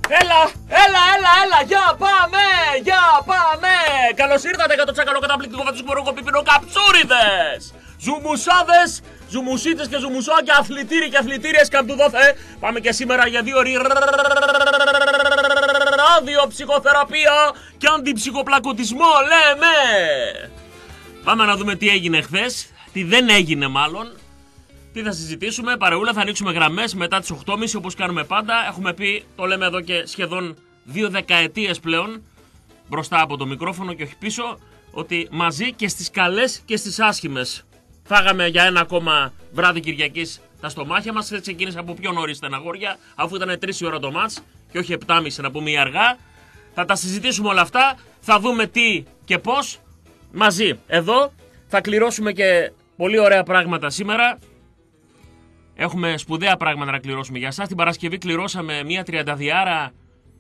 Έλα, για πάμε! Καλώς ήρθατε για το τσακαλό καταπληκτικό φατισμό πίπινο καψούριδες! Ζουμουσάδες, ζουμουσίτες και ζουμουσάκια, αθλητήρι και αθλητήριες καμπτουδόθε. Πάμε και σήμερα για 2 ώρες ραδιοψυχοθεραπεία και αντιψυχοπλακωτισμό, λέμε! Πάμε να δούμε τι έγινε χθες, τι δεν έγινε μάλλον. Τι θα συζητήσουμε, παρεούλα, θα ανοίξουμε γραμμές μετά τις 8.30 όπως κάνουμε πάντα. Έχουμε πει, το λέμε εδώ και σχεδόν 2 δεκαετίες πλέον, μπροστά από το μικρόφωνο και όχι πίσω, ότι μαζί και στις καλές και στις άσχημες. Φάγαμε για ένα ακόμα βράδυ Κυριακής τα στομάχια μας. Ξεκίνησε από πιο νωρίς στεναγόρια, αφού ήταν 3 η ώρα το μάτς και όχι 7.30 να πούμε ή αργά. Θα τα συζητήσουμε όλα αυτά, θα δούμε τι και πώς μαζί. Εδώ θα κληρώσουμε και πολύ ωραία πράγματα σήμερα. Έχουμε σπουδαία πράγματα να κληρώσουμε για εσάς. Την Παρασκευή κληρώσαμε μια 30διάρα.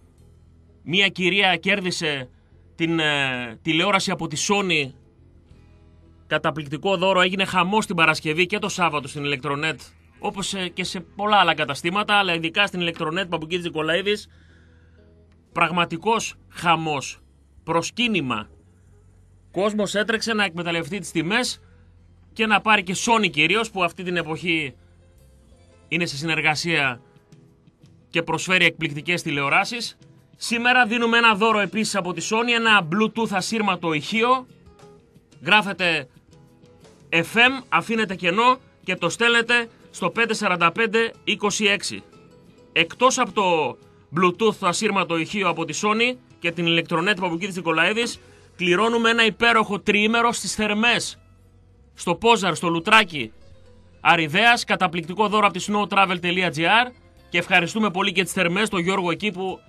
Μια κυρία κέρδισε την τηλεόραση από τη Sony. Καταπληκτικό δώρο. Έγινε χαμός την Παρασκευή και το Σάββατο στην Ηλεκτρονέτ. Όπως και σε πολλά άλλα καταστήματα. Αλλά ειδικά στην Ηλεκτρονέτ Παπουκίδης Νικολαίδης. Πραγματικός χαμός. Προσκύνημα. Κόσμος έτρεξε να εκμεταλλευτεί τις τιμές και να πάρει και Sony κυρίως, που αυτή την εποχή είναι σε συνεργασία και προσφέρει εκπληκτικές τηλεοράσεις. Σήμερα δίνουμε ένα δώρο επίσης από τη Sony, ένα Bluetooth ασύρματο ηχείο. Γράφετε FM, αφήνετε κενό και το στέλνετε στο 54526. Εκτός από το Bluetooth ασύρματο ηχείο από τη Sony και την ηλεκτρονέτ Παπουκίδης Νικολαίδης, κληρώνουμε ένα υπέροχο τριήμερο στις Θερμές, στο Πόζαρ, στο Λουτράκι Αριδέας, καταπληκτικό δώρο από τη snowtravel.gr. Και ευχαριστούμε πολύ και τις Θερμές, τον Γιώργο εκεί που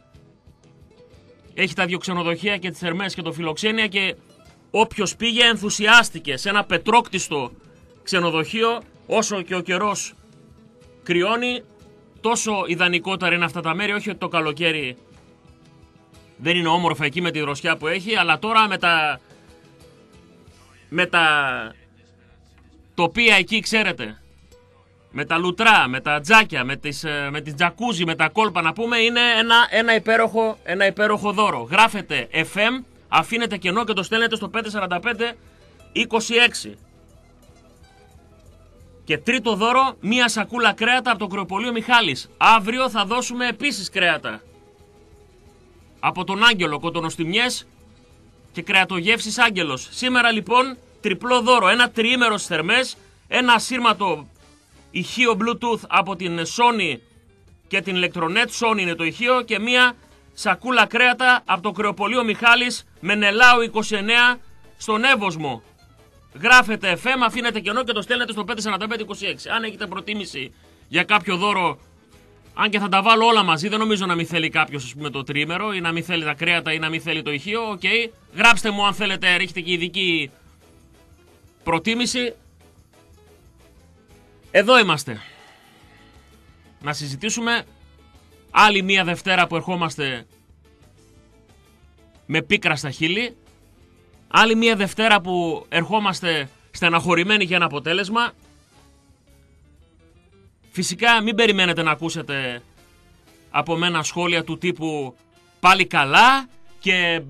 έχει τα 2 ξενοδοχεία και τις Θερμές και το Φιλοξένια, και όποιος πήγε ενθουσιάστηκε σε ένα πετρόκτιστο ξενοδοχείο. Όσο και ο καιρός κρυώνει, τόσο ιδανικότερα είναι αυτά τα μέρη. Όχι ότι το καλοκαίρι δεν είναι όμορφα εκεί με τη δροσιά που έχει, αλλά τώρα με τα τοπία εκεί, ξέρετε, με τα λουτρά, με τα τζάκια, με τις τζακούζι, με τα κόλπα να πούμε, είναι ένα υπέροχο δώρο. Γράφετε FM, αφήνετε κενό και το στέλνετε στο 54526. Και τρίτο δώρο, μία σακούλα κρέατα από το κρεοπωλείο Μιχάλης. Αύριο θα δώσουμε επίσης κρέατα από τον Άγγελο, κοτονοστιμιές και κρεατογεύσεις Άγγελος. Σήμερα λοιπόν τριπλό δώρο, ένα τριήμερο στις Θερμές, ένα ασύρματο ηχείο Bluetooth από την Sony και την ηλεκτρονέτ, Sony είναι το ηχείο, και μία σακούλα κρέατα από το κρεοπωλείο Μιχάλης, Μενελάου 29 στον Εύωσμο. Γράφετε FM, αφήνετε κενό και το στέλνετε στο 54526. Αν έχετε προτίμηση για κάποιο δώρο, αν και θα τα βάλω όλα μαζί, δεν νομίζω να μην θέλει κάποιος, ας πούμε, το τριήμερο, ή να μην θέλει τα κρέατα ή να μην θέλει το ηχείο. Okay. Γράψτε μου αν θέλετε, ρίχτε και ειδική προτίμηση. Εδώ είμαστε. Να συζητήσουμε άλλη μία Δευτέρα που ερχόμαστε με πίκρα στα χείλη. Άλλη μία Δευτέρα που ερχόμαστε στεναχωρημένοι για ένα αποτέλεσμα. Φυσικά μην περιμένετε να ακούσετε από μένα σχόλια του τύπου πάλι καλά και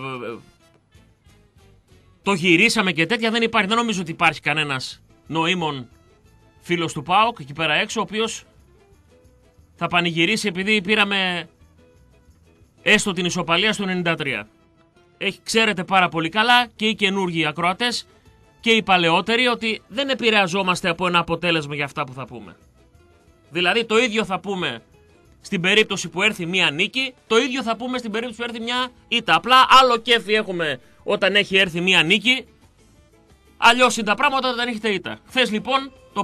το γυρίσαμε και τέτοια. Δεν υπάρχει, δεν νομίζω ότι υπάρχει κανένας νοήμων φίλος του ΠΑΟΚ εκεί πέρα έξω ο οποίος θα πανηγυρίσει επειδή πήραμε έστω την ισοπαλία στο 93. Ξέρετε πάρα πολύ καλά και οι καινούργοι ακροατές και οι παλαιότεροι ότι δεν επηρεαζόμαστε από ένα αποτέλεσμα για αυτά που θα πούμε. Δηλαδή το ίδιο θα πούμε στην περίπτωση που έρθει μια νίκη, το ίδιο θα πούμε στην περίπτωση που έρθει μια ήττα. Απλά άλλο κέφι έχουμε όταν έχει έρθει μια νίκη, αλλιώς είναι τα πράγματα όταν έχετε ήττα. Χθες λοιπόν το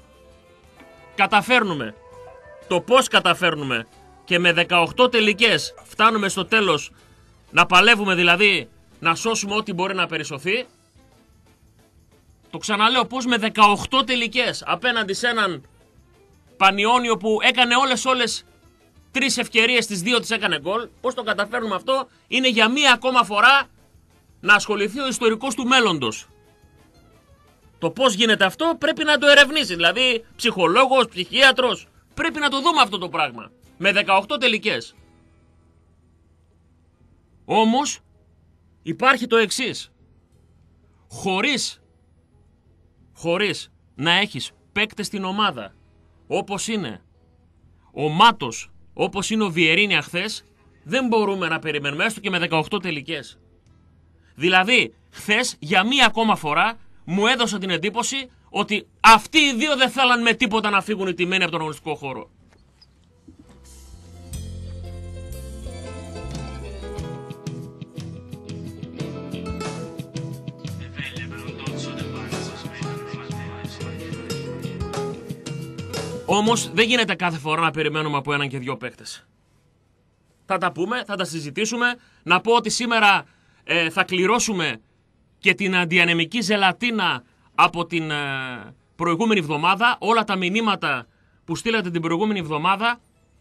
πώς καταφέρνουμε και με 18 τελικές φτάνουμε στο τέλος να παλεύουμε, δηλαδή να σώσουμε ό,τι μπορεί να περισωθεί. Το ξαναλέω, πώς με 18 τελικές απέναντι σε έναν Πανιόνιο που έκανε όλες 3 ευκαιρίες, τις 2 τις έκανε γκολ. Πώς το καταφέρνουμε αυτό? Είναι για μία ακόμα φορά να ασχοληθεί ο ιστορικός του μέλλοντος. Το πώς γίνεται αυτό πρέπει να το ερευνήσει. Δηλαδή ψυχολόγος, ψυχίατρος, πρέπει να το δούμε αυτό το πράγμα. Με 18 τελικές. Όμως υπάρχει το εξής. Χωρίς να έχεις παίκτες στην ομάδα, όπως είναι ο Μάτος, όπως είναι ο Βιερίνια χθες, δεν μπορούμε να περιμένουμε έστω και με 18 τελικές. Δηλαδή, χθες για μία ακόμα φορά μου έδωσε την εντύπωση ότι αυτοί οι δύο δεν θέλαν με τίποτα να φύγουν οι τιμένοι από τον αγωνιστικό χώρο. Όμως δεν γίνεται κάθε φορά να περιμένουμε από έναν και δύο παίκτες. Θα τα πούμε, θα τα συζητήσουμε. Να πω ότι σήμερα θα κληρώσουμε και την αντιανεμική ζελατίνα από την προηγούμενη εβδομάδα. Όλα τα μηνύματα που στείλατε την προηγούμενη εβδομάδα,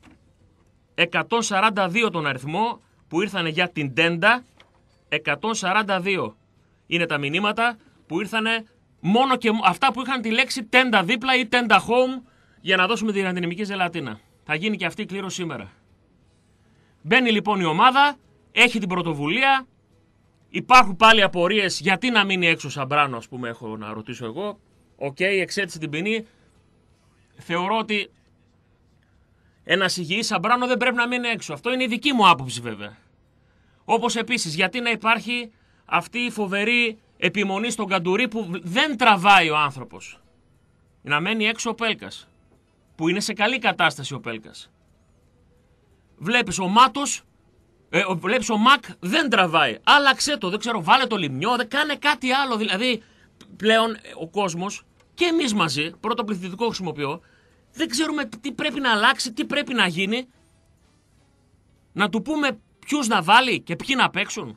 142 τον αριθμό που ήρθανε για την τέντα. 142 είναι τα μηνύματα που ήρθανε μόνο και αυτά που είχαν τη λέξη τέντα δίπλα ή τέντα home, για να δώσουμε την αντινεμική ζελατίνα. Θα γίνει και αυτή η κλήρωση σήμερα. Μπαίνει λοιπόν η ομάδα, έχει την πρωτοβουλία. Υπάρχουν πάλι απορίες γιατί να μείνει έξω ο Σαμπράνο, ας πούμε, έχω να ρωτήσω εγώ. Οκ, εξέτησε την ποινή. Θεωρώ ότι ένας υγιής Σαμπράνο δεν πρέπει να μείνει έξω. Αυτό είναι η δική μου άποψη βέβαια. Όπως επίσης, γιατί να υπάρχει αυτή η φοβερή επιμονή στον Καντουρί που δεν τραβάει ο άνθρωπος. Να μένει έξω ο Πέλκας, που είναι σε καλή κατάσταση ο Πέλκας. Βλέπεις ο Μάτος, βλέπεις ο Μακ δεν τραβάει. Άλλαξε το, δεν ξέρω, βάλε το λιμνιό, δεν κάνε κάτι άλλο. Δηλαδή πλέον ο κόσμος και εμείς μαζί, πρώτο πληθυντικό χρησιμοποιώ, δεν ξέρουμε τι πρέπει να αλλάξει, τι πρέπει να γίνει. Να του πούμε ποιους να βάλει και ποιοι να παίξουν.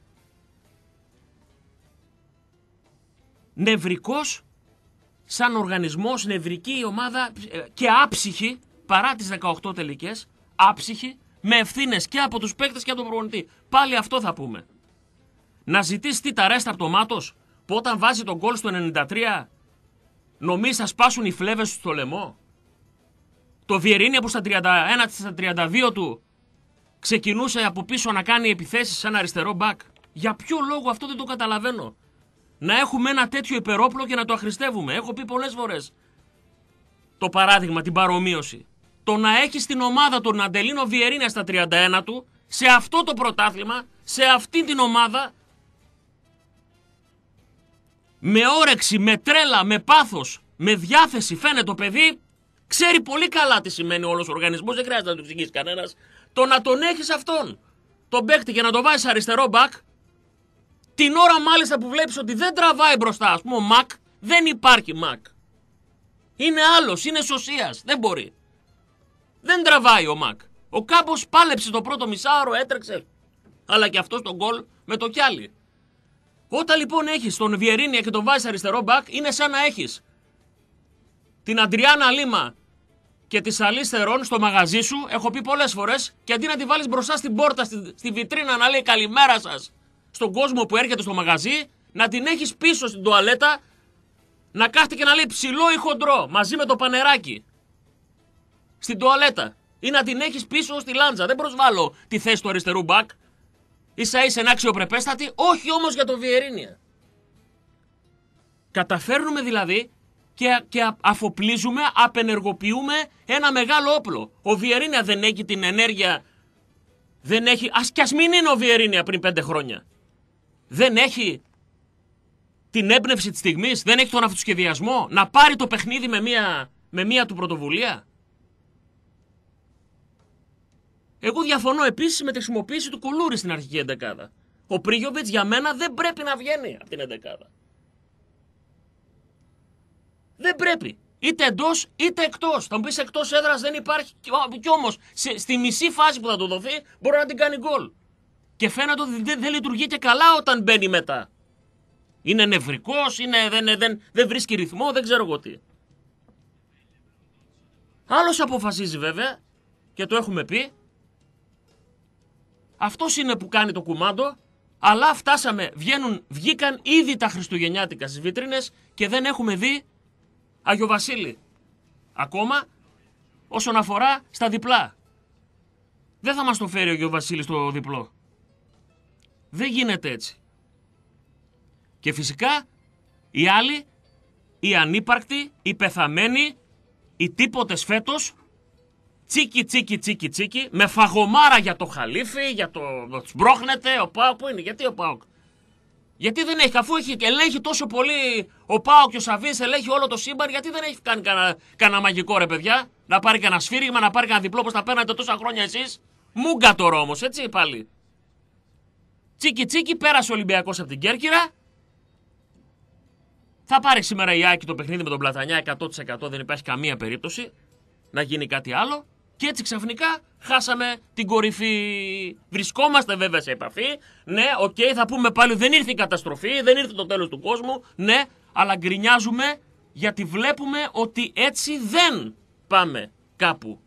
Νευρικός, σαν οργανισμός, νευρική ομάδα και άψυχη, παρά τις 18 τελικές, άψυχη, με ευθύνες και από τους παίκτες και από τον προπονητή. Πάλι αυτό θα πούμε. Να ζητήσει τι τα ρέστα από το Μάτος, που όταν βάζει τον γκολ στο 93, νομίζει θα σπάσουν οι φλέβες του στο λαιμό. Το Βιερίνια που στα 31, στα 32 του ξεκινούσε από πίσω να κάνει επιθέσεις σαν αριστερό μπακ. Για ποιο λόγο αυτό δεν το καταλαβαίνω. Να έχουμε ένα τέτοιο υπερόπλο και να το αχρηστεύουμε. Έχω πει πολλές φορές το παράδειγμα, την παρομοίωση. Το να έχει στην ομάδα τον Αντελίνο Βιερίνια στα 31 του, σε αυτό το πρωτάθλημα, σε αυτή την ομάδα, με όρεξη, με τρέλα, με πάθος, με διάθεση, φαίνεται το παιδί, ξέρει πολύ καλά τι σημαίνει όλος ο οργανισμός, δεν χρειάζεται να του εξηγήσει κανένας. Το να τον έχεις αυτόν, τον παίκτη, και να το βάζεις αριστερό μπακ, την ώρα μάλιστα που βλέπεις ότι δεν τραβάει μπροστά, ας πούμε ο Μακ, δεν υπάρχει Μακ. Είναι άλλος, είναι σωσίας, δεν μπορεί. Δεν τραβάει ο Μακ. Ο Κάμπος πάλεψε το πρώτο μισάωρο, έτρεξε. Αλλά και αυτό τον γκολ με το κιάλι. Όταν λοιπόν έχεις τον Βιερίνια και τον βάζεις αριστερό μπακ, είναι σαν να έχεις την Αντριάννα Λίμα και τη Σαλής Θερών στο μαγαζί σου, έχω πει πολλές φορές, και αντί να τη βάλεις μπροστά στην πόρτα, στη βιτρίνα να λέει καλημέρα σας στον κόσμο που έρχεται στο μαγαζί, να την έχεις πίσω στην τουαλέτα, να κάθεται και να λέει ψηλό ή χοντρό, μαζί με το πανεράκι. Στην τουαλέτα. Ή να την έχεις πίσω στη λάντζα. Δεν προσβάλλω τη θέση του αριστερού μπακ. Ίσα ίσα είναι αξιοπρεπέστατη, όχι όμως για το Βιερίνια. Καταφέρνουμε δηλαδή και αφοπλίζουμε, απενεργοποιούμε ένα μεγάλο όπλο. Ο Βιερίνια δεν έχει την ενέργεια, δεν έχει, ας μην είναι ο Βιερίνια πριν 5 χρόνια. Δεν έχει την έμπνευση της στιγμής, δεν έχει τον αυτοσχεδιασμό να πάρει το παιχνίδι με μία του πρωτοβουλία. Εγώ διαφωνώ επίσης με τη χρησιμοποίηση του Κουλούρη στην αρχική εντεκάδα. Ο Πρίγιοβιτς για μένα δεν πρέπει να βγαίνει από την εντεκάδα. Δεν πρέπει. Είτε εντός είτε εκτός. Θα μου πεις εκτός έδρας δεν υπάρχει. Κι όμως στη μισή φάση που θα του δοθεί μπορεί να την κάνει γκολ. Και φαίνεται ότι δεν λειτουργεί και καλά όταν μπαίνει μετά. Είναι νευρικός, δεν βρίσκει ρυθμό, δεν ξέρω εγώ τι. Άλλος αποφασίζει βέβαια και το έχουμε πει. Αυτός είναι που κάνει το κουμάντο, αλλά βγήκαν ήδη τα χριστουγεννιάτικα στις βιτρίνες και δεν έχουμε δει Άγιο Βασίλη. Ακόμα όσον αφορά στα διπλά. Δεν θα μας το φέρει ο Άγιο Βασίλη στο διπλό. Δεν γίνεται έτσι. Και φυσικά οι άλλοι, οι ανύπαρκτοι, οι πεθαμένοι, οι τίποτες φέτος, τσίκι, με φαγωμάρα για το Χαλίφι, για το σμπρώχνεται, ο ΠΑΟΚ που είναι, γιατί ο ΠΑΟΚ. Γιατί δεν έχει, αφού ελέγχει τόσο πολύ ο ΠΑΟΚ και ο Σαββίδης ελέγχει όλο το σύμπαν, γιατί δεν έχει κάνει κανένα μαγικό ρε παιδιά, να πάρει κανένα σφύριγμα, να πάρει κανένα διπλό όπως τα παίρνατε τόσα χρόνια εσείς. Μούγκα τώρα όμως, έτσι πάλι. Τσίκι, πέρασε ο Ολυμπιακός από την Κέρκυρα. Θα πάρει σήμερα η Άκη το παιχνίδι με τον Πλατανιά 100%, δεν υπάρχει καμία περίπτωση να γίνει κάτι άλλο. Και έτσι ξαφνικά χάσαμε την κορυφή. Βρισκόμαστε βέβαια σε επαφή. Ναι, οκ, θα πούμε πάλι δεν ήρθε η καταστροφή, δεν ήρθε το τέλος του κόσμου. Ναι, αλλά γκρινιάζουμε γιατί βλέπουμε ότι έτσι δεν πάμε κάπου.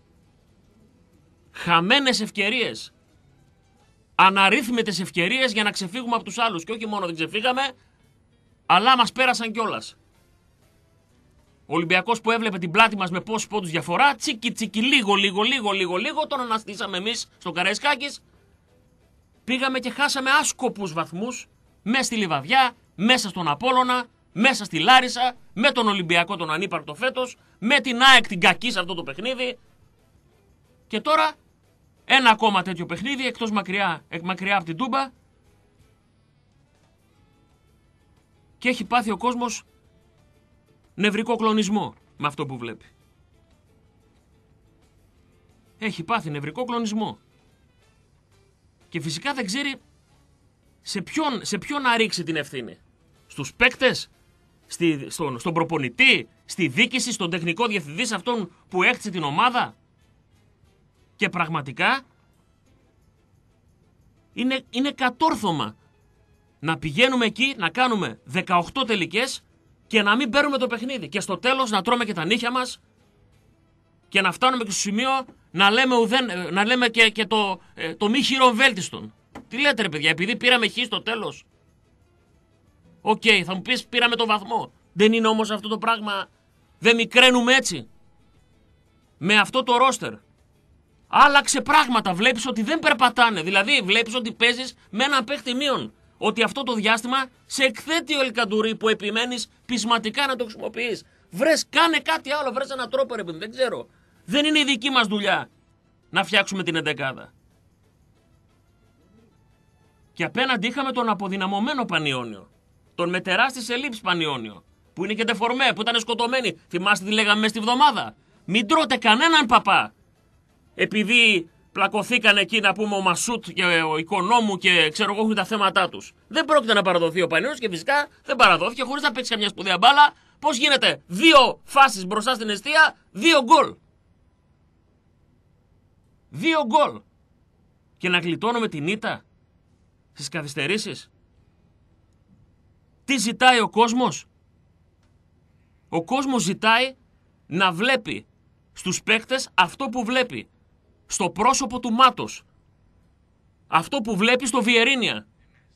Χαμένες ευκαιρίες. Αναρρύθμιτες ευκαιρίες για να ξεφύγουμε από τους άλλους. Και όχι μόνο δεν ξεφύγαμε, αλλά μας πέρασαν κιόλας. Ο Ολυμπιακός που έβλεπε την πλάτη μας με πόσους πόντους διαφορά, τσίκι, λίγο, τον αναστήσαμε εμείς στο Καραϊσκάκης. Πήγαμε και χάσαμε άσκοπους βαθμούς μέσα στη Λιβαδιά, μέσα στον Απόλλωνα, μέσα στη Λάρισα, με τον Ολυμπιακό τον ανύπαρκτο φέτος, με την ΑΕΚ την κακή σε αυτό το παιχνίδι. Και τώρα ένα ακόμα τέτοιο παιχνίδι, εκτός μακριά από την Τούμπα. Και έχει πάθει ο κόσμος νευρικό κλονισμό με αυτό που βλέπει. Έχει πάθει νευρικό κλονισμό. Και φυσικά δεν ξέρει σε ποιον να ρίξει την ευθύνη. Στους παίκτες, στον προπονητή, στη διοίκηση, στον τεχνικό διευθυντή, σε αυτόν που έκτισε την ομάδα. Και πραγματικά είναι κατόρθωμα να πηγαίνουμε εκεί, να κάνουμε 18 τελικές και να μην παίρνουμε το παιχνίδι. Και στο τέλος να τρώμε και τα νύχια μας και να φτάνουμε και στο σημείο να λέμε και το μη χειροβέλτιστον. Τι λέτε ρε παιδιά, επειδή πήραμε χ στο τέλος. Οκ, θα μου πεις πήραμε το βαθμό. Δεν είναι όμως αυτό το πράγμα, δεν μικραίνουμε έτσι. Με αυτό το ρόστερ. Άλλαξε πράγματα, βλέπεις ότι δεν περπατάνε. Δηλαδή βλέπεις ότι παίζεις με έναν παίχτη μείον. Ότι αυτό το διάστημα σε εκθέτει ο Ελκαντουρί που επιμένεις πεισματικά να το χρησιμοποιείς. Βρες, κάνε κάτι άλλο, βρες έναν τρόπο ρε παιδί, δεν ξέρω. Δεν είναι η δική μας δουλειά να φτιάξουμε την εντεκάδα. Και απέναντι είχαμε τον αποδυναμωμένο Πανιόνιο. Τον με τεράστιες ελλείψεις Πανιόνιο. Που είναι και ντεφορμέ, που ήταν σκοτωμένοι. Θυμάστε τι λέγαμε μέσα στη βδομάδα. Μην τρώτε κανέναν παπά. Επειδή πλακωθήκαν εκεί να πούμε ο Μασούτ και ο Οικονόμου και ξέρω εγώ έχουν τα θέματα τους. Δεν πρόκειται να παραδοθεί ο Πανιόνιος και φυσικά δεν παραδόθηκε χωρίς να παίξει καμιά σπουδαία μπάλα. Πώς γίνεται 2 φάσεις μπροστά στην εστία, 2 γκολ. 2 γκολ. Και να γλιτώνουμε την ήττα στις καθυστερήσεις. Τι ζητάει ο κόσμος? Ο κόσμος ζητάει να βλέπει στους παίκτες αυτό που βλέπει στο πρόσωπο του Μάτος. Αυτό που βλέπει στο Βιερίνια.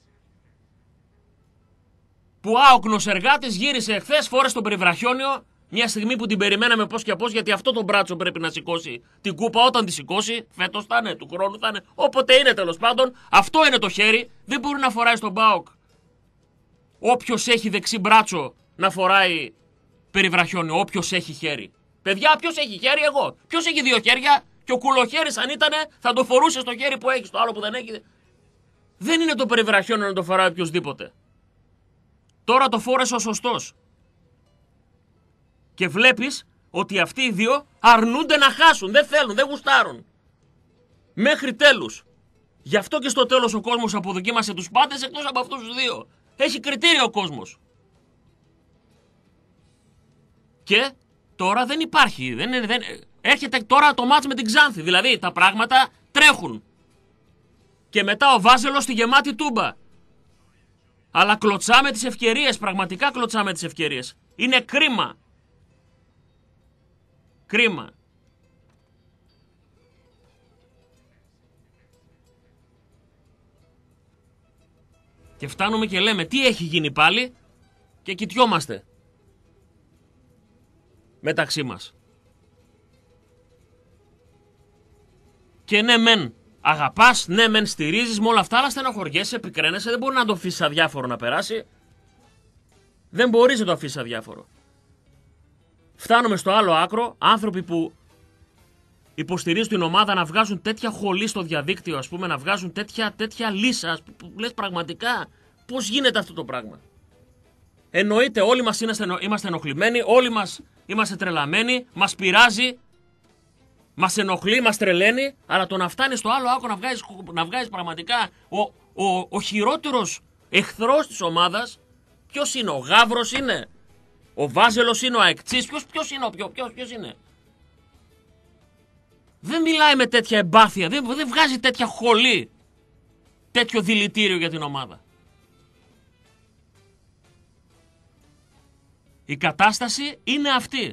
Που άοκνος εργάτης γύρισε εχθές, φόρεσε τον περιβραχιόνιο, μια στιγμή που την περιμέναμε πώς και πώς, γιατί αυτό το μπράτσο πρέπει να σηκώσει την κούπα όταν τη σηκώσει. Φέτος θα είναι, του χρόνου θα είναι, όποτε είναι τέλος πάντων. Αυτό είναι το χέρι, δεν μπορεί να φοράει στον ΠΑΟΚ όποιος έχει δεξί μπράτσο να φοράει περιβραχιόνιο, όποιος έχει χέρι. Παιδιά, ποιος έχει χέρι? Εγώ. Ποιος έχει 2 χέρια? Και ο κουλοχέρης αν ήτανε θα το φορούσε στο χέρι που έχει, στο άλλο που δεν έχει. Δεν είναι το περιβραχιόνιο να το φοράει οποιοσδήποτε. Τώρα το φόρεσε ο σωστός. Και βλέπεις ότι αυτοί οι 2 αρνούνται να χάσουν. Δεν θέλουν, δεν γουστάρουν. Μέχρι τέλους. Γι' αυτό και στο τέλος ο κόσμος αποδοκίμασε τους πάντες εκτός από αυτούς τους 2. Έχει κριτήριο ο κόσμος. Και τώρα δεν υπάρχει. Έρχεται τώρα το μάτς με την Ξάνθη. Δηλαδή τα πράγματα τρέχουν. Και μετά ο Βάζελος στη γεμάτη Τούμπα. Αλλά κλωτσάμε τις ευκαιρίες. Πραγματικά κλωτσάμε τις ευκαιρίες. Είναι κρίμα. Κρίμα. Και φτάνουμε και λέμε τι έχει γίνει πάλι και κοιτιόμαστε μεταξύ μας. Και ναι μεν Αγαπάς, ναι, μεν στηρίζεις με όλα αυτά, αλλά στενοχωριέσαι, επικραίνεσαι, δεν μπορεί να το αφήσεις αδιάφορο να περάσει. Δεν μπορείς να το αφήσεις αδιάφορο. Φτάνουμε στο άλλο άκρο, άνθρωποι που υποστηρίζουν την ομάδα να βγάζουν τέτοια χολή στο διαδίκτυο, ας πούμε, να βγάζουν τέτοια λύσα, που λες πραγματικά πώς γίνεται αυτό το πράγμα. Εννοείται, όλοι μας είμαστε ενοχλημένοι, όλοι μας είμαστε τρελαμένοι, μας πειράζει, μας ενοχλεί, μας τρελαίνει, αλλά το να φτάνει στο άλλο άκρο να βγάζεις πραγματικά ο χειρότερος εχθρός της ομάδας, ποιος είναι, ο Γαύρος είναι, ο Βάζελος είναι, ο Αεκτσής, ποιος είναι. Δεν μιλάει με τέτοια εμπάθεια, δεν βγάζει τέτοια χολή, τέτοιο δηλητήριο για την ομάδα. Η κατάσταση είναι αυτή.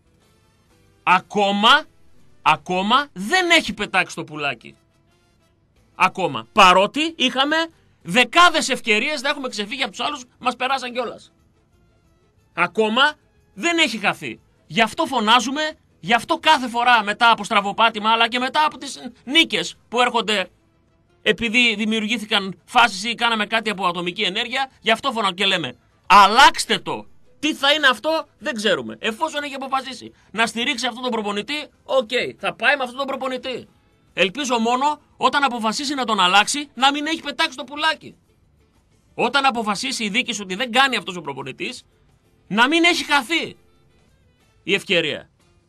Ακόμα δεν έχει πετάξει το πουλάκι. Ακόμα. Παρότι είχαμε δεκάδες ευκαιρίες να έχουμε ξεφύγει από τους άλλους, μας περάσαν κιόλας. Ακόμα δεν έχει χαθεί. Γι' αυτό φωνάζουμε, γι' αυτό κάθε φορά μετά από στραβοπάτημα, αλλά και μετά από τις νίκες που έρχονται επειδή δημιουργήθηκαν φάσεις ή κάναμε κάτι από ατομική ενέργεια, γι' αυτό φωνάζουμε και λέμε αλλάξτε το. Τι θα είναι αυτό δεν ξέρουμε. Εφόσον έχει αποφασίσει να στηρίξει αυτόν τον προπονητή, οκ, θα πάει με αυτόν τον προπονητή. Ελπίζω μόνο όταν αποφασίσει να τον αλλάξει να μην έχει πετάξει το πουλάκι. Όταν αποφασίσει η δίκη σου ότι δεν κάνει αυτός ο προπονητής, να μην έχει χαθεί η ευκαιρία.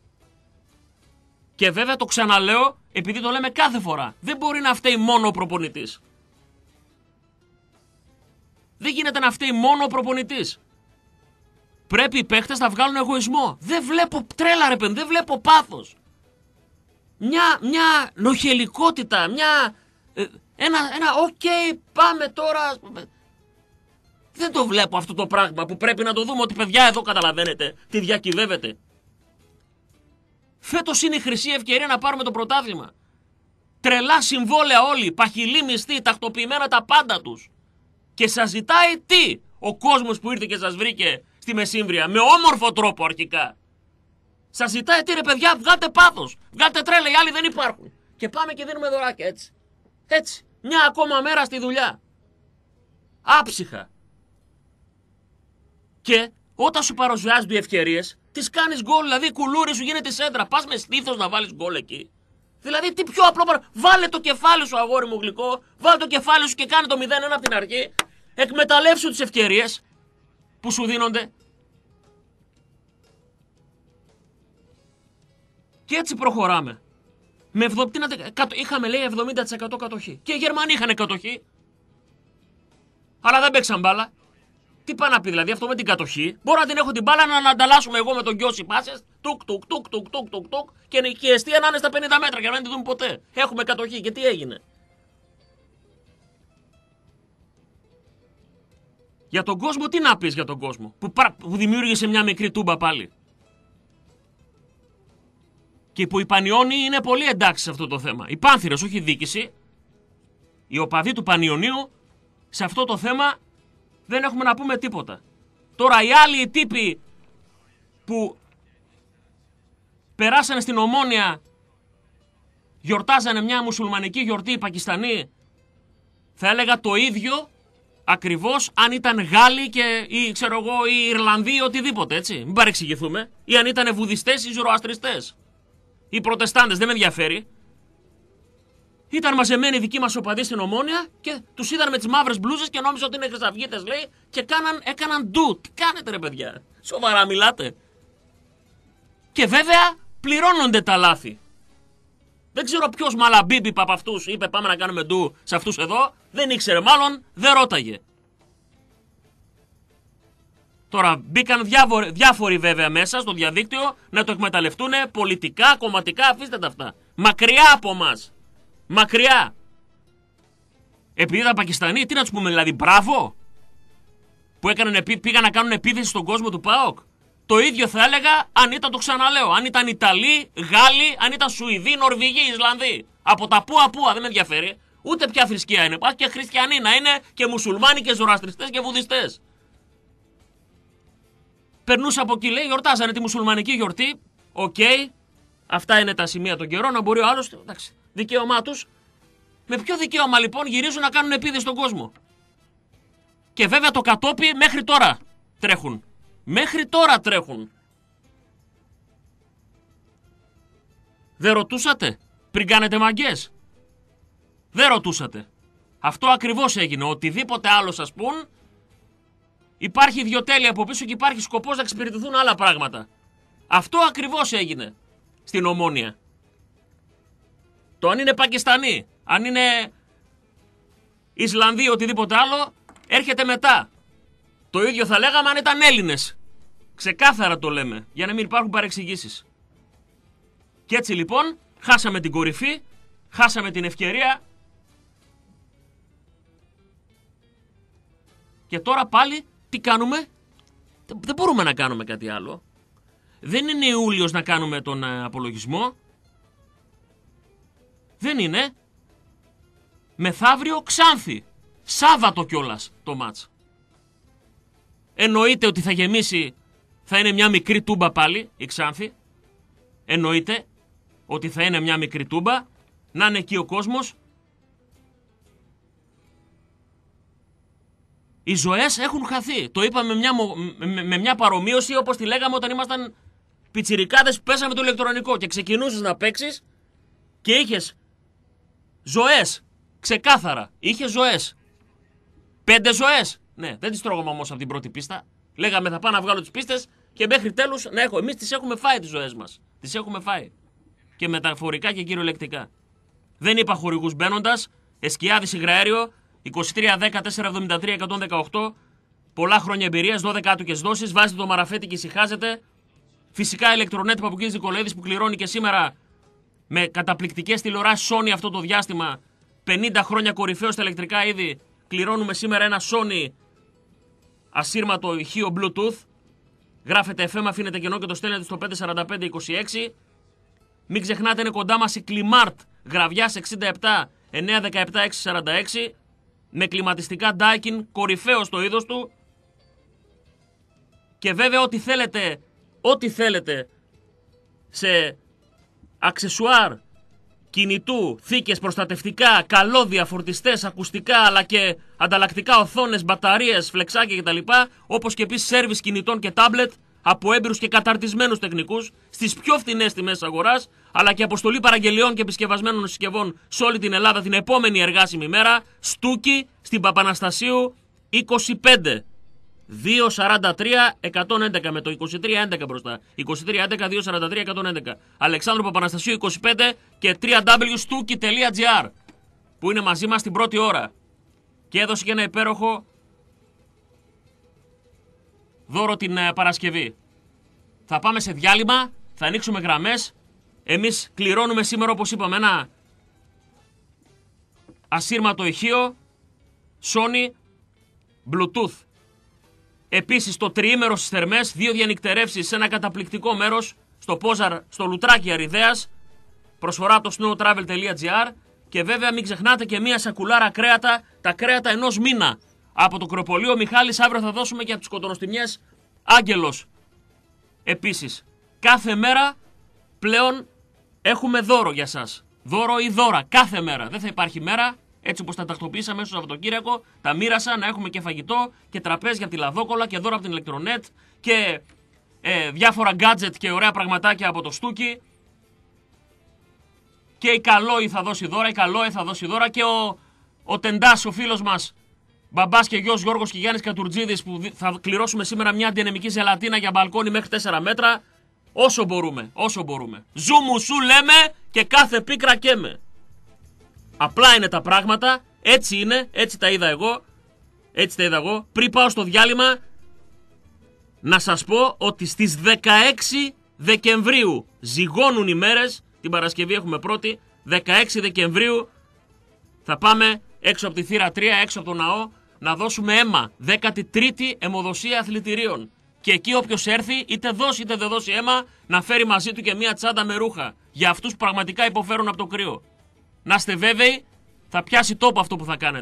Και βέβαια το ξαναλέω, επειδή το λέμε κάθε φορά, δεν μπορεί να φταίει μόνο ο προπονητής. Δεν γίνεται να φταίει μόνο ο προπονητής. Πρέπει οι παίχτες να βγάλουν εγωισμό. Δεν βλέπω τρέλα ρε παιδί, δεν βλέπω πάθος. Μια νοχελικότητα, ένα οκ, πάμε τώρα. Δεν το βλέπω αυτό το πράγμα που πρέπει να το δούμε ότι παιδιά εδώ καταλαβαίνετε τι διακυβεύεται. Φέτος είναι η χρυσή ευκαιρία να πάρουμε το πρωτάθλημα. Τρελά συμβόλαια όλοι, παχυλοί μισθοί, τακτοποιημένα τα πάντα τους. Και σας ζητάει τι ο κόσμος που ήρθε και σας βρήκε στη Μεσύμβρια, με όμορφο τρόπο αρχικά. Σας ζητάει τι ρε παιδιά, βγάλτε πάθος, βγάλτε τρέλα, οι άλλοι δεν υπάρχουν. Και πάμε και δίνουμε δωράκια έτσι. Έτσι, μια ακόμα μέρα στη δουλειά. Άψυχα. Και όταν σου παρουσιάζουν οι ευκαιρίες, τις κάνεις γκολ, δηλαδή κουλούρι σου γίνεται σέντρα. Πας με στήθος να βάλεις γκολ εκεί. Δηλαδή τι πιο απλό πράγμα. Βάλε το κεφάλι σου αγόρι μου γλυκό, βάλε το κεφάλι σου και κάνε το 0-1 από την αρχή. Εκμεταλλεύσου τις ευκαιρίες που σου δίνονται. Και έτσι προχωράμε. Είχαμε λέει 70% κατοχή. Και οι Γερμανοί είχαν κατοχή. Αλλά δεν παίξαν μπάλα. Τι πάει να πει δηλαδή αυτό με την κατοχή. Μπορώ να την έχω την μπάλα να ανταλλάσσουμε εγώ με τον Γκιώση πάσες. Τουκ. Και η αιστεία να είναι στα 50 μέτρα και να μην τη δούμε ποτέ. Έχουμε κατοχή. Και τι έγινε. Για τον κόσμο τι να πεις για τον κόσμο. Που δημιούργησε μια μικρή τούμπα πάλι. Και που οι Πανιώνιοι είναι πολύ εντάξει σε αυτό το θέμα. Οι Πάνθυρες, όχι η διοίκηση. Οι οπαδοί του Πανιωνίου σε αυτό το θέμα δεν έχουμε να πούμε τίποτα. Τώρα οι άλλοι τύποι που περάσανε στην Ομόνια, γιορτάζανε μια μουσουλμανική γιορτή οι Πακιστανοί, θα έλεγα το ίδιο ακριβώς αν ήταν Γάλλοι ή ξέρω εγώ ή Ιρλανδοί ή οτιδήποτε, έτσι. Μην παρεξηγηθούμε. Ή αν ήταν Βουδιστές ή Ζωροαστριστές. Οι Προτεστάντες, δεν με ενδιαφέρει. Ήταν μαζεμένοι οι δικοί μας οπαδοί στην Ομόνια και τους είδαν με τις μαύρες μπλούζες και νόμιζαν ότι είναι χρυσαυγίτες, λέει, και έκαναν ντου. Τι κάνετε ρε παιδιά, σοβαρά μιλάτε. Και βέβαια πληρώνονται τα λάθη. Δεν ξέρω ποιος μαλαμπίμπι από αυτούς είπε πάμε να κάνουμε ντου σε αυτούς εδώ. Δεν ήξερε, μάλλον δεν ρώταγε. Τώρα μπήκαν διάφοροι βέβαια μέσα στο διαδίκτυο να το εκμεταλλευτούν πολιτικά, κομματικά, αφήστε τα αυτά. Μακριά από μας. Μακριά. Επειδή ήταν Πακιστανοί, τι να τους πούμε δηλαδή, μπράβο. Που πήγαν να κάνουν επίθεση στον κόσμο του ΠΑΟΚ. Το ίδιο θα έλεγα αν ήταν, το ξαναλέω, αν ήταν Ιταλοί, Γάλλοι, αν ήταν Σουηδοί, Νορβηγοί, Ισλανδοί. Από τα πουα, δεν με ενδιαφέρει. Ούτε ποια θρησκεία είναι. Πας και χριστιανοί να είναι και μουσουλμάνοι και ζωραστριστές και βουδιστές. Περνούσα από εκεί, λέει, γιορτάζανε τη μουσουλμανική γιορτή. Οκ. Αυτά είναι τα σημεία των καιρών. Να μπορεί ο άλλος, εντάξει, δικαίωμά τους. Με ποιο δικαίωμα λοιπόν γυρίζουν να κάνουν επίδεση στον κόσμο? Και βέβαια το κατόπι μέχρι τώρα τρέχουν. Μέχρι τώρα τρέχουν. Δεν ρωτούσατε πριν κάνετε μαγκές? Δεν ρωτούσατε. Αυτό ακριβώς έγινε. Οτιδήποτε άλλο σας πούν, υπάρχει ιδιοτέλεια από πίσω και υπάρχει σκοπός να εξυπηρετηθούν άλλα πράγματα. Αυτό ακριβώς έγινε στην Ομόνοια. Το αν είναι Πακιστανοί, αν είναι Ισλανδοί, οτιδήποτε άλλο, έρχεται μετά. Το ίδιο θα λέγαμε αν ήταν Έλληνες. Ξεκάθαρα το λέμε, για να μην υπάρχουν παρεξηγήσεις. Και έτσι λοιπόν, χάσαμε την κορυφή, χάσαμε την ευκαιρία. Και τώρα πάλι τι κάνουμε? Δεν μπορούμε να κάνουμε κάτι άλλο. Δεν είναι Ιούλιος να κάνουμε τον απολογισμό. Δεν είναι. Μεθαύριο Ξάνθη. Σάββατο κιόλας το μάτς. Εννοείται ότι θα γεμίσει, θα είναι μια μικρή τούμπα πάλι η Ξάνθη. Εννοείται ότι θα είναι μια μικρή τούμπα, να είναι εκεί ο κόσμος. Οι ζωές έχουν χαθεί. Το είπαμε με μια παρομοίωση, όπως τη λέγαμε όταν ήμασταν πιτσιρικάδες που πέσαμε το ηλεκτρονικό και ξεκινούσες να παίξεις και είχες ζωές. Ξεκάθαρα. Είχες ζωές. 5 ζωές. Ναι, δεν τις τρώγαμε όμως από την πρώτη πίστα. Λέγαμε θα πάω να βγάλω τις πίστες και μέχρι τέλους να έχω. Εμείς τις έχουμε φάει τις ζωές μας. Τις έχουμε φάει. Και μεταφορικά και κυριολεκτικά. Δεν είπα χορηγούς μπαίνοντας. Εσκιάδης Υγραέριο. 23-10-473-118. Πολλά χρόνια εμπειρίας, 12 άτοκες δόσεις. Βάζετε το μαραφέτη και ησυχάζετε. Φυσικά ηλεκτρονέτ Παπουκίδης Νικολαίδης που κληρώνει και σήμερα με καταπληκτικές τηλεοράσεις Sony αυτό το διάστημα. 50 χρόνια κορυφαίο στα ηλεκτρικά είδη. Κληρώνουμε σήμερα ένα Sony ασύρματο ηχείο Bluetooth. Γράφετε FM, αφήνετε κενό και το στέλνετε στο 54526. Μην ξεχνάτε, είναι κοντά μας η Climart Γραβιάς 67 917 646. Με κλιματιστικά Daikin, κορυφαίο στο είδος του. Και βέβαια ό,τι θέλετε σε αξεσουάρ κινητού, θήκες, προστατευτικά, καλώδια, φορτιστές, ακουστικά, αλλά και ανταλλακτικά οθόνες, μπαταρίες, φλεξάκια κτλ. Όπως και επίσης σέρβις κινητών και τάμπλετ από έμπειρους και καταρτισμένους τεχνικούς στις πιο φθηνές τιμές αγοράς, αλλά και αποστολή παραγγελιών και επισκευασμένων συσκευών σε όλη την Ελλάδα την επόμενη εργάσιμη μέρα. Στούκι στην Παπαναστασίου 25. 243-111 με το 2311 μπροστά. 2311-243-111. Αλεξάνδρου Παπαναστασίου 25 και www.stuki.gr που είναι μαζί μας την πρώτη ώρα. Και έδωσε και ένα υπέροχο δώρο την Παρασκευή. Θα πάμε σε διάλειμμα, θα ανοίξουμε γραμμές. Εμείς κληρώνουμε σήμερα, όπως είπαμε, ένα ασύρματο ηχείο Sony Bluetooth. Επίσης το τριήμερο στις Θερμές, 2 διανυκτερεύσεις σε ένα καταπληκτικό μέρος στο Πόζαρ, στο Λουτράκι Αριδέας. Προσφορά από το snowtravel.gr. Και βέβαια μην ξεχνάτε και μία σακουλάρα κρέατα, τα κρέατα ενός μήνα. Από το Κροπολείο Μιχάλης, αύριο θα δώσουμε και από τις κοτονοστιμιές Άγγελος. Επίσης, κάθε μέρα πλέον έχουμε δώρο για σας. Δώρο ή δώρα, κάθε μέρα. Δεν θα υπάρχει μέρα, έτσι όπως τα τακτοποίησα μέσα στο Σαββατοκύριακο, τα μοίρασα να έχουμε και φαγητό και τραπέζια από τη Λαδόκολα και δώρα από την Ηλεκτρονέτ και διάφορα gadget και ωραία πραγματάκια από το Στούκι. Και η Καλόη θα δώσει δώρα, η Καλόη θα δώσει δώρα και ο Τεντάς, ο φίλος μας, μπαμπάς και γιος Γιώργος και Γιάννης Κατουρτζίδης, που θα κληρώσουμε σήμερα μια αντιανεμική ζελατίνα για μπαλκόνι μέχρι 4 μέτρα. Όσο μπορούμε, όσο μπορούμε. Ζου μου σου λέμε και κάθε πίκρα καίμε. Απλά είναι τα πράγματα, έτσι είναι, έτσι τα είδα εγώ. Έτσι τα είδα εγώ. Πριν πάω στο διάλειμμα, να σας πω ότι στις 16 Δεκεμβρίου ζυγώνουν οι μέρες. Την Παρασκευή έχουμε πρώτη. 16 Δεκεμβρίου θα πάμε έξω από τη θύρα 3, έξω από το ναό, να δώσουμε αίμα. 13η αιμοδοσία αθλητηρίων. Και εκεί όποιος έρθει, είτε δώσει είτε δεν δώσει αίμα, να φέρει μαζί του και μία τσάντα με ρούχα. Για αυτούς που πραγματικά υποφέρουν από το κρύο. Να είστε βέβαιοι, θα πιάσει τόπο αυτό που θα κάνετε.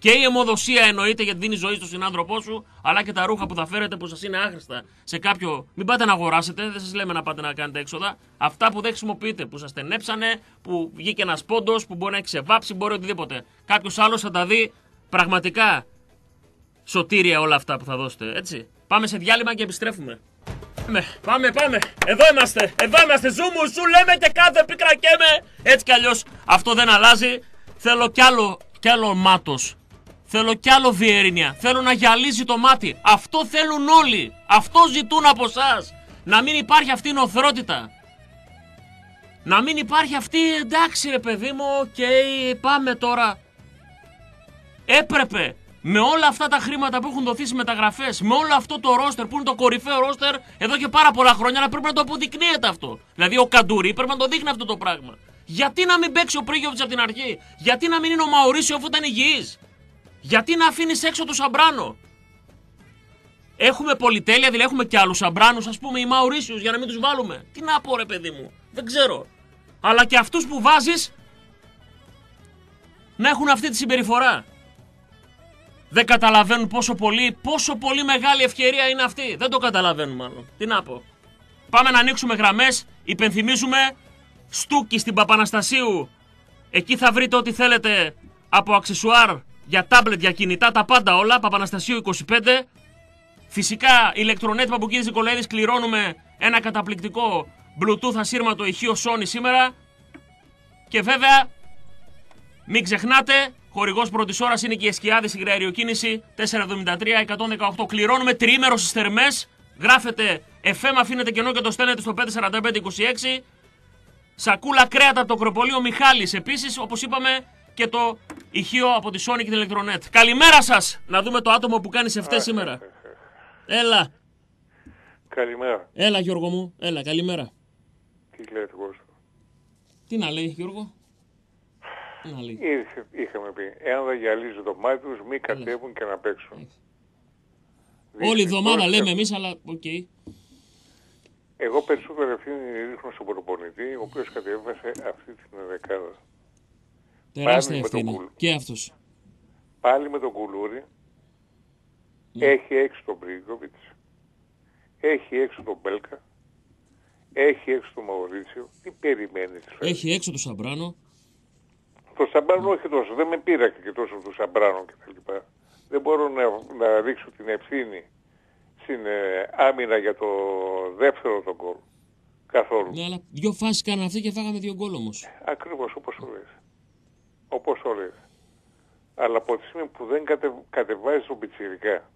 Και η αιμοδοσία εννοείται γιατί δίνει ζωή στον συνάνθρωπό σου, αλλά και τα ρούχα που θα φέρετε που σας είναι άχρηστα σε κάποιο. Μην πάτε να αγοράσετε, δεν σας λέμε να πάτε να κάνετε έξοδα. Αυτά που δεν χρησιμοποιείτε, που σας τενέψανε, που βγήκε ένας πόντος, που μπορεί να έχει ξεβάψει, μπορεί οτιδήποτε. Κάποιος άλλος θα τα δει πραγματικά σωτήρια όλα αυτά που θα δώσετε. Έτσι. Πάμε σε διάλειμμα και επιστρέφουμε. Πάμε. Εδώ είμαστε. Ζούμου, σου λέμε και κάθε πίκρα καίμε. Έτσι κι αλλιώς αυτό δεν αλλάζει. Θέλω κι άλλο μάτος. Θέλω κι άλλο διερήνεια. Θέλω να γυαλίζει το μάτι. Αυτό θέλουν όλοι. Αυτό ζητούν από εσάς. Να μην υπάρχει αυτή η νοθρότητα. Να μην υπάρχει αυτή, εντάξει ρε παιδί μου, πάμε τώρα. Έπρεπε με όλα αυτά τα χρήματα που έχουν δοθεί στις μεταγραφές, με όλο αυτό το ρόστερ που είναι το κορυφαίο ρόστερ εδώ και πάρα πολλά χρόνια, να πρέπει να το αποδεικνύεται αυτό. Δηλαδή ο Καντουρί πρέπει να το δείχνει αυτό το πράγμα. Γιατί να μην παίξει ο Πρίγιοβιτς από την αρχή, γιατί να μην είναι ο Μαουρίσιο αφού ήταν υγιής, γιατί να αφήνεις έξω το Σαμπράνο. Έχουμε πολυτέλεια, δηλαδή έχουμε και άλλους Σαμπράνους, ας πούμε, οι Μαουρίσιους, για να μην τους βάλουμε. Τι να πω ρε παιδί μου, δεν ξέρω. Αλλά και αυτούς που βάζεις να έχουν αυτή τη συμπεριφορά. Δεν καταλαβαίνουν πόσο πολύ μεγάλη ευκαιρία είναι αυτή. Δεν το καταλαβαίνουν μάλλον. Τι να πω. Πάμε να ανοίξουμε γραμμές. Υπενθυμίζουμε Στούκι στην Παπαναστασίου. Εκεί θα βρείτε ό,τι θέλετε από αξεσουάρ για τάμπλετ, για κινητά, τα πάντα όλα. Παπαναστασίου 25. Φυσικά ηλεκτρονέτ Παπουκίδης Νικολαίδης, κληρώνουμε ένα καταπληκτικό Bluetooth ασύρματο ηχείο Sony σήμερα. Και βέβαια μην ξεχνάτε, χορηγός πρώτης ώρας είναι και η Εσκιάδης υγραεριοκίνηση 473-118. Κληρώνουμε τριήμερο στις θερμές. Γράφετε FM, αφήνετε κενό και το στέλνετε στο 54526. Σακούλα κρέατα από το Ακροπολείο Μιχάλης. Επίσης, όπως είπαμε, και το ηχείο από τη Sony και την ηλεκτρονέτ. Καλημέρα σας! Να δούμε το άτομο που κάνει σε αυτές σήμερα. Έλα. Καλημέρα. Έλα Γιώργο μου, έλα, καλημέρα. Τι λέτε Κώστα? Τι να λέει Γιώργο? Είχαμε πει, εάν δεν γυαλίζει το μάτι τους, μη κατέβουν και να παίξουν. Όλη η εβδομάδα λέμε εμείς, αλλά οκ. Εγώ περισσότερο ευθύνη ρίχνω στον προπονητή, ο οποίος κατέβασε αυτή την δεκάδα. Τεράστια ευθύνη. Και αυτός. Πάλι με τον Κουλούρη. Έχει έξω τον Μπρίγκοβιτς. Έχει έξω τον Μπέλκα. Έχει έξω τον Μαουρίτσιο. Τι περιμένεις? Έχει έξω τον Σαμπράνο. Το Σαμπράνο όχι τόσο. Δεν με πήρα και τόσο του Σαμπράνο κτλ. Δεν μπορώ να ρίξω την ευθύνη στην άμυνα για το δεύτερο τον γκολ. Καθόλου. Ναι, αλλά δυο φάσεις κάνανε αυτή και φάγαμε 2 γκολ όμως. Ακριβώς όπως το λες. Όπως το λες. Αλλά από τη στιγμή που δεν κατεβάζει τον πιτσιρικά,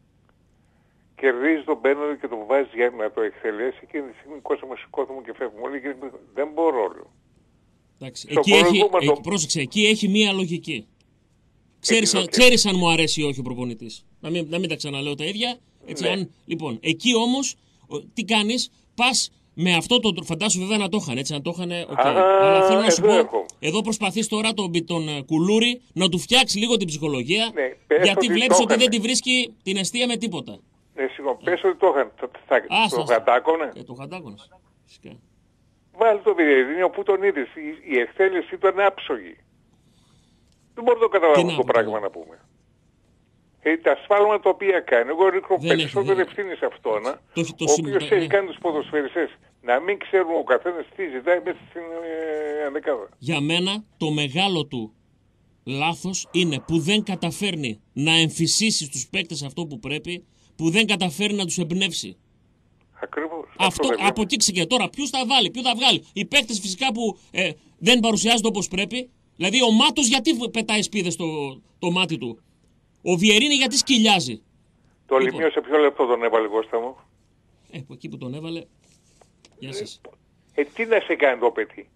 κερδίζει τον πέναλτι και τον βάζει για να το εκτελέσει, και τη στιγμή Κώστα μου σηκώθουμε και φεύγουμε όλοι και δεν μπορώ. Εντάξει, πρόσεξε, εκεί έχει μία λογική. Ξέρεις αν μου αρέσει ή όχι ο προπονητής. Να μην τα ξαναλέω τα ίδια. Έτσι, ναι. Λοιπόν, εκεί όμως, τι κάνεις, πας με αυτό το. Φαντάσου βέβαια να το είχαν, έτσι, να το είχαν. Αλλά θέλω να σου πω, εδώ προσπαθείς τώρα τον Κουλούρη να του φτιάξει λίγο την ψυχολογία. Ναι, γιατί βλέπεις ότι δεν τη βρίσκει την αιστεία με τίποτα. Ναι, συγγνώμη, πες ότι το είχαν. Το γαντάκωνε. Το γαντάκωνε. Φυσικά. Βάλει το βιντεο που τον είδες. Η εκτέλεση ήταν άψογη. Δεν μπορώ να το καταλάβω αυτό το πράγμα να πούμε. Τα σφάλματα τα οποία κάνει, εγώ ρίχνω περισσότερη ευθύνη σε αυτόν, ο οποίος έχει κάνει τους ποδοσφαιριστές να μην ξέρουν ο καθένας τι ζητάει μέσα στην δεκάδα. Για μένα το μεγάλο του λάθος είναι που δεν καταφέρνει να εμφυσίσει στους παίκτες αυτό που πρέπει, που δεν καταφέρνει να τους εμπνεύσει. Ακριβώς. Αυτό από εκεί ξεκινάει. Τώρα ποιους θα βάλει, ποιους θα βγάλει. Οι παίκτες φυσικά που δεν παρουσιάζονται όπως πρέπει. Δηλαδή ο Μάτος γιατί πετάει σπίδες το μάτι του. Ο Βιερίνη γιατί σκυλιάζει. Το Λιμιό σε ποιο λεπτό τον έβαλε, Κώστα μου? Εκεί που τον έβαλε. Γεια σας. Τι να σε κάνει το παιδί?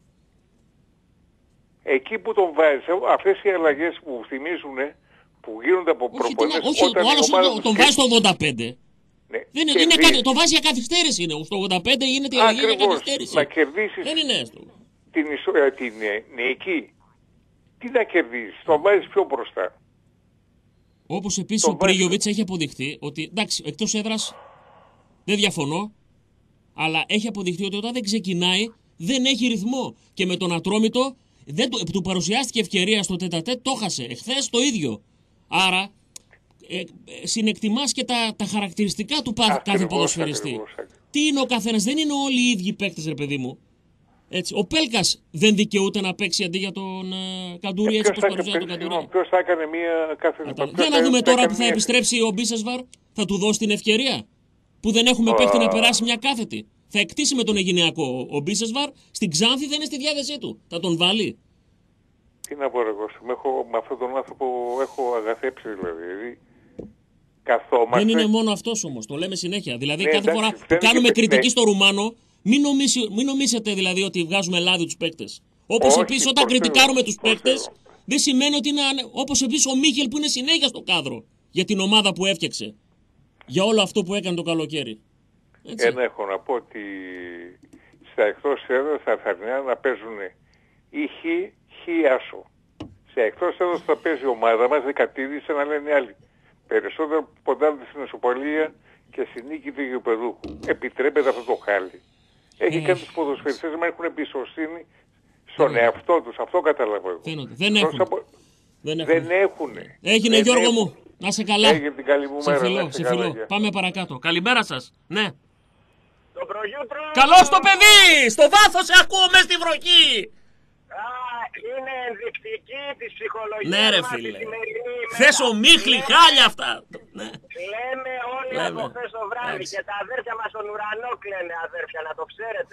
Εκεί που τον βάζει, αυτές οι αλλαγές που θυμίζουν, που γίνονται από προπονητές. Όχι, ο άλλος τον βάζει στο 85. Ναι, δεν είναι το βάζει για καθυστέρηση. Είναι. Στο 85 γίνεται η αλλαγή για καθυστέρηση. Να κερδίσεις την νίκη. Τι να κερδίσεις, τον βάζεις πιο μπροστά. Όπως επίσης ο Πρίγιοβιτς έχει αποδειχθεί ότι, εντάξει, εκτός έδρας δεν διαφωνώ, αλλά έχει αποδειχθεί ότι όταν δεν ξεκινάει δεν έχει ρυθμό. Και με τον Ατρόμητο του παρουσιάστηκε ευκαιρία στο τετατέτ, το χάσε. Εχθές το ίδιο. Άρα συνεκτιμάς και τα χαρακτηριστικά του κάθε ποδοσφαιριστή. Τι είναι ο καθένας, δεν είναι όλοι οι ίδιοι παίκτες, ρε παιδί μου. Έτσι. Ο Πέλκας δεν δικαιούται να παίξει αντί για τον Καντούρη, έτσι όπως παρουσιάζει τον Καντούρη. Ποιος θα έκανε μία κάθετη. Για να δούμε τώρα που θα επιστρέψει ο Μπίσεσβαρ, θα του δώσει την ευκαιρία. Που δεν έχουμε παίκτη να περάσει μια κάθετη. Θα εκτίσει με τον Αιγυνειακό. Ο Μπίσεσβαρ στην Ξάνθη δεν είναι στη διάθεσή του. Θα τον βάλει. Τι να πω, εγώ με αυτόν τον άνθρωπο έχω αγαθέψει δηλαδή. Καθόμαστε. Δεν είναι μόνο αυτός όμως, το λέμε συνέχεια. Δηλαδή κάθε φορά που κάνουμε κριτική στο Ρουμάνο, μην νομίσετε δηλαδή ότι βγάζουμε λάδι τους παίκτες. Όπως επίσης όταν κριτικάρουμε τους παίκτες, δεν σημαίνει ότι είναι όπως επίσης ο Μίχελ που είναι συνέχεια στο κάδρο για την ομάδα που έφτιαξε. Για όλο αυτό που έκανε το καλοκαίρι. Ένα έχω να πω ότι στα εκτός έδρας θα αρνιά να παίζουν ή χ άσο. Σε εκτός έδρας θα παίζει η ομάδα μας, δεκατήρισε να λένε άλλοι. Περισσότερο ποντάρονται στην ισοπαλία και στη νίκη του γηπεδούχου. Επιτρέπεται αυτό το χάλι. Έχει κάνει τους ποδοσφαιριστές να έχουν εμπιστοσύνη στον εαυτό τους. Αυτό καταλαβαίνω εγώ. Δεν έχουν. Έγινε Γιώργο μου. Να είσαι καλά. Έγινε την καλή μου μέρα. Σε φιλό. Πάμε παρακάτω. Καλημέρα σας. Ναι. Προγιούτρο. Καλώς το παιδί! Στο βάθος σε ακούω μες στη βροχή! Είναι ενδεικτική της ψυχολογίας ναι, ρε, μας φίλε. τη σημερινή ημέρα. Χθες ο Μίχλη, χάλια αυτά. Ναι. Κλαίμε όλοι από χθες το βράδυ και τα αδέρφια μας στον ουρανό κλαίνε, αδέρφια, να το ξέρετε.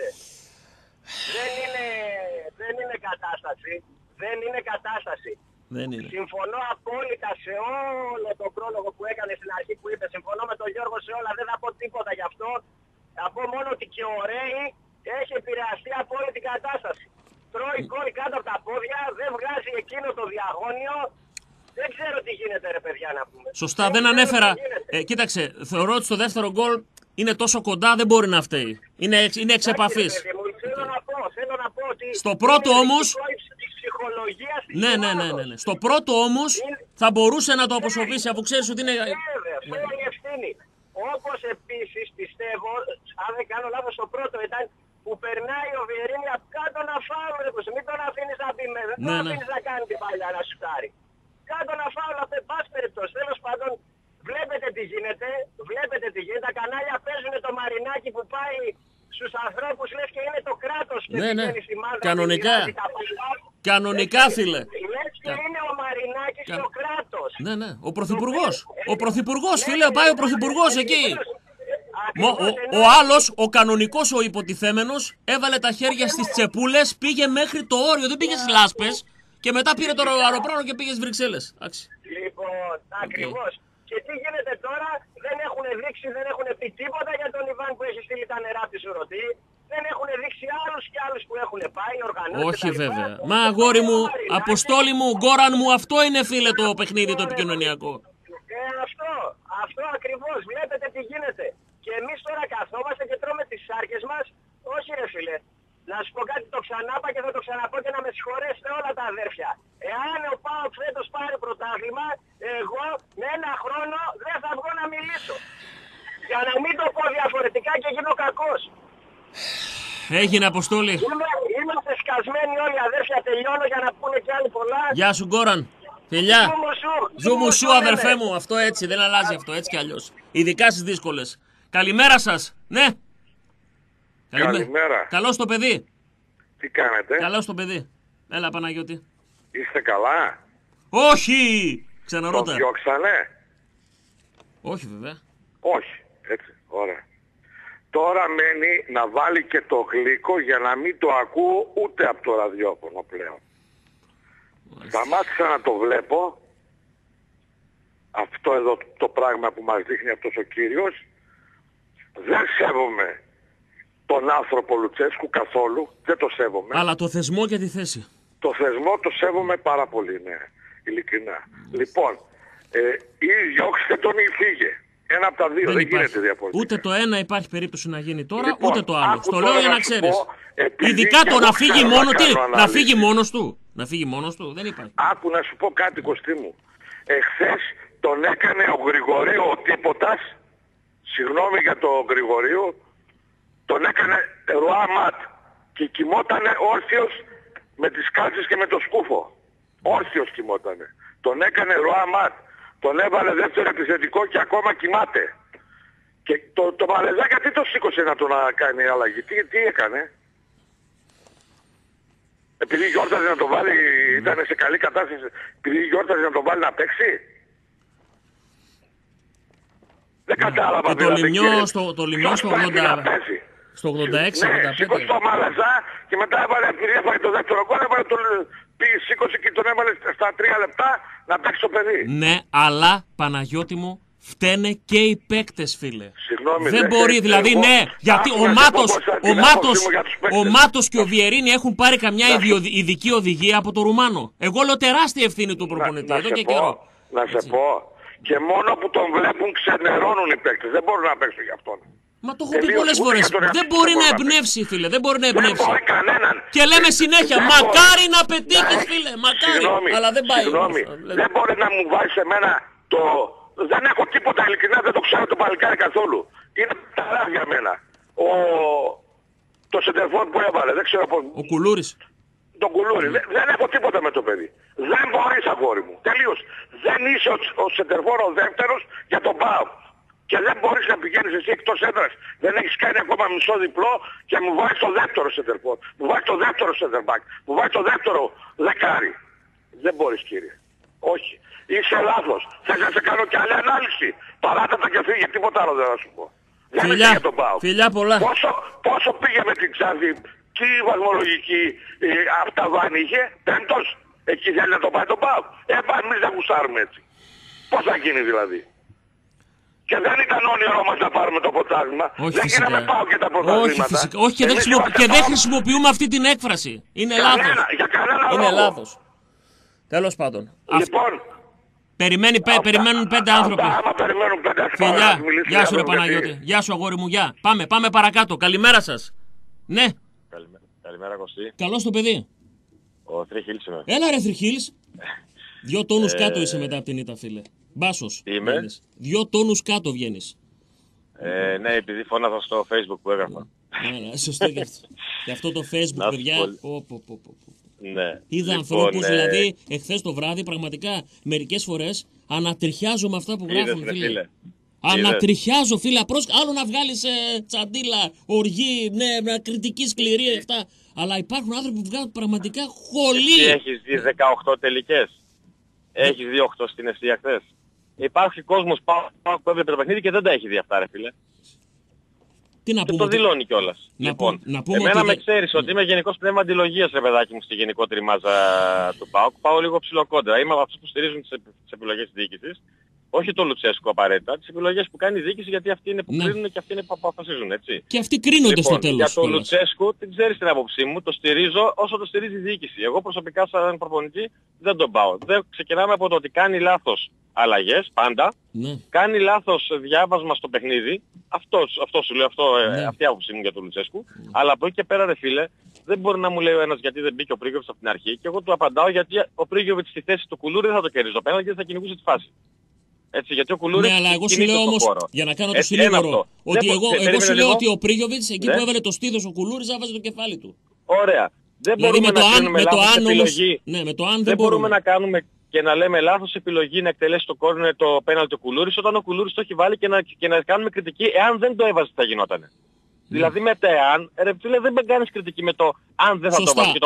Δεν είναι κατάσταση. Δεν είναι κατάσταση. Δεν είναι. Συμφωνώ απόλυτα σε όλο το πρόλογο που έκανε στην αρχή που είπε. Συμφωνώ με τον Γιώργο σε όλα. Δεν θα πω τίποτα γι' αυτό. Θα πω μόνο ότι και ο Ρέι έχει επηρεαστεί από όλη την κατάσταση. Τρώει κόλλη κάτω από τα πόδια, δεν βγάζει εκείνο το διαγώνιο. Δεν ξέρω τι γίνεται, ρε παιδιά, να πούμε. Σωστά, δεν ανέφερα. Κοίταξε, θεωρώ ότι στο δεύτερο γκολ είναι τόσο κοντά, δεν μπορεί να φταίει. Είναι εξ επαφής. Θέλω να πω ότι. Στο πρώτο όμως. Ναι. Στο πρώτο όμως θα μπορούσε να το αποσοβήσει αφού ξέρεις ότι είναι. Βέβαια, αυτό είναι η ευθύνη. Όπως επίσης πιστεύω, αν δεν κάνω λάθος, το πρώτο ήταν που περνάει ο Βιερίνη από κάτω να φάουλ, μην τον αφήνεις να πει μέσα, δεν τον αφήνεις να κάνει την παλιά να σουτάρει. Κάτω να φάουλ, αυτό πάση περιπτώσει. Τέλος πάντων, βλέπετε τι γίνεται, τα κανάλια παίζουν το μαρινάκι που πάει στους ανθρώπους, λες και είναι το κράτος και πηγαίνει στη μάζα. Κανονικά, φίλε. Λες και είναι ο Μαρινάκης το κράτος. Ναι, ο Πρωθυπουργός. Ο Πρωθυπουργός, φίλε, πάει ο Πρωθυπουργός εκεί. Ο άλλος, ο κανονικός, ο υποτιθέμενος, έβαλε τα χέρια στις τσεπούλες, πήγε μέχρι το όριο, δεν πήγε στις λάσπες και μετά πήρε το αεροπλάνο και πήγε στις Βρυξέλλες. Λοιπόν, ακριβώς. Και τι γίνεται τώρα, δεν έχουν δείξει, δεν έχουν πει τίποτα για τον Ιβάν που έχει στείλει τα νερά της Ουρωτή. Δεν έχουν δείξει άλλους και άλλους που έχουν πάει, οργανώσεις. Όχι βέβαια. Μα αγόρι μου, Αποστόλη μου, Γκόραν μου, αυτό είναι φίλε το παιχνίδι το επικοινωνιακό. Αυτό ακριβώς. Βλέπετε τι γίνεται. Και εμείς τώρα καθόμαστε και τρώμε τις σάρκες μας. Όχι ρε φίλε. Να σου πω κάτι, το ξανάπα και θα το ξαναπώ και να με συγχωρέσετε όλα τα αδέρφια. Εάν ο ΠΑΟΚ φέτος πάρει πρωτάθλημα, εγώ με ένα χρόνο δεν θα βγω να μιλήσω. Για να μην το πω διαφορετικά και γίνω κακός. Έγινε Αποστόλη. Είμαστε σκασμένοι όλοι αδέρφια, τελειώνω για να πούνε κι άλλοι πολλά. Γεια σου Γκόραν. Φιλιά. Ζούμου σου αδερφέ μου. Αυτό έτσι, δεν αλλάζει αυτό, έτσι κι αλλιώς. Ειδικά στις δύσκολες. Καλημέρα σας. Ναι. Καλημέρα. Καλώς το παιδί. Τι κάνετε? Καλώς το παιδί. Έλα Παναγιώτη. Είστε καλά? Όχι. Ξαναρώτα. Τον διώξανε? Όχι βέβαια. Όχι. Έτσι. Ωραία. Τώρα μένει να βάλει και το γλύκο για να μην το ακούω ούτε από το ραδιόφωνο πλέον. Σταμάτησα να το βλέπω. Αυτό εδώ το πράγμα που μας δείχνει αυτός ο κύριος. Δεν σέβομαι τον άνθρωπο Λουτσέσκου καθόλου. Δεν το σέβομαι. Αλλά το θεσμό και τη θέση. Το θεσμό το σέβομαι πάρα πολύ, ναι. Ειλικρινά. Λοιπόν, ή διώξτε τον ή φύγε. Ένα από τα δύο. Δεν γίνεται διαφορετικά. Ούτε το ένα υπάρχει περίπτωση να γίνει τώρα, Λοιπόν, ούτε το άλλο. Στο λέω για να ξέρεις. Επειδή Ειδικά το να φύγει μόνο. Τι, να ανάλυση. φύγει μόνος του. Να φύγει μόνος του. Δεν υπάρχει. Άκου να σου πω κάτι, Κωστή μου. Εχθές τον έκανε ο Γρηγορίου ο τίποτας. Συγγνώμη για το Γρηγορίου. Τον έκανε ροάματ. Και κοιμότανε όρθιος με τις κάλτσες και με το σκούφο. Όρθιος κοιμότανε. Τον έκανε ροάματ. Τον έβαλε δεύτερο επιθετικό και ακόμα κοιμάται. Και το Μαλεζάκα τι το σήκωσε να τον κάνει αλλαγή, τι έκανε. Επειδή γιόρταζε να τον βάλει, ήταν σε καλή κατάσταση, επειδή γιόρταζε να τον βάλει να παίξει. Δεν κατάλαβα. Και το Λιμιό στο 80. Στο 86, ναι, 85. Σήκωσε το Μαλαζά και μετά έβαλε, επειδή έφαγε το δεύτερο γκολ, σήκωσε και τον έβαλε στα 3 λεπτά να παίξει το παιδί. Ναι, αλλά Παναγιώτη μου, φταίνε και οι παίκτες, φίλε. Συγγνώμη, δεν μπορεί, δηλαδή, ναι, γιατί ο Μάτος και ο Βιερίνη έχουν πάρει καμιά ειδική οδηγία από το Ρουμάνο. Εγώ λέω τεράστια ευθύνη του προπονητή εδώ και καιρό. Να σε πω, και μόνο που τον βλέπουν ξενερώνουν οι παίκτες, δεν μπορούν να παίξουν γι' αυτόν. Μα το έχω πει πολλές φορές. Δεν μπορεί να εμπνεύσει, φίλε. Δεν μπορεί να εμπνεύσει. Δεν μπορεί κανέναν. Και λέμε συνέχεια, μακάρι να πετύχεις, φίλε. Μακάρι. Αλλά δεν πάει. Συγγνώμη. Δεν μπορεί να μου βάλει σε μένα το. Δεν έχω τίποτα ειλικρινά, δεν το ξέρω το παλικάρι καθόλου. Είναι ταρά για μένα. Το σεντερφόρ που έβαλε, δεν ξέρω πώς. Ο Κουλούρης. Τον Κουλούρη. Δεν έχω τίποτα με το παιδί. Δεν μπορείς, αγόρι μου. Τελείως. Δεν είσαι ο σεντερφόρ ο δεύτερος για τον ΠΑΟΚ. Και δεν μπορείς να πηγαίνεις εσύ εκτός έδρας. Δεν έχεις κάνει ακόμα μισό διπλό και μου βάζεις το δεύτερο σεντερφόρ. Μου βάζεις το δεύτερο σεντερμπακ. Μου βάζεις το δεύτερο δεκάρι. Δεν μπορείς, κύριε. Όχι. Είσαι λάθος. Θες να σε κάνω κι άλλη ανάλυση. Παράτα τα και φύγε. Τίποτα άλλο δεν θα σου πω. Φιλιά πολλά. Πόσο πήγε με την Ξάνθη. Τι βαθμολογική αυταβάνη είχε. Πέμπτος. Εκεί θέλει να το πάει το ΠΑΟΚ. Εμείς δεν γουστάρουμε έτσι. Πώς θα γίνει δηλαδή. Και δεν ήταν όνειρό μας να πάρουμε το πρωτάθλημα. Δεν γίναμε πάω και τα πρωταθλήματα. Όχι, και δεν χρησιμοποιούμε αυτή την έκφραση. Είναι λάθος. Για κανένα λόγο. Είναι λάθος. Τέλος πάντων. Λοιπόν, περιμένουν 5 άνθρωποι. Άμα περιμένουν 5 άνθρωποι. Φιλιά, γεια σου ρε Παναγιώτη. Γεια σου αγόρι μου, γεια. Πάμε παρακάτω. Καλημέρα σας. Ναι. Καλημέρα Κωστή. Καλώς το παιδί. Ο Θρύχιλς είμαι. Έλα ρε Θρύχιλς. 2 τόνους κάτω είσαι μετά από την ήττα, φίλε. Μπάσος. Είμαι. 2 τόνους κάτω βγαίνεις. Ναι, επειδή φώναζα στο Facebook που έγραφα. Ναι, σωστό και αυτό. Και αυτό το Facebook, παιδιά. Ναι. Είδα ανθρώπους, δηλαδή, εχθές το βράδυ, πραγματικά μερικές φορές ανατριχιάζω με αυτά που γράφουν, φίλε. Ανατριχιάζω, φίλε. Άλλο να βγάλεις τσαντίλα, οργή, ναι, κριτική σκληρή, αυτά. Αλλά υπάρχουν άνθρωποι που βγάλουν πραγματικά χολή. Εσύ έχεις δει 18 τελικές. Έχεις δει 8 στην ευθεία χθες. Υπάρχει κόσμος που έβλεπε το παιχνίδι και δεν τα έχει δει αυτά, ρε φίλε. Τι να και πούμε, το δηλώνει κιόλας. Λοιπόν, εμένα με ξέρεις ότι είμαι γενικός πνεύμα αντιλογίας, ρε παιδάκι μου, στη γενικότερη μάζα του ΠΑΟΚ. Πάω λίγο ψηλοκόντρα. Είμαι από αυτούς που στηρίζουν τις επιλογές της διοίκησης. Όχι το Λουτσέσκου απαραίτητα, τις επιλογές που κάνει η διοίκηση, γιατί αυτοί είναι που κρίνουν και αυτοί είναι που αποφασίζουν, έτσι. Και αυτοί κρίνονται στο τέλος. Για το Λουτσέσκου, την ξέρεις την άποψή μου, το στηρίζω όσο το στηρίζει η διοίκηση. Εγώ προσωπικά σαν προπονητή δεν τον πάω. Δεν ξεκινάμε από το ότι κάνει λάθος αλλαγές, πάντα. Ναι. Κάνει λάθος διάβασμα στο παιχνίδι. Αυτό σου λέω, αυτή η άποψή μου για τον Λουτσέσκου. Αλλά από εκεί και πέρα, ρε φίλε, δεν μπορεί να μου λέει ο ένας γιατί δεν μπήκε ο Πρίγιοβιτς από την αρχή. Και εγώ του απαντάω γιατί ο Πρίγιοβιτς στη θέση του Κουλούρη δεν θα το κερδίζει το πέναλτι και δεν θα κυνηγούσε τη φάση. Έτσι, γιατί ο Κουλούρης. Ναι, αλλά εγώ σου λέω όμως, για να κάνω το συνήγορο, ότι εγώ σου λέω ότι ο Πρίγιοβιτς εκεί που έβαλε το στήθος ο Κουλούρης άβαζε το κεφάλι του. Ωραία. Δεν δηλαδή μπορούμε να κάνουμε λάθος επιλογή. Ναι, με το αν δεν μπορούμε να κάνουμε και να λέμε λάθος επιλογή να εκτελέσει το κόρνερ το πέναλτι του Κουλούρης όταν ο Κουλούρης το έχει βάλει και να κάνουμε κριτική εάν δεν το έβαζε θα γινότανε. Δηλαδή με το εάν, ρε φίλε, δεν κάνεις κριτική με το αν δεν θα το βάλει.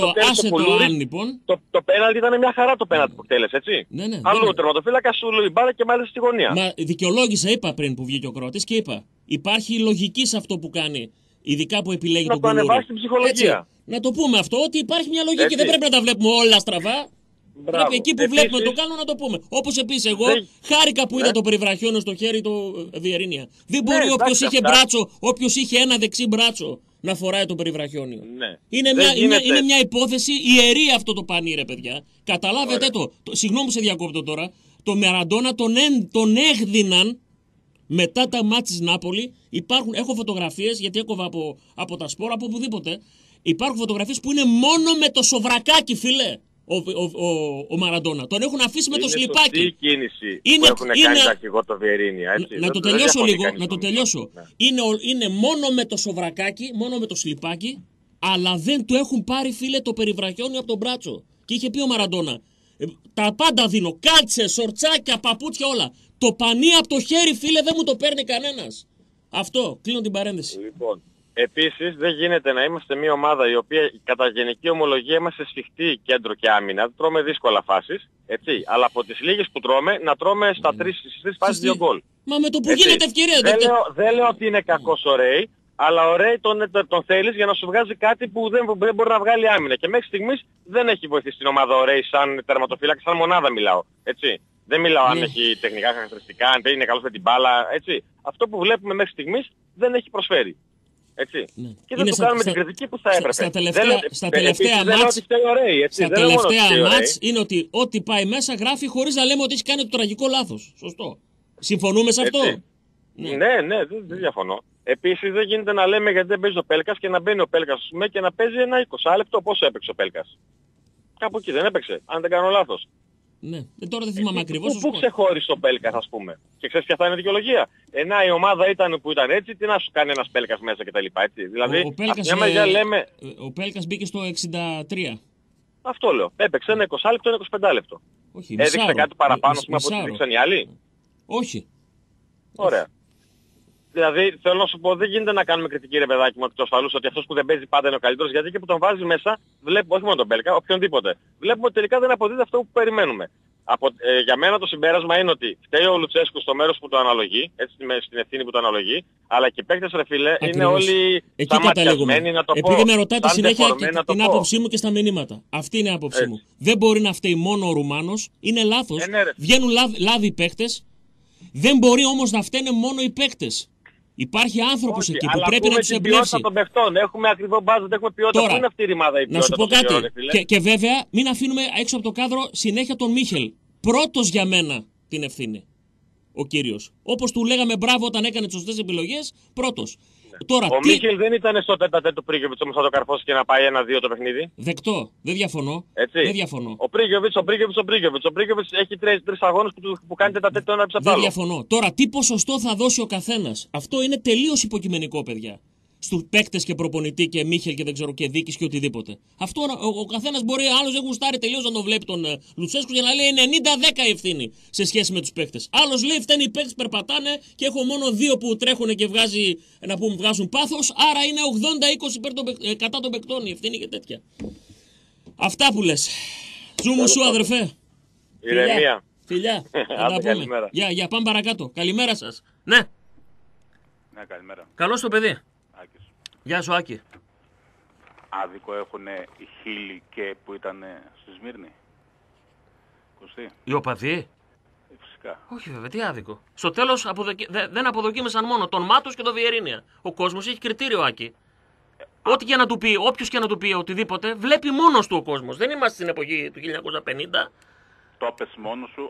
Το πέναλτι ήταν μια χαρά το πέναλτι που εκτέλεσε, έτσι. Ναι, αλλού ο τερματοφύλακας σου λέει μπάλα και μάλιστα στη γωνία. Μα δικαιολόγησα, είπα πριν που βγήκε ο Κρότης και είπα, υπάρχει λογική σε αυτό που κάνει, ειδικά που επιλέγει τον Κουλούρη. Να το ανεβάσει την ψυχολογία. Έτσι, να το πούμε αυτό, ότι υπάρχει μια λογική, έτσι. Δεν πρέπει να τα βλέπουμε όλα στραβά. Μπράβο. Πρέπει εκεί που βλέπουμε το κάνουμε να το πούμε. Όπως επίσης εγώ χάρηκα που είδα το περιβραχιόνιο στο χέρι του Βιερίνια. Δεν μπορεί όποιος είχε ένα δεξί μπράτσο να φοράει το περιβραχιόνιο. Ναι. Είναι μια υπόθεση ιερή αυτό το πανί, ρε παιδιά. Καταλάβετε το. Συγγνώμη που σε διακόπτω τώρα. Το Μαραντόνα τον έγδιναν μετά τα μάτς της Νάπολη. Έχω φωτογραφίες, γιατί έκοβα από τα σπόρα, από οπουδήποτε. Υπάρχουν φωτογραφίες που είναι μόνο με το σοβρακάκι, φίλε. Ο Μαραντόνα. Τον έχουν αφήσει με το σλιπάκι. Είναι κίνηση που έχουν κάνει τα αρχηγό το Βιερίνια, έτσι. Να το τελειώσω λίγο, να το τελειώσω. Είναι μόνο με το σοβρακάκι, μόνο με το σλιπάκι, αλλά δεν του έχουν πάρει, φίλε, το περιβραχιόνιο από τον μπράτσο. Και είχε πει ο Μαραντόνα, Τα πάντα δίνω. Κάλτσες, σορτσάκια, παπούτσια, όλα. Το πανί από το χέρι, φίλε, δεν μου το παίρνει κανένας. Αυτό. Κλείνω την παρένθεση. Λοιπόν, επίσης δεν γίνεται να είμαστε μια ομάδα η οποία κατά γενική ομολογία είμαστε σφιχτή κέντρο και άμυνα. Τρώμε δύσκολα φάσεις. Έτσι. Αλλά από τις λίγες που τρώμε, να τρώμε στις τρεις φάσεις 2 γκολ. Μα με το που γίνεται ευκαιρία. Δεν λέω ότι είναι κακός ο Ρέι, αλλά ο Ρέι τον θέλεις για να σου βγάζει κάτι που δεν μπορεί να βγάλει άμυνα. Και μέχρι στιγμής δεν έχει βοηθήσει την ομάδα ο Ρέι σαν τερματοφύλακα, σαν μονάδα μιλάω. Έτσι. Δεν μιλάω αν έχει τεχνικά χαρακτηριστικά, αν είναι καλός με την μπάλα. Έτσι. Αυτό που βλέπουμε μέχρι στιγμής δεν έχει προσφέρει. Έτσι. Ναι. Και δεν του κάνουμε την κριτική που θα έπρεπε. Στα τελευταία μάτς είναι ότι ό,τι πάει μέσα γράφει χωρίς να λέμε ότι έχει κάνει το τραγικό λάθος. Σωστό. Συμφωνούμε σε αυτό. Ναι, δεν διαφωνώ. Επίσης δεν γίνεται να λέμε γιατί δεν παίζει ο Πέλκας και να μπαίνει ο Πέλκας και να παίζει ένα 20 λεπτό. Πόσο έπαιξε ο Πέλκας? Κάπου εκεί δεν έπαιξε, αν δεν κάνω λάθος. Ναι, τώρα δεν θυμάμαι ακριβώς. Πού ξεχώρισε ο Πέλκας, ας πούμε? Και ξέρεις ποια θα είναι η δικαιολογία? Η ομάδα ήταν που ήταν έτσι, τι να σου κάνει ένας Πέλκας μέσα κτλ. Δηλαδή, ο Πέλκας μπήκε στο 63. Αυτό λέω. Έπαιξε ένα 20 λεπτό, ένα 25 λεπτό. Όχι, έδειξε κάτι παραπάνω από ό,τι έδειξαν οι άλλοι? Όχι. Ωραία. Δηλαδή, θέλω να σου πω, δεν γίνεται να κάνουμε κριτική, ρε παιδάκι μου, επί του ασφαλούς, ότι αυτός που δεν παίζει πάντα είναι ο καλύτερος, γιατί και που τον βάζει μέσα, βλέπουμε, όχι μόνο τον Πέλκα, οποιονδήποτε, βλέπουμε ότι τελικά δεν αποδίδει αυτό που περιμένουμε. Για μένα το συμπέρασμα είναι ότι φταίει ο Λουτσέσκου στο μέρος που το αναλογεί, έτσι στην ευθύνη που το αναλογεί, αλλά και οι παίκτες, ρε φίλε, είναι όλοι σταματιασμένοι, να το πω. Επειδή με ρωτάτε συνέχεια την άποψή μου και στα μηνύματα. Αυτή είναι η άποψή μου. Δεν μπορεί να φταίει μόνο ο Ρουμάνος, είναι λάθος. Βγαίνουν λάδι οι παίκτες. Δεν μπορεί όμως να φταίνε μόνο οι παίκτες. Υπάρχει άνθρωπος εκεί που πρέπει να τους εμπνεύσει. Έχουμε ακριβό μπάζετ, έχουμε ποιότητα. Τώρα, πού είναι αυτή η ρημάδα η ποιότητα? Να σου πω κάτι. Και βέβαια, μην αφήνουμε έξω από το κάδρο συνέχεια τον Μίχελ. Πρώτος για μένα την ευθύνη. Ο κύριος. Όπως του λέγαμε μπράβο όταν έκανε τις σωστές επιλογές, πρώτος. Τώρα, ο Μίχελ δεν ήταν στο τέταρτο του Πρίγιοβιτς όμως θα το καρφώσει και να πάει 1-2 το παιχνίδι. Δεκτό. Δεν διαφωνώ. Έτσι. Δεν διαφωνώ. Ο Πρίγιοβιτς έχει τρεις αγώνες που κάνει τέταρτο ένα πίσω από άλλο. Δεν διαφωνώ. Τώρα, τι ποσοστό θα δώσει ο καθένας? Αυτό είναι τελείως υποκειμενικό, παιδιά. Στους παίκτες και προπονητή και Μίχελ και δεν ξέρω και Δίκης και οτιδήποτε. Αυτό ο καθένας μπορεί, άλλος δεν γουστάρει τελείως να το βλέπει τον Λουτσέσκου για να λέει 90-10 ευθύνη σε σχέση με τους παίκτες. Άλλος λέει φταίνει οι παίκτες περπατάνε και έχω μόνο 2 που τρέχουν και βγάζουν πάθος, άρα είναι 80-20 κατά των παικτών η ευθύνη και τέτοια. Αυτά που λες. Ζούμου σου αδερφέ. Ηρεμία. Φιλιά. Για πάμε παρακάτω. Καλημέρα σας. Ναι. Ναι, καλημέρα. Καλώς το παιδί. Άκης. Γεια σου Άκη. Άδικο έχουν οι Χίλοι και που ήταν στη Σμύρνη? Κωστή. Οι οπαδοί. Φυσικά. Όχι βέβαια, τι άδικο. Στο τέλος δεν αποδοκίμησαν μόνο τον Μάτος και τον Βιερίνια. Ο κόσμος έχει κριτήριο, Άκη. Ό,τι και να του πει, όποιος και να του πει οτιδήποτε, βλέπει μόνος του ο κόσμος. Δεν είμαστε στην εποχή του 1950. Το πες μόνος σου.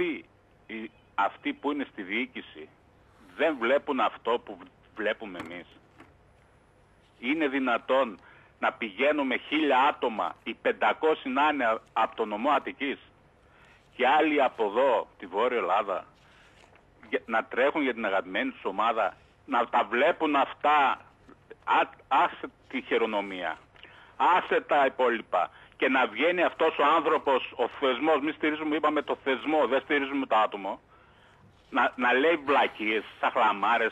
Αυτοί που είναι στη διοίκηση δεν βλέπουν αυτό που βλέπουμε εμείς. Είναι δυνατόν να πηγαίνουμε 1000 άτομα, οι 500 να είναι από το νομό Αττικής και άλλοι από εδώ, τη Βόρεια Ελλάδα, να τρέχουν για την αγαπημένη τους ομάδα, να τα βλέπουν αυτά, άσε τη χειρονομία, άσε τα υπόλοιπα, και να βγαίνει αυτός ο άνθρωπος, ο θεσμός, μη στηρίζουμε, είπαμε το θεσμό, δεν στηρίζουμε το άτομο, να λέει βλακίες, σαχλαμάρες.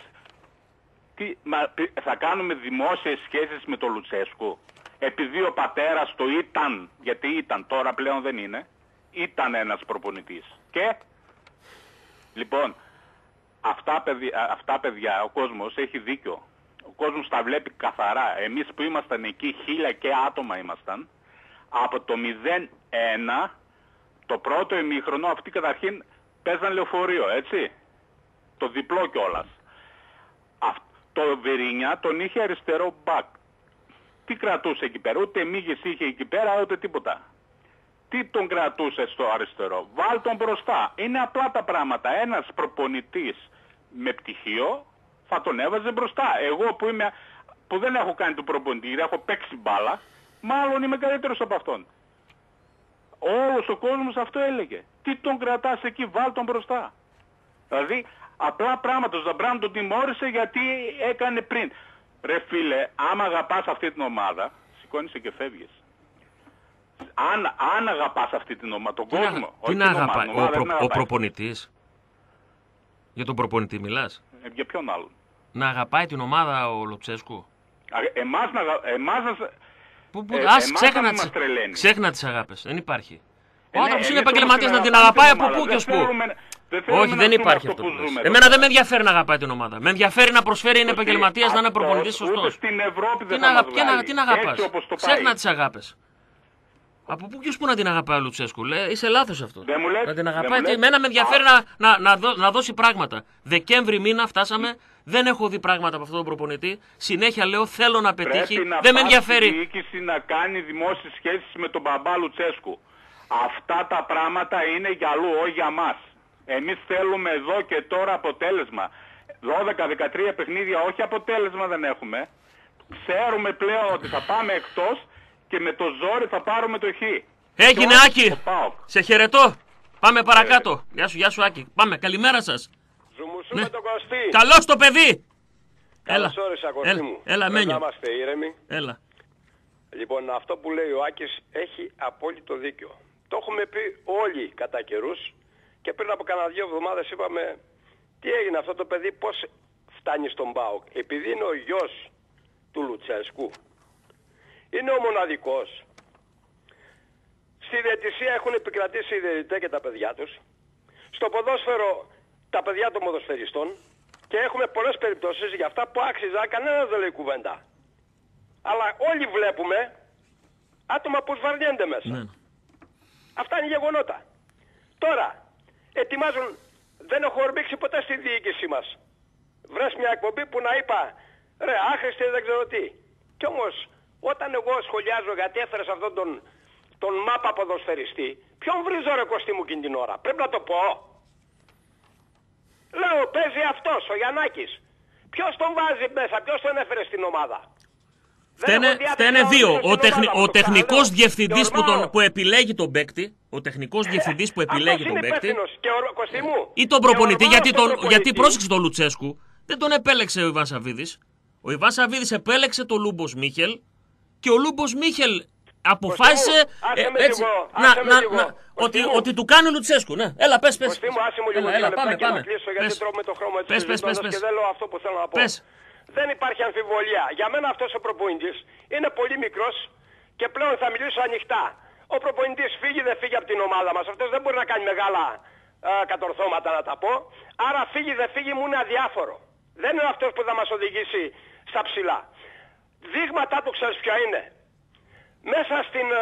Θα κάνουμε δημόσιες σχέσεις με τον Λουτσέσκου επειδή ο πατέρας το ήταν, γιατί ήταν, τώρα πλέον δεν είναι, ήταν ένας προπονητής. Και λοιπόν αυτά παιδιά, ο κόσμος έχει δίκιο. Ο κόσμος τα βλέπει καθαρά. Εμείς που ήμασταν εκεί, 1000 και άτομα ήμασταν, από το 0-1 το πρώτο ημίχρονο αυτοί καταρχήν παίζαν λεωφορείο, έτσι. Το διπλό κιόλας. Το Βιερίνια τον είχε αριστερό μπακ. Τι κρατούσε εκεί πέρα? Ούτε μύγες είχε εκεί πέρα, ούτε τίποτα. Τι τον κρατούσε στο αριστερό? Βάλ τον μπροστά. Είναι απλά τα πράγματα. Ένας προπονητής με πτυχίο θα τον έβαζε μπροστά. Εγώ που δεν έχω κάνει τον προπονητή, έχω παίξει μπάλα, μάλλον είμαι καλύτερος από αυτόν. Όλος ο κόσμος αυτό έλεγε. Τι τον κρατάς εκεί? Βάλ τον μπροστά. Δηλαδή απλά πράγματα. Ο Ζαμπράν τον τιμώρησε γιατί έκανε πριν. Ρε φίλε, άμα αγαπάς αυτή την ομάδα, σηκώνεσαι και φεύγεις. Αν αγαπάς αυτή την ομάδα, τον κόσμο. Τι να αγαπάει, ο προπονητής. Για τον προπονητή μιλάς. Για ποιον άλλον. Να αγαπάει την ομάδα ο Λουτσέσκου. Ξέχνα τις αγάπες. Δεν υπάρχει. Ο άνθρωπος είναι επαγγελματίας, να την αγαπάει από πού και ως πού. Όχι, δεν υπάρχει αυτό. Εμένα δεν με ενδιαφέρει να αγαπάει την ομάδα. Με ενδιαφέρει να προσφέρει, είναι επαγγελματίας, να είναι προπονητής σωστός. Τι να αγαπάς. Ξέχνα τις αγάπες. Από πού και ως πού να την αγαπάει ο Λουτσέσκου. Είσαι λάθος αυτό. Να την αγαπάει. Εμένα με ενδιαφέρει να δώσει πράγματα. Δεκέμβρη μήνα φτάσαμε. Δεν έχω δει πράγματα από αυτόν τον προπονητή. Συνέχεια λέω θέλω να πετύχει. Δεν με ενδιαφέρει. Πρέπει η διοίκηση να κάνει δημόσιες σχέσεις με τον μπαμπά Λουτσέσκου. Αυτά τα πράγματα είναι για αλλού, όχι για μας. Εμείς θέλουμε εδώ και τώρα αποτέλεσμα. 12-13 παιχνίδια, όχι αποτέλεσμα δεν έχουμε. Ξέρουμε πλέον ότι θα πάμε εκτός και με το ζόρι θα πάρουμε το χ. Έγινε Άκη. Σε χαιρετώ. Πάμε παρακάτω. Γεια σου Άκη. Πάμε. Καλημέρα σας. Ζουμουσού με τον Κωστή. Καλώς το παιδί. Καλώς όρισα Κωστή μου. Έλα Μένιο. Να είμαστε ήρεμοι. Έλα. Λοιπόν, αυτό που λέει ο Άκης έχει απόλυτο δίκιο. Το έχουμε πει όλοι κατά καιρούς και πριν από κανένα 2 εβδομάδες είπαμε τι έγινε αυτό το παιδί, πώς φτάνει στον ΠΑΟΚ. Επειδή είναι ο γιος του Λουτσέσκου, είναι ο μοναδικός. Στη διαιτησία έχουν επικρατήσει οι διαιτητές και τα παιδιά τους. Στο ποδόσφαιρο τα παιδιά των ποδοσφαιριστών και έχουμε πολλές περιπτώσεις για αυτά που άξιζα, κανένας δεν λέει κουβέντα. Αλλά όλοι βλέπουμε άτομα που σβαρδιένται μέσα. Ναι. Αυτά είναι γεγονότα. Τώρα, ετοιμάζουν, δεν έχω ορμήξει ποτέ στη διοίκησή μας. Βρες μια εκπομπή που να είπα, ρε άχρηστη δεν ξέρω τι. Κι όμως, όταν εγώ σχολιάζω γιατί έφερες αυτόν τον μάπα ποδοσφαιριστή, ποιον βρίζω ρε Κωστή μου εκείνη την ώρα, πρέπει να το πω. Λέω, παίζει αυτός, ο Γιαννάκης. Ποιος τον βάζει μέσα, ποιος τον έφερε στην ομάδα. Φταίνε δύο. Ο τεχνικός διευθυντής που επιλέγει τον παίκτη, ο τεχνικός διευθυντής που επιλέγει τον παίκτη, ή τον προπονητή, γιατί πρόσεξε τον Λουτσέσκου, δεν τον επέλεξε ο Ιβάν Σαββίδης. Ο Ιβάν Σαββίδης επέλεξε τον Λούμπος Μίχελ και ο Λούμπος Μίχελ αποφάσισε ότι του κάνει ο Λουτσέσκου. Ναι, έλα, πες. Κωστή μου, άσε μου λίγο λεπτάκι να κλείσω γιατί τρώμε το χρώμα της συζητώντας και δεν λέω αυτό που θέλω να πω. Δεν υπάρχει αμφιβολία. Για μένα αυτός ο προπονητής είναι πολύ μικρός και πλέον θα μιλήσω ανοιχτά. Ο προπονητής φύγει δεν φύγει από την ομάδα μας. Αυτός δεν μπορεί να κάνει μεγάλα κατορθώματα να τα πω. Άρα φύγει δεν φύγει μου είναι αδιάφορο. Δεν είναι αυτός που θα μας οδηγήσει στα ψηλά. Δείγματά του ξέρεις ποια είναι. Μέσα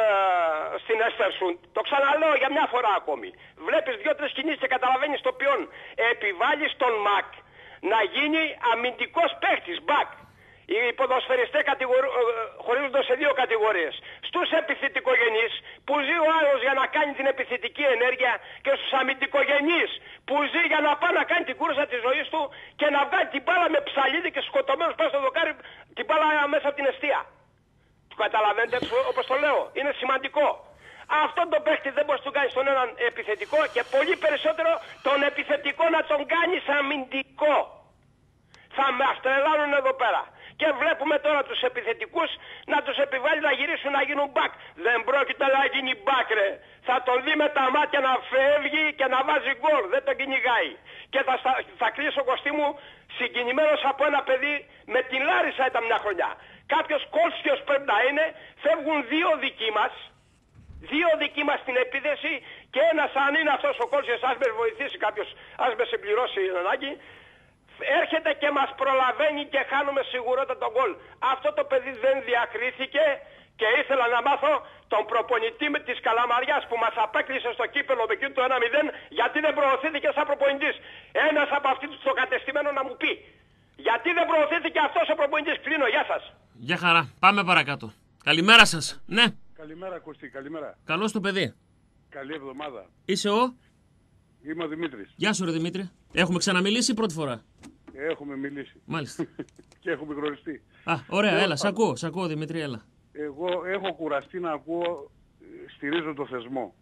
στην Έστερσουντ, το ξαναλέω για μια φορά ακόμη. Βλέπεις 2-3 κινήσεις και καταλαβαίνεις το ποιον επιβάλλει στον ΜΑΚ να γίνει αμυντικός παίχτης, back. Οι ποδοσφαιριστές χωρίζονται σε 2 κατηγορίες. Στους επιθετικογενείς που ζει ο άλλος για να κάνει την επιθετική ενέργεια και στους αμυντικογενείς που ζει για να πάει να κάνει την κούρσα της ζωής του και να βγάλει την μπάλα με ψαλίδι και σκοτωμένος πάνω στο δοκάρι την μπάλα μέσα από την εστία. Το καταλαβαίνετε όπως το λέω. Είναι σημαντικό. Αυτόν τον παίχτη δεν μπορείς να τον κάνεις στον έναν επιθετικό και πολύ περισσότερο τον επιθετικό να τον κάνεις αμυντικό. Θα μας τρελάνουν εδώ πέρα. Και βλέπουμε τώρα τους επιθετικούς να τους επιβάλλει να γυρίσουν να γίνουν back. Δεν πρόκειται να γίνει back ρε. Θα τον δει με τα μάτια να φεύγει και να βάζει γκολ. Δεν τον κυνηγάει. Και θα κλείσω Κωστή μου συγκινημένος από ένα παιδί με την Λάρισα ήταν μια χρονιά. Κάποιος κόλσιος πρέπει να είναι. Φεύγουν 2 δικοί μας. 2 δικοί μας στην επίθεση και ένας αν είναι αυτός ο κόλσιος, ας με βοηθήσει κάποιος, ας με συμπληρώσει η ανάγκη, έρχεται και μας προλαβαίνει και χάνουμε σιγουρότατα τον γκολ. Αυτό το παιδί δεν διακρίθηκε και ήθελα να μάθω τον προπονητή της Καλαμαριάς που μας απέκλεισε στο κύπελο με εκείνο το 1-0 γιατί δεν προωθήθηκε σαν προπονητής. Ένας από αυτοί στο κατεστημένο να μου πει γιατί δεν προωθήθηκε αυτός ο προπονητής. Κλείνω, γεια σας. Γεια χαρά, πάμε παρακάτω. Καλημέρα σας, ναι. Καλημέρα Κωστή, καλημέρα. Καλώς το παιδί. Καλή εβδομάδα. Είσαι ο? Είμαι ο Δημήτρης. Γεια σου ρε Δημήτρη. Έχουμε ξαναμιλήσει ή πρώτη φορά? Έχουμε μιλήσει. Μάλιστα. Και έχουμε γνωριστεί. Α, ωραία, έλα, σ' ακούω Δημήτρη, έλα. Εγώ έχω κουραστεί να ακούω, στηρίζω το θεσμό.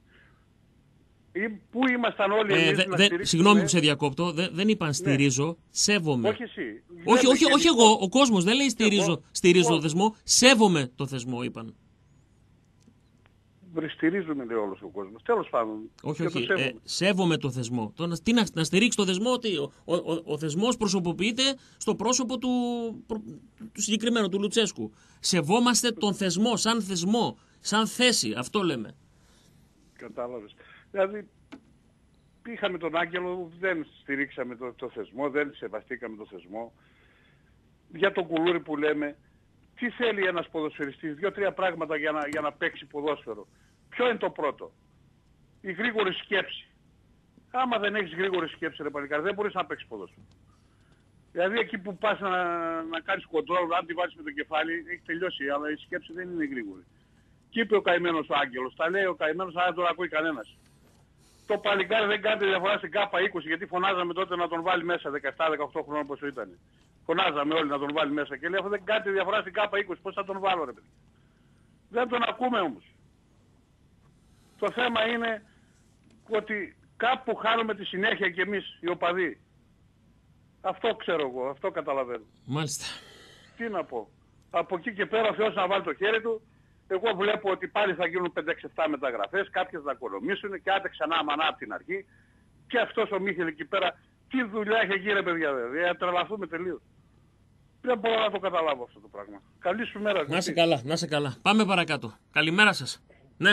Πού ήμασταν όλοι εμείς να στηρίξουμε... Συγγνώμη που σε διακόπτω, δεν είπαν στηρίζω, ναι. Σέβομαι. Όχι εσύ. Όχι εγώ, ο κόσμος δεν λέει στηρίζω το θεσμό, σέβομαι το θεσμό είπαν. στηρίζουμε, λέει, όλος ο κόσμος. Τέλος πάντων. Όχι. Σέβομαι το θεσμό. Τι να στηρίξει το θεσμό, ότι ο θεσμός προσωποποιείται στο πρόσωπο του συγκεκριμένου, του Λουτσέσκου. Σεβόμαστε τον θεσμό, σαν θέση. Αυτό λέμε. Κατάλαβες. Δηλαδή, είχαμε τον Άγγελο, δεν στηρίξαμε το θεσμό, δεν σεβαστήκαμε το θεσμό. Για τον Κουλούρη που λέμε, τι θέλει ένας ποδοσφαιριστής, 2-3 πράγματα για να παίξει ποδόσφαιρο. Ποιο είναι το πρώτο? Η γρήγορη σκέψη. Άμα δεν έχεις γρήγορη σκέψη, ρε παλικάρι, δεν μπορείς να παίξεις ποδόσφαιρο. Δηλαδή εκεί που πας να κάνεις κοντρόλ, αν τη βάζεις με το κεφάλι, έχει τελειώσει, αλλά η σκέψη δεν είναι γρήγορη. Και είπε ο καημένος ο Άγγελος, τα λέει ο καημένος, αλλά δεν τον ακούει κανένας. Το παλικάρι δεν κάνει διαφορά στην ΚΑΠΑ 20, γιατί φωνάζαμε τότε να τον βάλει μέσα, 17-18 χρόνια πόσο ήταν. Φωνάζαμε όλοι να τον βάλει μέσα και λέει, αφού δεν κάνει διαφορά στην ΚΑΠΑ 20, πώς θα τον βάλω, ρε παιδί? Δεν τον ακούμε όμως. Το θέμα είναι ότι κάπου χάνουμε τη συνέχεια κι εμείς οι οπαδοί. Αυτό ξέρω εγώ, αυτό καταλαβαίνω. Μάλιστα. Τι να πω. Από εκεί και πέρα ο Θεός να βάλει το χέρι του. Εγώ βλέπω ότι πάλι θα γίνουν 5-6-7 μεταγραφές, κάποιες θα οικονομήσουν και άντε ξανά μανά από την αρχή. Και αυτός ο Μίχελ εκεί πέρα, τι δουλειά έχει γίνει, ρε παιδιά, βέβαια. Τρελαθούμε τελείως. Δεν μπορώ να το καταλάβω αυτό το πράγμα. Καλή σου μέρα. Να σε καλά. Πάμε παρακάτω. Καλημέρα σας. Ναι.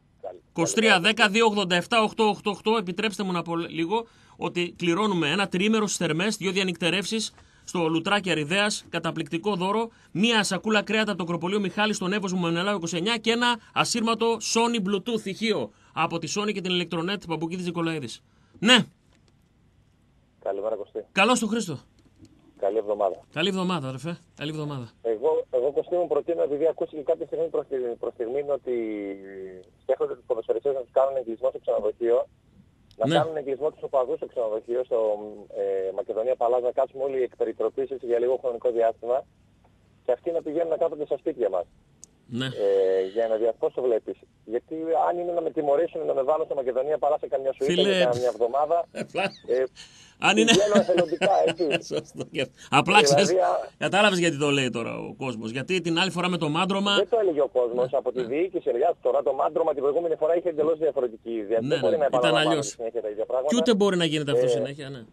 23-10-287-888. Επιτρέψτε μου να πω λίγο ότι κληρώνουμε ένα τριήμερο στις Θερμές, 2 διανυκτερεύσεις στο Λουτράκι Αριδέας, καταπληκτικό δώρο, μία σακούλα κρέατα από το Ακροπολείο Μιχάλη στον Εύωσμο Μενελάου 29 και ένα ασύρματο Sony Bluetooth ηχείο από τη Sony και την Electronet Παμπουκίδης Νικολαίδης. Ναι. Καλημέρα, Κωστή. Καλώς τον Χρήστο. Καλή εβδομάδα. Καλή εβδομάδα, ρε. Καλή εβδομάδα. Εγώ Κωστή μου προτείνω, επειδή ακούστηκε κάποια στιγμή προς στιγμή ότι σκέφτονται τους ποδοσφαιριστές να τους κάνουν εγκλισμό στο ξενοδοχείο, να κάνουν εγκλισμό τους οπαδούς στο ξενοδοχείο, στο Μακεδονία Παλάζ, να κάτσουμε όλοι εκ περιτροπής για λίγο χρονικό διάστημα και αυτοί να πηγαίνουν να κάθονται στα σπίτια μας. Ναι. Για να δει πώς το βλέπεις. Γιατί αν είναι να με τιμωρήσουν, να με βάλουν στο Μακεδονία Παλάζ σε καμιά σουίτα για μια εβδομάδα. Αν είναι. Εθελοντικά, έτσι. Απλά ξέρεις, κατάλαβες γιατί το λέει τώρα ο κόσμος. Γιατί την άλλη φορά με το μάντρωμα. Δεν το έλεγε ο κόσμος από τη διοίκηση. Τώρα το μάντρωμα την προηγούμενη φορά είχε εντελώς διαφορετική ιδέα. Ναι, δεν μπορεί να επαναλαμβάνει συνέχεια τα ίδια πράγματα. Και ούτε μπορεί να γίνεται αυτό συνέχεια, ναι.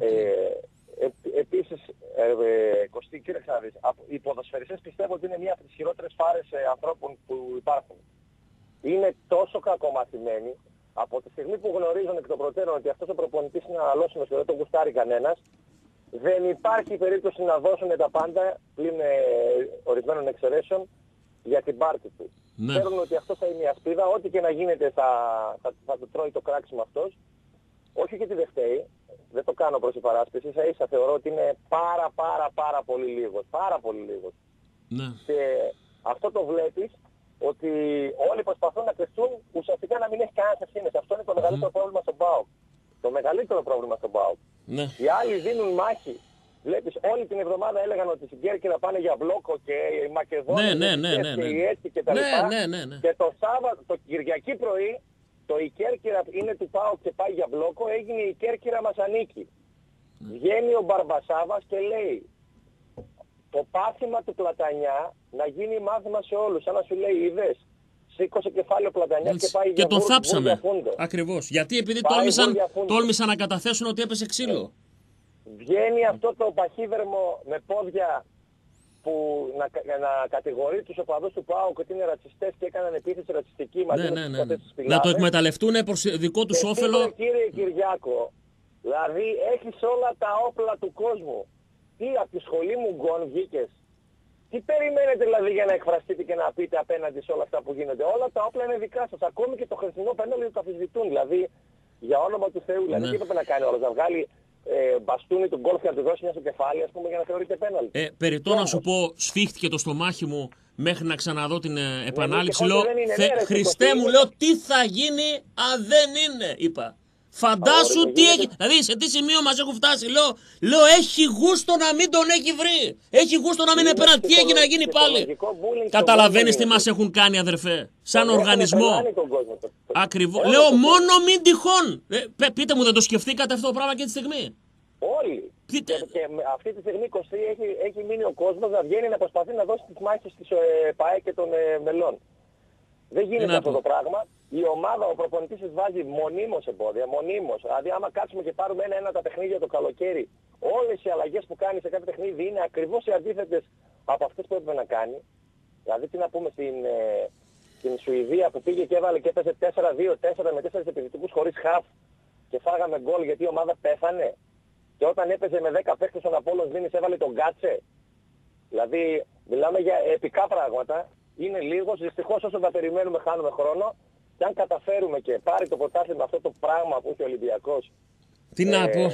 Επίσης, Κωστή, κύριε Ξάδης, οι ποδοσφαιριστές πιστεύω ότι είναι μία από τις χειρότερες φάρες ανθρώπων που υπάρχουν. Είναι τόσο κακομαθημένοι. Από τη στιγμή που γνωρίζουν εκ των προτέρων ότι αυτός ο προπονητής είναι αναλώσιμος και δεν τον γουστάρει κανένας, δεν υπάρχει περίπτωση να δώσουν τα πάντα, πλην ορισμένων εξαιρέσεων, για την πάρτη του. Ναι. Ξέρουν ότι αυτό θα είναι η ασπίδα, ό,τι και να γίνεται θα του τρώει το κράξιμο αυτός. Όχι γιατί δεν φταίει, δεν το κάνω προς υπαράσπιση, ίσα θεωρώ ότι είναι πάρα πολύ λίγος. Πάρα πολύ λίγος. Ναι. Και αυτό το βλέπεις, ότι όλοι προσπαθούν να κρυφτούν ουσιαστικά να μην έχει κανένας ευθύνες. Αυτό είναι το μεγαλύτερο πρόβλημα στον ΠΑΟΚ. Το μεγαλύτερο πρόβλημα στον ΠΑΟΚ. Ναι. Οι άλλοι δίνουν μάχη. Βλέπεις, όλη την εβδομάδα έλεγαν ότι στην Κέρκυρα πάνε για μπλόκο και οι Μακεδόνοι και οι έτσι και τα λοιπά. Και το Σάββατο, το Κυριακή πρωί, το η Κέρκυρα είναι του ΠΑΟΚ και πάει για μπλόκο, έγινε η Κέρκυρα μας ανήκει. Βγαίνει ο Μπαρμπασάβας και λέει το πάθημα του Πλατανιά να γίνει μάθημα σε όλους. Σαν να σου λέει, είδες, σήκωσε κεφάλι ο Πλατανιάς και πάει και τον θάψαμε. Ακριβώς. Γιατί επειδή τόλμησαν να καταθέσουν ότι έπεσε ξύλο. Βγαίνει αυτό το παχύδερμο με πόδια που να κατηγορεί τους οπαδούς του ΠΑΟΚ ότι είναι ρατσιστές και έκαναν επίθεση ρατσιστική μαζί με τους κατές της να το εκμεταλλευτούν προς δικό τους όφελο. Κύριε Κυριάκο, δηλαδή έχεις όλα τα όπλα του κόσμου. Τι από τη σχολή μου γκον βγήκες? Τι περιμένετε δηλαδή για να εκφραστείτε και να πείτε απέναντι σε όλα αυτά που γίνονται? Όλα τα όπλα είναι δικά σας. Ακόμη και το χρησινό πέναλτι το αφισβητούν. Δηλαδή για όνομα του Θεού. Δηλαδή τι έπρεπε να κάνει όλος? Να βγάλει μπαστούνι του γκολφ και να του δώσει μια στο κεφάλι, ας πούμε, για να θεωρείται πέναλτι. Περιττό να σου πω, σφίχτηκε το στομάχι μου μέχρι να ξαναδώ την επανάληψη. Λέω, Χριστέ μου, λέω, τι θα γίνει αν δεν είναι, είπα. Φαντάσου τι έχει. Δηλαδή σε τι σημείο μας έχουν φτάσει. Λέω έχει γούστο να μην τον έχει βρει. Έχει γούστο να μην είναι πέναλτι. Τι έχει να γίνει πάλι? Καταλαβαίνεις τι μας έχουν κάνει, αδερφέ? Σαν οργανισμό. Ακριβώς. Λέω μόνο μην τυχόν. Πείτε μου, δεν το σκεφτήκατε αυτό το πράγμα και τη στιγμή? Όλοι. Και αυτή τη στιγμή, Κωστή, έχει μείνει ο κόσμος να βγαίνει να προσπαθεί να δώσει τις μάχες της ΠΑΕ και των μελών. Δεν γίνεται αυτό το πράγμα. Η ομάδα, ο προπονητής της βάζει μονίμως εμπόδια, μονίμως. Δηλαδή άμα κάτσουμε και πάρουμε ένα τα παιχνίδια το καλοκαίρι, όλες οι αλλαγές που κάνει σε κάθε παιχνίδι είναι ακριβώς οι αντίθετες από αυτές που έπρεπε να κάνει. Δηλαδή τι να πούμε στην Σουηδία που πήγε και έβαλε και έπαιζε 4-2-4 με 4 επιθετικούς χωρίς χαφ και φάγαμε γκολ γιατί η ομάδα πέθανε. Και όταν έπαιζε με 10 παίκτες στον Απόλλων Βίνης έβαλε τον Γκάτσε. Δηλαδή μιλάμε για επικά πράγματα. Είναι λίγος, δυστυχώς όσο τα περιμένουμε χάνουμε χρόνο. Και αν καταφέρουμε και πάρει το πρωτάθλημα αυτό το πράγμα που έχει ο Ολυμπιακός. Τι να πω.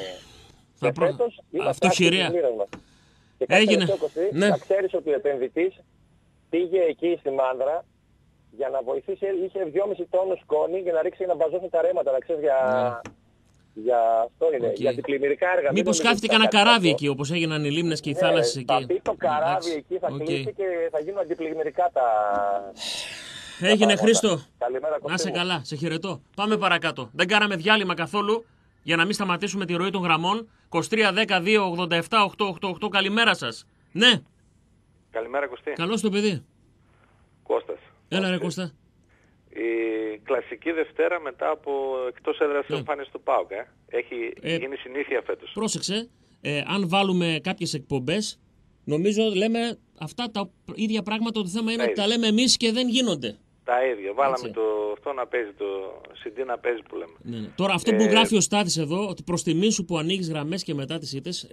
Αυτοχειρία. Έγινε. Ναι. Να ξέρεις ότι ο επενδυτής πήγε εκεί στη Μάνδρα για να βοηθήσει, είχε 2,5 τόνους σκόνη για να ρίξει να βαζώσουν τα ρέματα, να ξέρεις για αυτό είναι, για την πλημμυρικά έργα. Μήπως χάθηκε κανένα καράβι εκεί, όπως έγιναν οι λίμνες και οι θάλασσες εκεί. Θα μπει το καράβι εκεί, θα κλείσει και θα γίνουν αντιπλημμυρικά τα... Έγινε Χρήστο. Να είσαι καλά, σε χαιρετώ. Πάμε παρακάτω. Δεν κάναμε διάλειμμα καθόλου για να μην σταματήσουμε τη ροή των γραμμών. 23 10 2 87 888. Καλημέρα σας. Ναι. Καλημέρα Κωστή. Καλώς το παιδί. Κώστας. Έλα ρε Κώστα. Η κλασική Δευτέρα μετά από εκτός έδρας εμφάνιση του ΠΑΟΚ. Έχει γίνει συνήθεια φέτος. Πρόσεξε, αν βάλουμε κάποιες εκπομπές, νομίζω λέμε αυτά τα ίδια πράγματα. Το θέμα είναι ότι τα λέμε εμείς και δεν γίνονται. Τα ίδια. Βάλαμε αυτό να παίζει, το CD να παίζει που λέμε. Ναι. Τώρα αυτό που γράφει ο Στάθης εδώ, ότι προς τιμή σου που ανοίγεις γραμμές και μετά τις ήττες,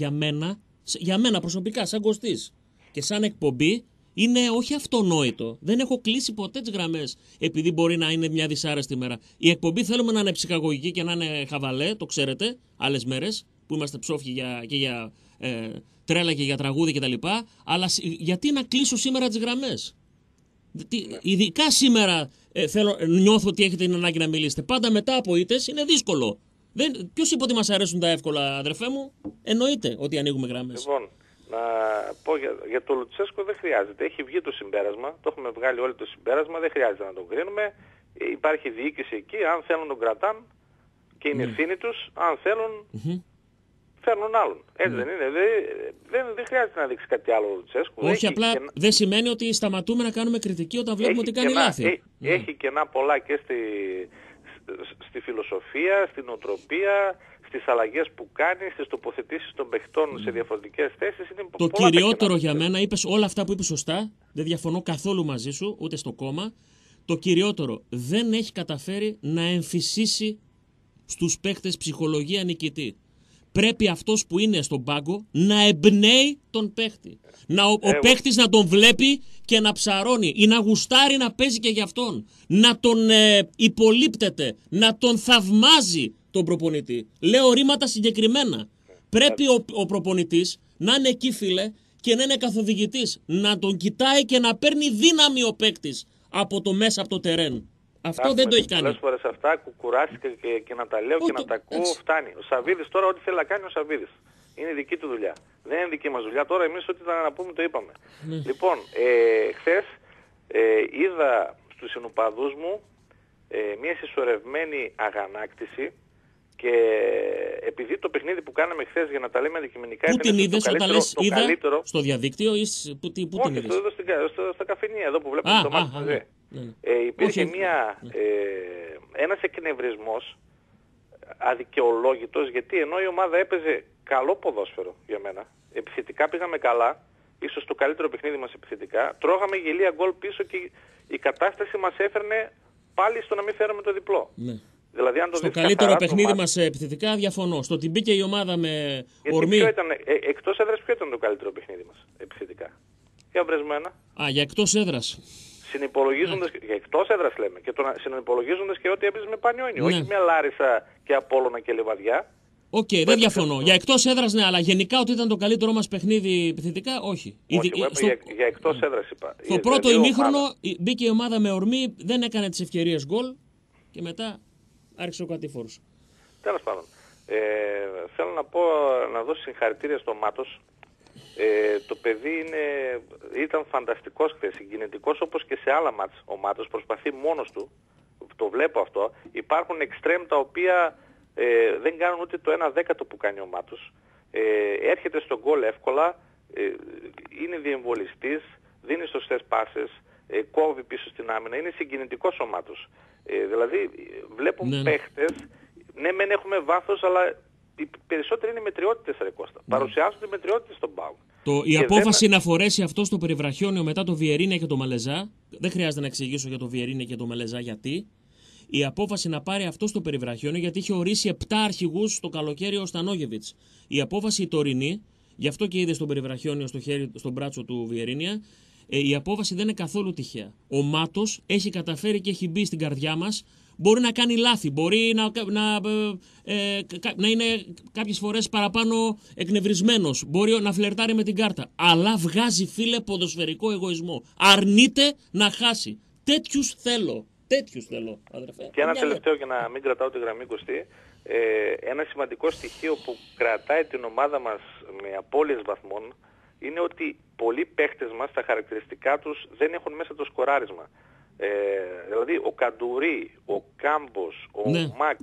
για μένα προσωπικά σαν Κωστής και σαν εκπομπή, είναι όχι αυτονόητο. Δεν έχω κλείσει ποτέ τις γραμμές επειδή μπορεί να είναι μια δυσάρεστη μέρα. Η εκπομπή θέλουμε να είναι ψυχαγωγική και να είναι χαβαλέ, το ξέρετε, άλλες μέρες που είμαστε ψόφοι και για τρέλα και για τραγούδι κτλ. Αλλά γιατί να κλείσω σήμερα τις γραμμές. Ειδικά σήμερα νιώθω ότι έχετε την ανάγκη να μιλήσετε. Πάντα μετά από ήττες είναι δύσκολο. Ποιος είπε ότι μας αρέσουν τα εύκολα, αδερφέ μου. Εννοείται ότι ανοίγουμε γραμμές. Λοιπόν, να πω για το Λουτσέσκο δεν χρειάζεται. Έχει βγει το συμπέρασμα. Το έχουμε βγάλει όλοι το συμπέρασμα. Δεν χρειάζεται να τον κρίνουμε. Υπάρχει διοίκηση εκεί. Αν θέλουν τον κρατάν και είναι ευθύνη τους. Αν θέλουν φέρνουν άλλον. Έτσι δεν είναι. Δεν χρειάζεται να δείξει κάτι άλλο ο Λουτσέσκο. Όχι, απλά δεν σημαίνει ότι σταματούμε να κάνουμε κριτική όταν βλέπουμε ότι κάνει λάθη. Έχει κενά πολλά και στη φιλοσοφία, στην οτροπία, στις αλλαγές που κάνει, στις τοποθετήσεις των παιχτών σε διαφορετικές θέσεις. Είναι το κυριότερο για μένα, είπες όλα αυτά που είπες σωστά, δεν διαφωνώ καθόλου μαζί σου, ούτε στο κόμμα. Το κυριότερο, δεν έχει καταφέρει να εμφυσίσει στους παίχτες ψυχολογία νικητή. Πρέπει αυτός που είναι στον πάγκο να εμπνέει τον παίχτη. Ο παίχτης να τον βλέπει και να ψαρώνει ή να γουστάρει να παίζει και για αυτόν. Να τον υπολείπτεται, να τον θαυμάζει τον προπονητή. Λέω ρήματα συγκεκριμένα. Πρέπει ο προπονητής να είναι εκεί, φίλε, και να είναι καθοδηγητής. Να τον κοιτάει και να παίρνει δύναμη ο παίκτης από το μέσα, από το τερέν. Αυτό δεν το έχει κάνει. Πολλές φορές αυτά κουράστηκα και να τα λέω και να τα ακούω, φτάνει. Ο Σαββίδης τώρα ό,τι θέλει να κάνει ο Σαββίδης. Είναι δική του δουλειά. Δεν είναι δική μας δουλειά. Τώρα εμείς ό,τι ήταν να πούμε το είπαμε. Λοιπόν, χθες είδα στους συνοπαδούς μου μια συσσωρευμένη αγανάκτηση και επειδή το παιχνίδι που κάναμε χθες για να τα λέμε αντικειμενικά πού την είδες όταν λες είδα στο διαδίκτυο ή πού την είδες? Όχι, στα καφενεία εδώ που βλέπουμε το μάτι μαζί. Υπήρχε ένας εκνευρισμός αδικαιολόγητος γιατί ενώ η ομάδα έπαιζε καλό ποδόσφαιρο για μένα, επιθετικά πήγαμε καλά, ίσως το καλύτερο παιχνίδι μας επιθετικά, τρώγαμε γελία γκολ πίσω και η κατάσταση μας έφερνε πάλι στο να μην φέρουμε το διπλό. Ναι. Δηλαδή, αν το στο καλύτερο παιχνίδι μας επιθετικά διαφωνώ. Στο ότι μπήκε η ομάδα με ορμή. Εκτός έδρας ποιο ήταν το καλύτερο παιχνίδι μας επιθετικά? Για βρες μου ένα. Για εκτός έδρας. Συνυπολογίζοντας, για εκτός έδρας λέμε, και συνυπολογίζοντας και ότι έπαιζε με Πανιόνιο, όχι με Λάρισα και Απόλλωνα και Λιβαδιά. Οκ, δεν διαφωνώ. Για εκτός έδρας ναι, αλλά γενικά ότι ήταν το καλύτερο μας παιχνίδι επιθετικά, όχι. Για εκτός έδρας είπα. Στο πρώτο ημίχρονο μπήκε η ομάδα με ορμή, δεν έκανε τις ευκαιρίες γκολ και μετά άρχισε ο κατήφορος. Τέλος πάντων. Θέλω να δώσω συγχαρητήρια στο Μάτος. Το παιδί ήταν φανταστικός χθες, συγκινητικός όπως και σε άλλα μάτς. Ο Μάτος προσπαθεί μόνος του, το βλέπω αυτό. Υπάρχουν εξτρέμ τα οποία δεν κάνουν ούτε το 1/10 που κάνει ο Μάτος. Έρχεται στον γκολ εύκολα, είναι διεμβολιστής, δίνει σωστές πάσες, κόβει πίσω στην άμυνα. Είναι συγκινητικός ο Μάτος. Δηλαδή βλέπουμε παίχτες, ναι μεν έχουμε βάθος, αλλά οι περισσότεροι είναι μετριότητες, ρε Κώστα. Παρουσιάζονται μετριότητες στον ΠΑΟΚ. Η απόφαση να φορέσει αυτό στο περιβραχιόνιο μετά το Βιερίνια και το Μαλεζά, δεν χρειάζεται να εξηγήσω για το Βιερίνια και το Μαλεζά γιατί. Η απόφαση να πάρει αυτό στο περιβραχιόνιο, γιατί είχε ορίσει 7 αρχηγούς το καλοκαίρι ο Στανόγεβιτς. Η απόφαση η τωρινή, γι' αυτό και είδε στο περιβραχιόνιο στο μπράτσο του Βιερίνια, η απόφαση δεν είναι καθόλου τυχαία. Ο Μάτος έχει καταφέρει και έχει μπει στην καρδιά μας. Μπορεί να κάνει λάθη, μπορεί να είναι κάποιες φορές παραπάνω εκνευρισμένος, μπορεί να φλερτάρει με την κάρτα. Αλλά βγάζει, φίλε, ποδοσφαιρικό εγωισμό. Αρνείται να χάσει. Τέτοιους θέλω, αδερφέ. Και ένα τελευταίο για να μην κρατάω τη γραμμή, Κωστή. Ένα σημαντικό στοιχείο που κρατάει την ομάδα μας με απώλειες βαθμών είναι ότι πολλοί παίχτες μας, τα χαρακτηριστικά τους δεν έχουν μέσα το σκοράρισμα. Δηλαδή ο Καντουρί, ο Κάμπος, ο Μακ,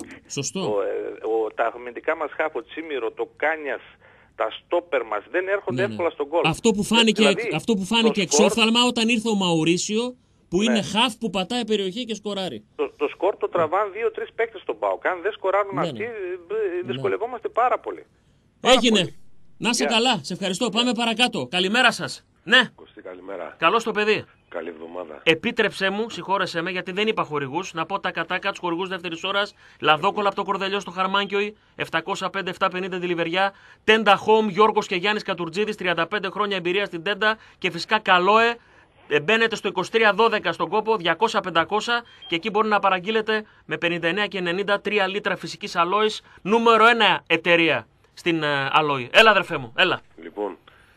τα αμυντικά μας χάφ, ο Τσίμηρο, το Κάνιας, τα στόπερ μας δεν έρχονται εύκολα στον γκολ. Αυτό που φάνηκε εξόφθαλμα όταν ήρθε ο Μαουρίσιο, που είναι χαφ που πατάει περιοχή και σκοράρει. Το σκορ το τραβάνε 2-3 παίκτες στον ΠΑΟΚ. Αν δεν σκοράρουν αυτοί, δυσκολευόμαστε πάρα πολύ. Έγινε. Να είσαι καλά. Σε ευχαριστώ. Πάμε παρακάτω. Καλημέρα σας. Ναι. Κωστή, καλημέρα. Καλώς το παιδί. Καλή εβδομάδα. Επίτρεψέ μου, συγχώρεσέ με, γιατί δεν είπα χορηγούς, να πω τα κατάκα τους χορηγούς δεύτερης ώρας. Λαδόκολα από το Κορδελιό στο Χαρμάνκιοι, 705-750 τη Λιβεριά. Τέντα Home, Γιώργος και Γιάννης Κατουρτζίδης, 35 χρόνια εμπειρία στην Τέντα. Και φυσικά Καλόε. Μπαίνετε στο 2312 στον κόπο, 200-500 και εκεί μπορεί να παραγγείλετε με 59 και 90 3 λίτρα φυσικής αλόης. Νούμερο 1 εταιρεία στην αλόη. Έλα, αδερφέ μου, έλα. Λοιπόν,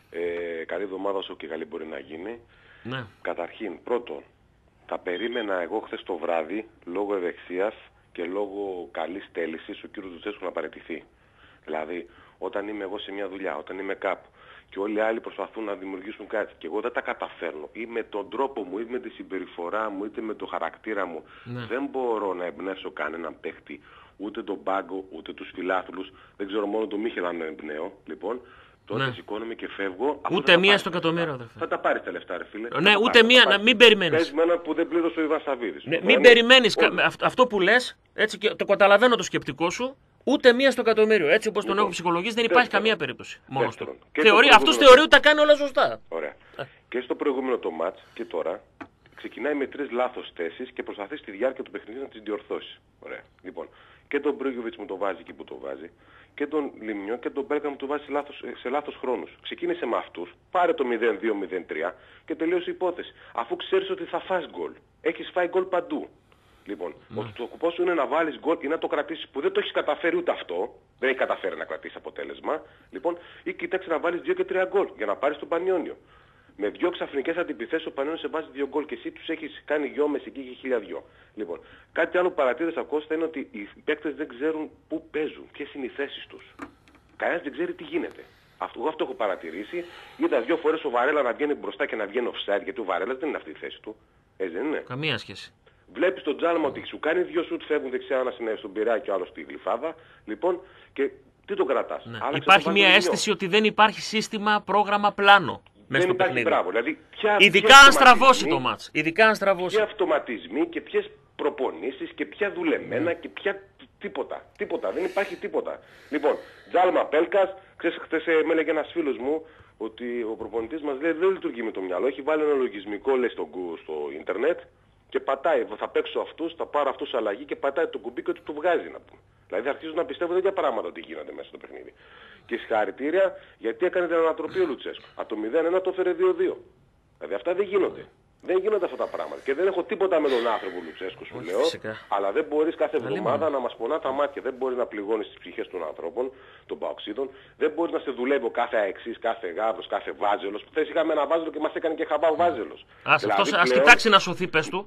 καλή εβδομάδα όσο και καλή μπορεί να γίνει. Ναι. Καταρχήν, πρώτον, τα περίμενα εγώ χθες το βράδυ, λόγω ευεξίας και λόγω καλής θέλησης, ο κύριος Λουτσέσκου να παραιτηθεί. Δηλαδή, όταν είμαι εγώ σε μια δουλειά, όταν είμαι κάπου και όλοι οι άλλοι προσπαθούν να δημιουργήσουν κάτι και εγώ δεν τα καταφέρνω, ή με τον τρόπο μου, ή με τη συμπεριφορά μου, είτε με το χαρακτήρα μου, δεν μπορώ να εμπνεύσω κανέναν παίχτη, ούτε τον Πάγκο, ούτε τους φιλάθλους, δεν ξέρω, μόνο τον Μίχελ αν εμπνέω, λοιπόν. Τότε σηκώνομαι και φεύγω. Ούτε μία στο εκατομμύριο, αδερφέ. Θα τα πάρεις τα λεφτά, ρε φίλε. Ναι, ούτε μία, να μην περιμένεις. Πες με έναν που δεν πλήρωσε ο Ιβάν Σαββίδης. Ναι, μην περιμένεις. Αυτό που λες, έτσι και το καταλαβαίνω το σκεπτικό σου, ούτε μία στο εκατομμύριο. Έτσι όπως τον έχω ψυχολογήσει, δεν υπάρχει καμία περίπτωση. Μόνος του. Αυτός θεωρεί ότι τα κάνει όλα σωστά. Ωραία. Και στο προηγούμενο το μάτς και τώρα ξεκινάει με 3 λάθος θέσεις και προσπαθεί στη διάρκεια του παιχνιδιού να τις διορθώσει. Ωραία. Λοιπόν, και τον Μπρίγιοβιτς μου το βάζει εκεί που το βάζει, και τον Λιμνιό και τον Μπέρκα μου το βάζει σε λάθος χρόνους. Ξεκίνησε με αυτούς, πάρε το 0-2-0-3 και τελείωσε η υπόθεση. Αφού ξέρεις ότι θα φας γκολ. Έχεις φάει γκολ παντού. Λοιπόν, ο σκοπός σου είναι να βάλεις γκολ ή να το κρατήσεις, που δεν το έχεις καταφέρει ούτε αυτό, δεν έχει καταφέρει να κρατήσεις αποτέλεσμα, λοιπόν, ή κοιτάξτε να βάλεις 2 και 3 γκολ για να πάρεις τον Πανιόνιο. Με 2 ξαφνικές αντιπιθέσεις ο Πανιόνιος σε βάζει 2 γκολ και εσύ τους έχεις κάνει γιόμες εκεί και 1002. Λοιπόν, κάτι άλλο που παρατήρησα, Κώστα, είναι ότι οι παίκτες δεν ξέρουν πού παίζουν, ποιες είναι οι θέσεις τους. Κανένας δεν ξέρει τι γίνεται. Εγώ αυτό έχω παρατηρήσει. Είδα 2 φορές ο Βαρέλα να βγαίνει μπροστά και να βγαίνει offside, γιατί ο Βαρέλας δεν είναι αυτή η θέση του. Έτσι δεν είναι? Καμία σχέση. Βλέπεις τον Τζάλμα ότι σου κάνει 2 σουτ, φεύγουν δεξιά, ένας είναι στον Πειραιά και ο άλλος στη Γλυφάδα. Λοιπόν, και τι το κρατάς? Ναι. Υπάρχει μια αίσθηση ότι δεν υπάρχει σύστημα, πρόγραμμα, πλάνο. Δεν υπάρχει μπράβο. Δηλαδή, ειδικά αν στραβώσει το μάτς. Ειδικά αν στραβώσει. Ποιοι αυτοματισμοί και ποιες προπονήσεις και ποια δουλεμένα και ποια τίποτα. Τίποτα. Δεν υπάρχει τίποτα. Λοιπόν, Τζάλμα Πέλκας, ξέρεις, χθες με έλεγε ένας φίλος μου ότι ο προπονητής μας λέει δεν λειτουργεί με το μυαλό. Έχει βάλει ένα λογισμικό, λέει, στο ίντερνετ και πατάει. Θα παίξω αυτούς, θα πάρω αυτούς αλλαγή και πατάει το κουμπί και του βγάζει, να πούμε. Δηλαδή θα αρχίζουν να πιστεύω τέτοια πράγματα ότι γίνονται μέσα στο παιχνίδι. Και συγχαρητήρια γιατί έκανε την ανατροπή ο Λουτσέσκου. Από το 0-1 το έφερε 2-2. Δηλαδή αυτά δεν γίνονται. Δεν γίνονται αυτά τα πράγματα. Και δεν έχω τίποτα με τον άνθρωπο Λουτσέσκου, σου λέω. Αλλά δεν μπορείς κάθε εβδομάδα να μας πονά τα μάτια. Δεν μπορείς να πληγώνεις τις ψυχές των ανθρώπων, των παοξίδων. Δεν μπορείς να σε δουλεύει ο κάθε αεξής, κάθε γάβρος, κάθε βάζελος. Χθες είχαμε ένα βάζελο και μας έκανε και χαμπά ο βάζελος. Ας κοιτάξει να σωθεί, πες του.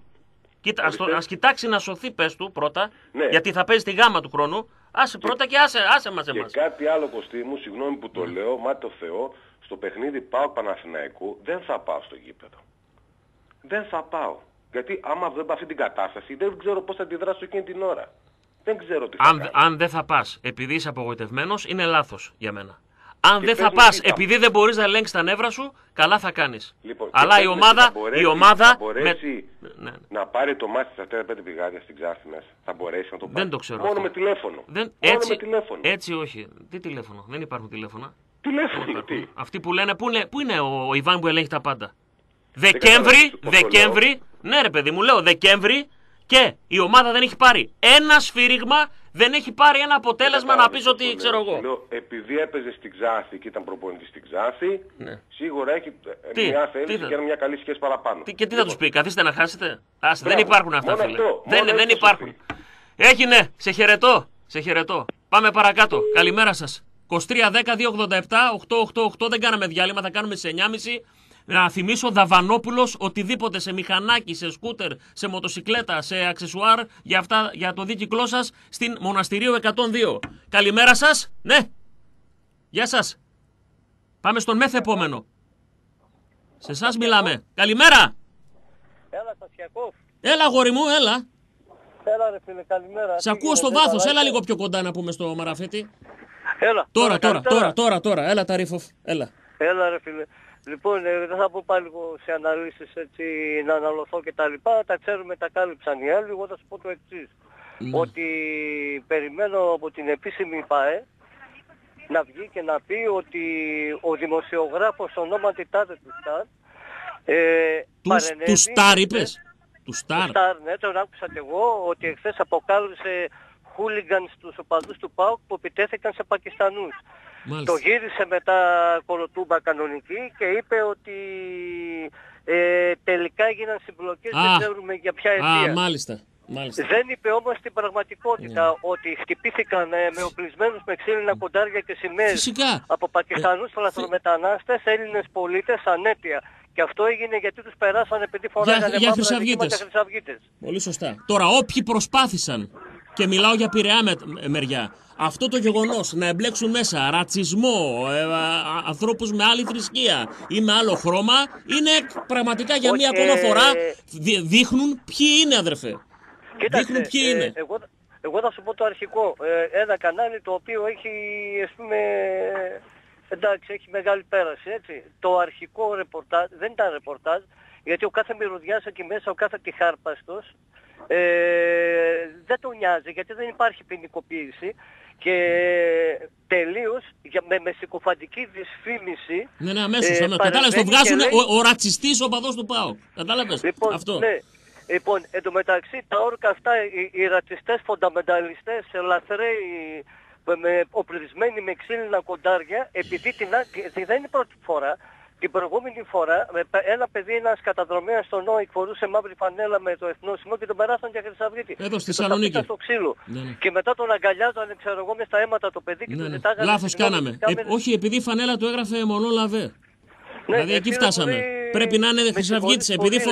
Ας κοιτάξει να σωθεί, πες του πρώτα. Ναι. Γιατί θα παίζει τη γάμα του χρόνου. Άσε πρώτα και άσε μας εμάς. Και κάτι άλλο, Κωστή μου, συγγνώμη που το λέω, μα το Θεό, στο παιχνίδι ΠΑΟΚ Παναθηναϊκού δεν θα πάω στο γήπεδο. Δεν θα πάω. Γιατί άμα δεν πάω αυτή την κατάσταση, δεν ξέρω πώς θα αντιδράσω εκείνη την ώρα. Δεν ξέρω τι θα κάνω. Αν δεν θα πας επειδή είσαι απογοητευμένος, είναι λάθος για μένα. Αν δεν θα πας επειδή δεν μπορείς να ελέγξεις τα νεύρα σου, καλά θα κάνεις. Λοιπόν, αλλά η ομάδα... Θα μπορέσει να πάρει το μάτι στα 4-5 πηγάδια στην Ξάφη μέσα. Θα μπορέσει να το πάρει. Δεν το ξέρω. Μόνο με τηλέφωνο. Έτσι, με τηλέφωνο. Έτσι όχι. Τι τηλέφωνο. Δεν υπάρχουν τηλέφωνα. Τηλέφωνο τι. Αυτοί που λένε, πού είναι ο Ιβάν που ελέγχει τα πάντα. Δεκέμβρη, ναι ρε παιδί μου, λέω Δεκέμβρη και η ομάδα δεν έχει πάρει ένα σφύριγμα, δεν έχει πάρει ένα αποτέλεσμα να πεις ότι ξέρω εγώ. Λέω, επειδή έπαιζε στην Ξάφη και ήταν προπονητής στην Ξάφη, σίγουρα έχει μια θέληση και μια καλή σχέση παραπάνω. Και τι θα τους πει, καθίστε να χάσετε. Δεν υπάρχουν αυτά, φίλε. Δεν υπάρχουν. Έγινε, σε χαιρετώ. Πάμε παρακάτω. Καλημέρα σας. 23-10-287-888, δεν κάναμε διάλειμμα, θα κάνουμε σε 9.30. Να θυμίσω Δαβανόπουλος, οτιδήποτε σε μηχανάκι, σε σκούτερ, σε μοτοσικλέτα, σε αξεσουάρ, για το δίκυκλό σας στην Μοναστηρίου 102. Καλημέρα σας, ναι. Γεια σας. Πάμε στον μεθ επόμενο. Σε εσάς μιλάμε. Καλημέρα. Έλα Στασιακόφ. Έλα αγόρι μου, έλα. Έλα ρε φίλε, καλημέρα. Σε ακούω στο βάθος, έλα λίγο πιο κοντά να πούμε στο Μαραφέτη. Έλα. Τώρα, έλα Ταρίφοφ, έλα. Έλα ρε φίλε. Λοιπόν, δεν θα πω πάλι λίγο σε αναλύσεις έτσι, να αναλωθώ και τα λοιπά. Τα ξέρουμε, τα κάλυψαν οι άλλοι. Εγώ θα σου πω το εξής. Ότι περιμένω από την επίσημη ΠΑΕ να βγει και να πει ότι ο δημοσιογράφος ονόματι τάδε του Σταρ του Σταρ είπες? Του Σταρ, ναι, τον άκουσα και εγώ, ότι εχθές αποκάλυψε χούλιγκαν στους οπαδούς του ΠΑΟΚ που επιτέθηκαν σε Πακιστανούς. Μάλιστα. Το γύρισε μετά κολοτούμπα κανονική και είπε ότι τελικά έγιναν συμπλοκές, δεν ξέρουμε για ποια αιτία. Μάλιστα. Δεν είπε όμως την πραγματικότητα ότι χτυπήθηκαν με οπλισμένους με ξύλινα κοντάρια και σημαίες από Πακιστανούς λαθρομετανάστες, Έλληνες πολίτες ανέτεια. Και αυτό έγινε γιατί τους περάσαν επειδή φοράγανε μαύρα χρυσαυγίτες. Πολύ σωστά. Τώρα όποιοι προσπάθησαν, και μιλάω για Πειραιά μεριά, αυτό το γεγονός να εμπλέξουν μέσα ρατσισμό, ανθρώπους με άλλη θρησκεία ή με άλλο χρώμα, είναι πραγματικά για μία ακόμα φορά δείχνουν ποιοι είναι, αδερφέ. Κοίταξε, εγώ θα σου πω το αρχικό. Ένα κανάλι το οποίο έχει, ας πούμε, εντάξει, έχει μεγάλη πέραση, έτσι. Το αρχικό ρεπορτάζ, δεν ήταν ρεπορτάζ, γιατί ο κάθε μυρωδιάς εκεί μέσα, ο κάθε τυχάρπαστος, δεν τον νοιάζει, γιατί δεν υπάρχει ποινικοποίηση και τελείως με συκοφαντική δυσφήμιση. Ναι, αμέσως. Κατάλαβες, το βγάζουν ο ρατσιστής οπαδός του ΠΑΟΚ. Κατάλαβες αυτό. Ναι. Λοιπόν, εντωμεταξύ τα όρκα αυτά, οι ρατσιστές φονταμενταλιστές, λαθρέοι, οπλισμένοι με ξύλινα κοντάρια, επειδή δεν είναι η πρώτη φορά. Την προηγούμενη φορά ένα παιδί, ένας καταδρομέας στον ΝΟΙΚ, φορούσε μαύρη φανέλα με το εθνόσημο και τον περάσαν για Χρυσαυγίτη. Εδώ στη Θεσσαλονίκη. Στο ξύλο. Ναι. Και μετά τον αγκαλιάζανε, ξέρω εγώ, μες στα αίματα το παιδί και του ζητάγανε. Λάθος κάναμε. Όχι, επειδή η φανέλα του έγραφε Μονό Λαβέ. Δηλαδή εκεί φτάσαμε. Πρέπει να είναι Χρυσαυγίτης.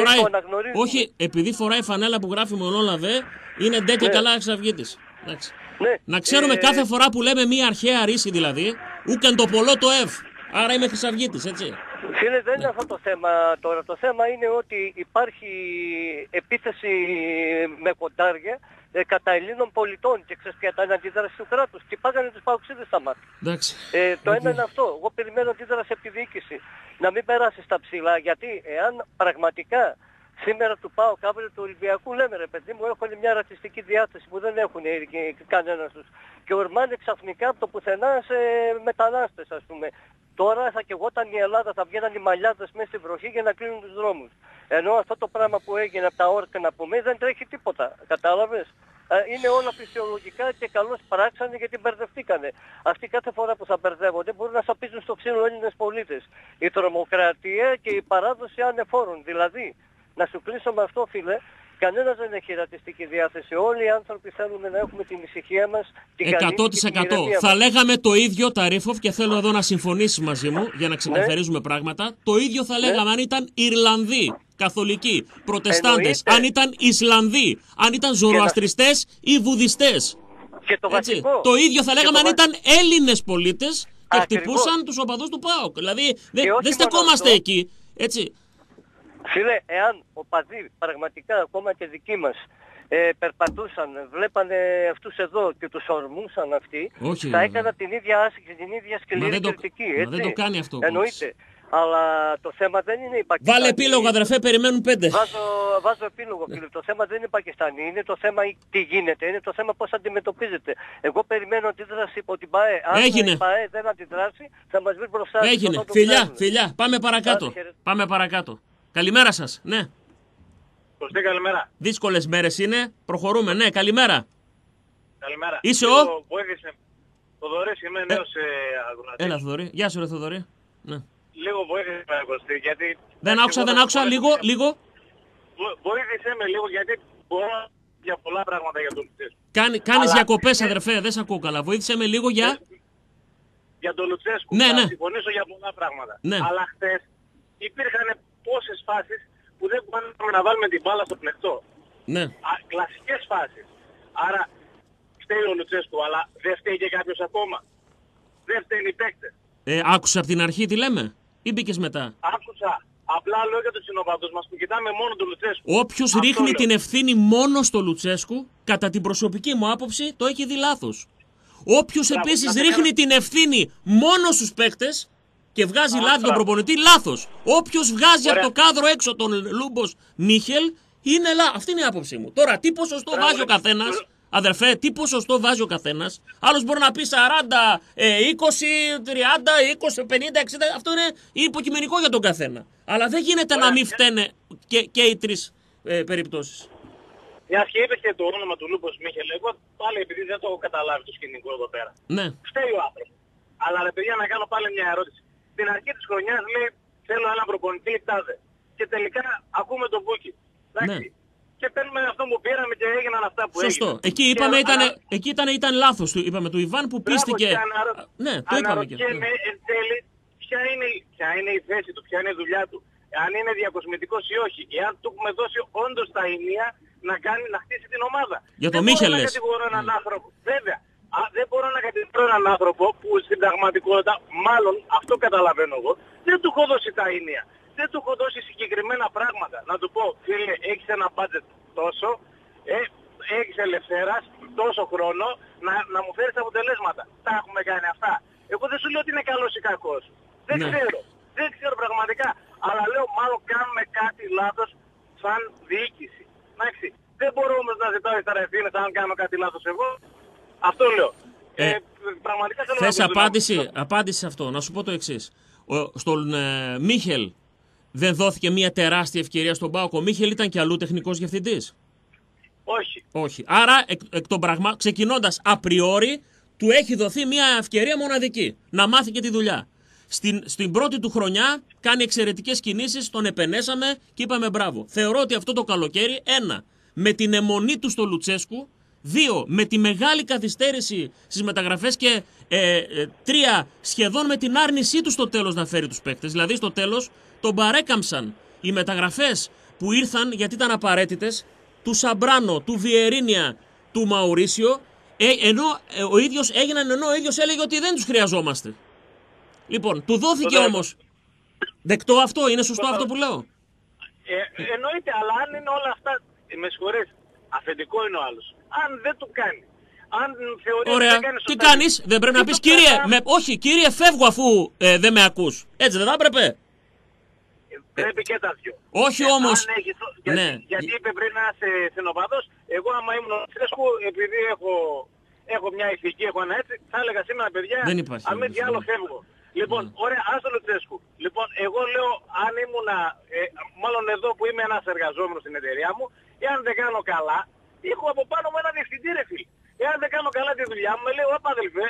Επειδή φοράει φανέλα που γράφει Μονό Λαβέ, είναι ντε και καλά Χρυσαυγίτης. Να ξέρουμε κάθε φορά που λέμε μία αρχαία ρίση δηλαδή, ούκεν το πολλό το ευ. Άρα είμαι Χρυσαυγίτης, έτσι. Φίλε, δεν είναι αυτό το θέμα τώρα. Το θέμα είναι ότι υπάρχει επίθεση με κοντάρια κατά Ελλήνων πολιτών και ξέρεις ποια ήταν η αντίδραση του κράτους. Και πάγανε τους παοξίδες στα μάτια. Το ένα είναι αυτό. Εγώ περιμένω αντίδραση από τη διοίκηση. Να μην περάσει στα ψηλά, γιατί εάν πραγματικά σήμερα του ΠΑΟΚ, αύριο του Ολυμπιακού, λέμε ρε παιδί μου, έχουν μια ρατσιστική διάθεση που δεν έχουν κανένας τους. Και ορμάνε ξαφνικά από το πουθενά σε μετανάστες, ας πούμε. Τώρα θα καιγόταν η Ελλάδα, θα βγαίναν οι μαλλιάδες μέσα στην βροχή για να κλείνουν τους δρόμους. Ενώ αυτό το πράγμα που έγινε από τα όρκα να πούμε δεν τρέχει τίποτα. Κατάλαβες. Είναι όλα φυσιολογικά και καλώς πράξανε γιατί μπερδευτήκανε. Αυτοί κάθε φορά που θα μπερδεύονται μπορούν να σαπίζουν στο ξύλο Έλληνες πολίτες. Η τρομοκρατία και η παράδοση ανεφόρων. Δηλαδή, να σου κλείσω με αυτό φίλε, κανένας δεν έχει ρατσιστική διάθεση. Όλοι οι άνθρωποι θέλουν να έχουμε την ησυχία μας, την καλή και την ηρεμία. Θα λέγαμε το ίδιο, Ταρίφοφ, και θέλω εδώ να συμφωνήσεις μαζί μου για να ξεκαθαρίζουμε πράγματα. Το ίδιο θα λέγαμε αν ήταν Ιρλανδοί, Καθολικοί, Προτεστάντες, αν ήταν Ισλανδοί, αν ήταν Ζωροαστριστές ή Βουδιστές. Και το βασικό. Το ίδιο θα λέγαμε αν ήταν Έλληνες πολίτες και χτυπούσαν τους οπαδούς του ΠΑΟΚ. Δηλαδή δεν στεκόμαστε εκεί, έτσι. Φίλε, εάν οπαδοί πραγματικά ακόμα και δικοί μας περπατούσαν, βλέπανε αυτούς εδώ και τους ορμούσαν αυτοί, όχι, θα έκανα την ίδια άσκηση, την ίδια σκληρή κριτική. Μα δεν το κάνει αυτό. Εννοείται. Αλλά το θέμα δεν είναι οι Πακιστανοί. Βάλε επίλογο, αδερφέ, περιμένουν 5. Βάζω επίλογο, φίλε. Το θέμα δεν είναι οι Πακιστανοί. Είναι το θέμα τι γίνεται. Είναι το θέμα πώς αντιμετωπίζεται. Εγώ περιμένω αντίδραση από την ΠΑΕ. Αν η ΠΑΕ δεν αντιδράσει, θα μας βρει μπροστά. Έγινε. Φιλιά. Πάμε παρακάτω. Καλημέρα σας. Ναι. Σωστή, καλημέρα. Δύσκολες μέρες είναι. Προχωρούμε. Ναι, καλημέρα. Καλημέρα. Είσαι Θοδωρής, είμαι νέος αγωνιστής. Έλα, Θοδωρή. Γεια σου, ρε Θοδωρή. Ναι. Λίγο βοήθησε με Κωστή, γιατί... Δεν άκουσα, λίγο. Βοήθησε με λίγο, γιατί μπορώ για πολλά πράγματα για τον Λουτσέσκου. Κάνεις διακοπές, αδερφέ, δεν σε ακούω καλά. Βοήθησε με λίγο για... Για τον Λουτσέσκου, ναι. θα συμφωνήσω για πολλά πράγματα. Ναι. Αλλά χθες υπήρχαν πόσες φάσεις που δεν μπορούσαμε να βάλουμε την μπάλα στο πλεκτό. Ναι. Κλασικές φάσεις. Άρα φταίει ο Λουτσέσκου, αλλά δεν φταίει και κάποιος ακόμα. Δεν φταίει οι παίκτες. Άκουσα από την αρχή τι λέμε ή μπήκες μετά? Άκουσα. Απλά λέω για τους συνοπαδούς μας που κοιτάμε μόνο τον Λουτσέσκου. Όποιος ρίχνει την ευθύνη μόνο στο Λουτσέσκου, κατά την προσωπική μου άποψη, το έχει δει λάθος. Όποιος επίσης ρίχνει την ευθύνη μόνο στους παίκτες και βγάζει λάθη τον προπονητή, λάθος. Όποιος βγάζει από το κάδρο έξω τον Λούμπος Μίχελ, είναι λάθος. Αυτή είναι η άποψή μου. Τώρα, τι ποσοστό βάζει ο καθένας, αδερφέ, τι ποσοστό βάζει ο καθένας. Άλλος μπορεί να πει 40, 20, 30, 20, 50, 60. Αυτό είναι υποκειμενικό για τον καθένα. Αλλά δεν γίνεται να μην φταίνε και οι τρεις περιπτώσεις. Μια και είπε και το όνομα του Λούμπος Μίχελ, εγώ πάλι επειδή δεν το έχω καταλάβει το σκηνικό εδώ πέρα. Ναι. Φταίει ο άνθρωπος. Αλλά ρε παιδιά, να κάνω πάλι μια ερώτηση. Στην αρχή της χρονιάς λέει θέλω έναν προπονητή τάδε. Και τελικά ακούμε τον Μπούκι. Ναι. Και παίρνουμε αυτό που πήραμε και έγιναν αυτά που έγιναν. Σωστό. Εκεί είπαμε ήταν λάθος του. Είπαμε του Ιβάν που πίστηκε. Ναι, το είπαμε και. Εν τέλει, ποια είναι η θέση του, ποια είναι η δουλειά του. Αν είναι διακοσμητικός ή όχι. Εάν του έχουμε δώσει όντως τα ενία να χτίσει την ομάδα. Για το Μίχελ λες. Δεν μπορώ να κατηγορώ έναν άνθρωπο. Βέβαια. Δεν μπορώ να κατηγορώ έναν άνθρωπο που στην πραγματικότητα, μάλλον αυτό καταλαβαίνω εγώ, δεν του έχω δώσει τα ενία. Δεν του έχω δώσει συγκεκριμένα πράγματα. Να του πω, φίλε, έχεις ένα budget τόσο, έχεις ελευθέρας τόσο χρόνο να μου φέρεις αποτελέσματα. Τα έχουμε κάνει αυτά. Εγώ δεν σου λέω ότι είναι καλός ή κακός. Δεν ξέρω. Δεν ξέρω πραγματικά. Αλλά λέω μάλλον κάνουμε κάτι λάθος σαν διοίκηση. Εντάξει. Δεν μπορώ όμως να ζητάω ευθύνες αν κάνω κάτι λάθος εγώ. Αυτό λέω. Πραγματικά θέλω θες απάντηση σε αυτό. Να σου πω το εξής. Στον Μίχελ δεν δόθηκε μια τεράστια ευκαιρία στον ΠΑΟΚ? Ο Μίχελ ήταν και αλλού τεχνικός διευθυντής? Όχι. Άρα εκ των πραγμάτων, ξεκινώντας απριόρι, του έχει δοθεί μια ευκαιρία μοναδική να μάθει και τη δουλειά. Στην πρώτη του χρονιά κάνει εξαιρετικές κινήσεις, τον επενέσαμε και είπαμε μπράβο. Θεωρώ ότι αυτό το καλοκαίρι, 1, με την αιμονή του στο Λουτσέσκου, 2, με τη μεγάλη καθυστέρηση στις μεταγραφές και 3, σχεδόν με την άρνησή του στο τέλος να φέρει τους παίκτες. Δηλαδή στο τέλος τον παρέκαμψαν οι μεταγραφές που ήρθαν γιατί ήταν απαραίτητες, του Σαμπράνο, του Βιερίνια, του Μαουρίσιο, ενώ ο ίδιος έλεγε ότι δεν τους χρειαζόμαστε. Λοιπόν, του δόθηκε όμως. Δεκτό αυτό, είναι σωστό αυτό που λέω? Εννοείται, αλλά αν είναι όλα αυτά, με συγχωρείς, αφεντικό είναι ο άλλος. Αν δεν του κάνει. Αν θεωρεί ότι δεν κάνει σωστά. Τι κάνεις, δεν πρέπει να πεις όχι κύριε φεύγω αφού δεν με ακούς. Έτσι δεν θα έπρεπε? Πρέπει και τα δυο. Όχι όμως. Γιατί είπε πριν να είσαι συνοπαδός, εγώ άμα ήμουν ο Λουτσέσκου, επειδή έχω μια ηθική, έχω ένα έτσι, θα έλεγα σήμερα παιδιά, αν μη τι άλλο φεύγω. Λοιπόν, ωραία, άστο Λουτσέσκου. Λοιπόν, εγώ λέω, αν ήμουνα, μάλλον εδώ που είμαι ένας εργαζόμενος στην εταιρεία μου, εάν δεν κάνω καλά, έχω από πάνω μου ένα διευθυντή ρε φίλε. Εάν δεν κάνω καλά τη δουλειά μου, με λέει, όπα αδελφέ,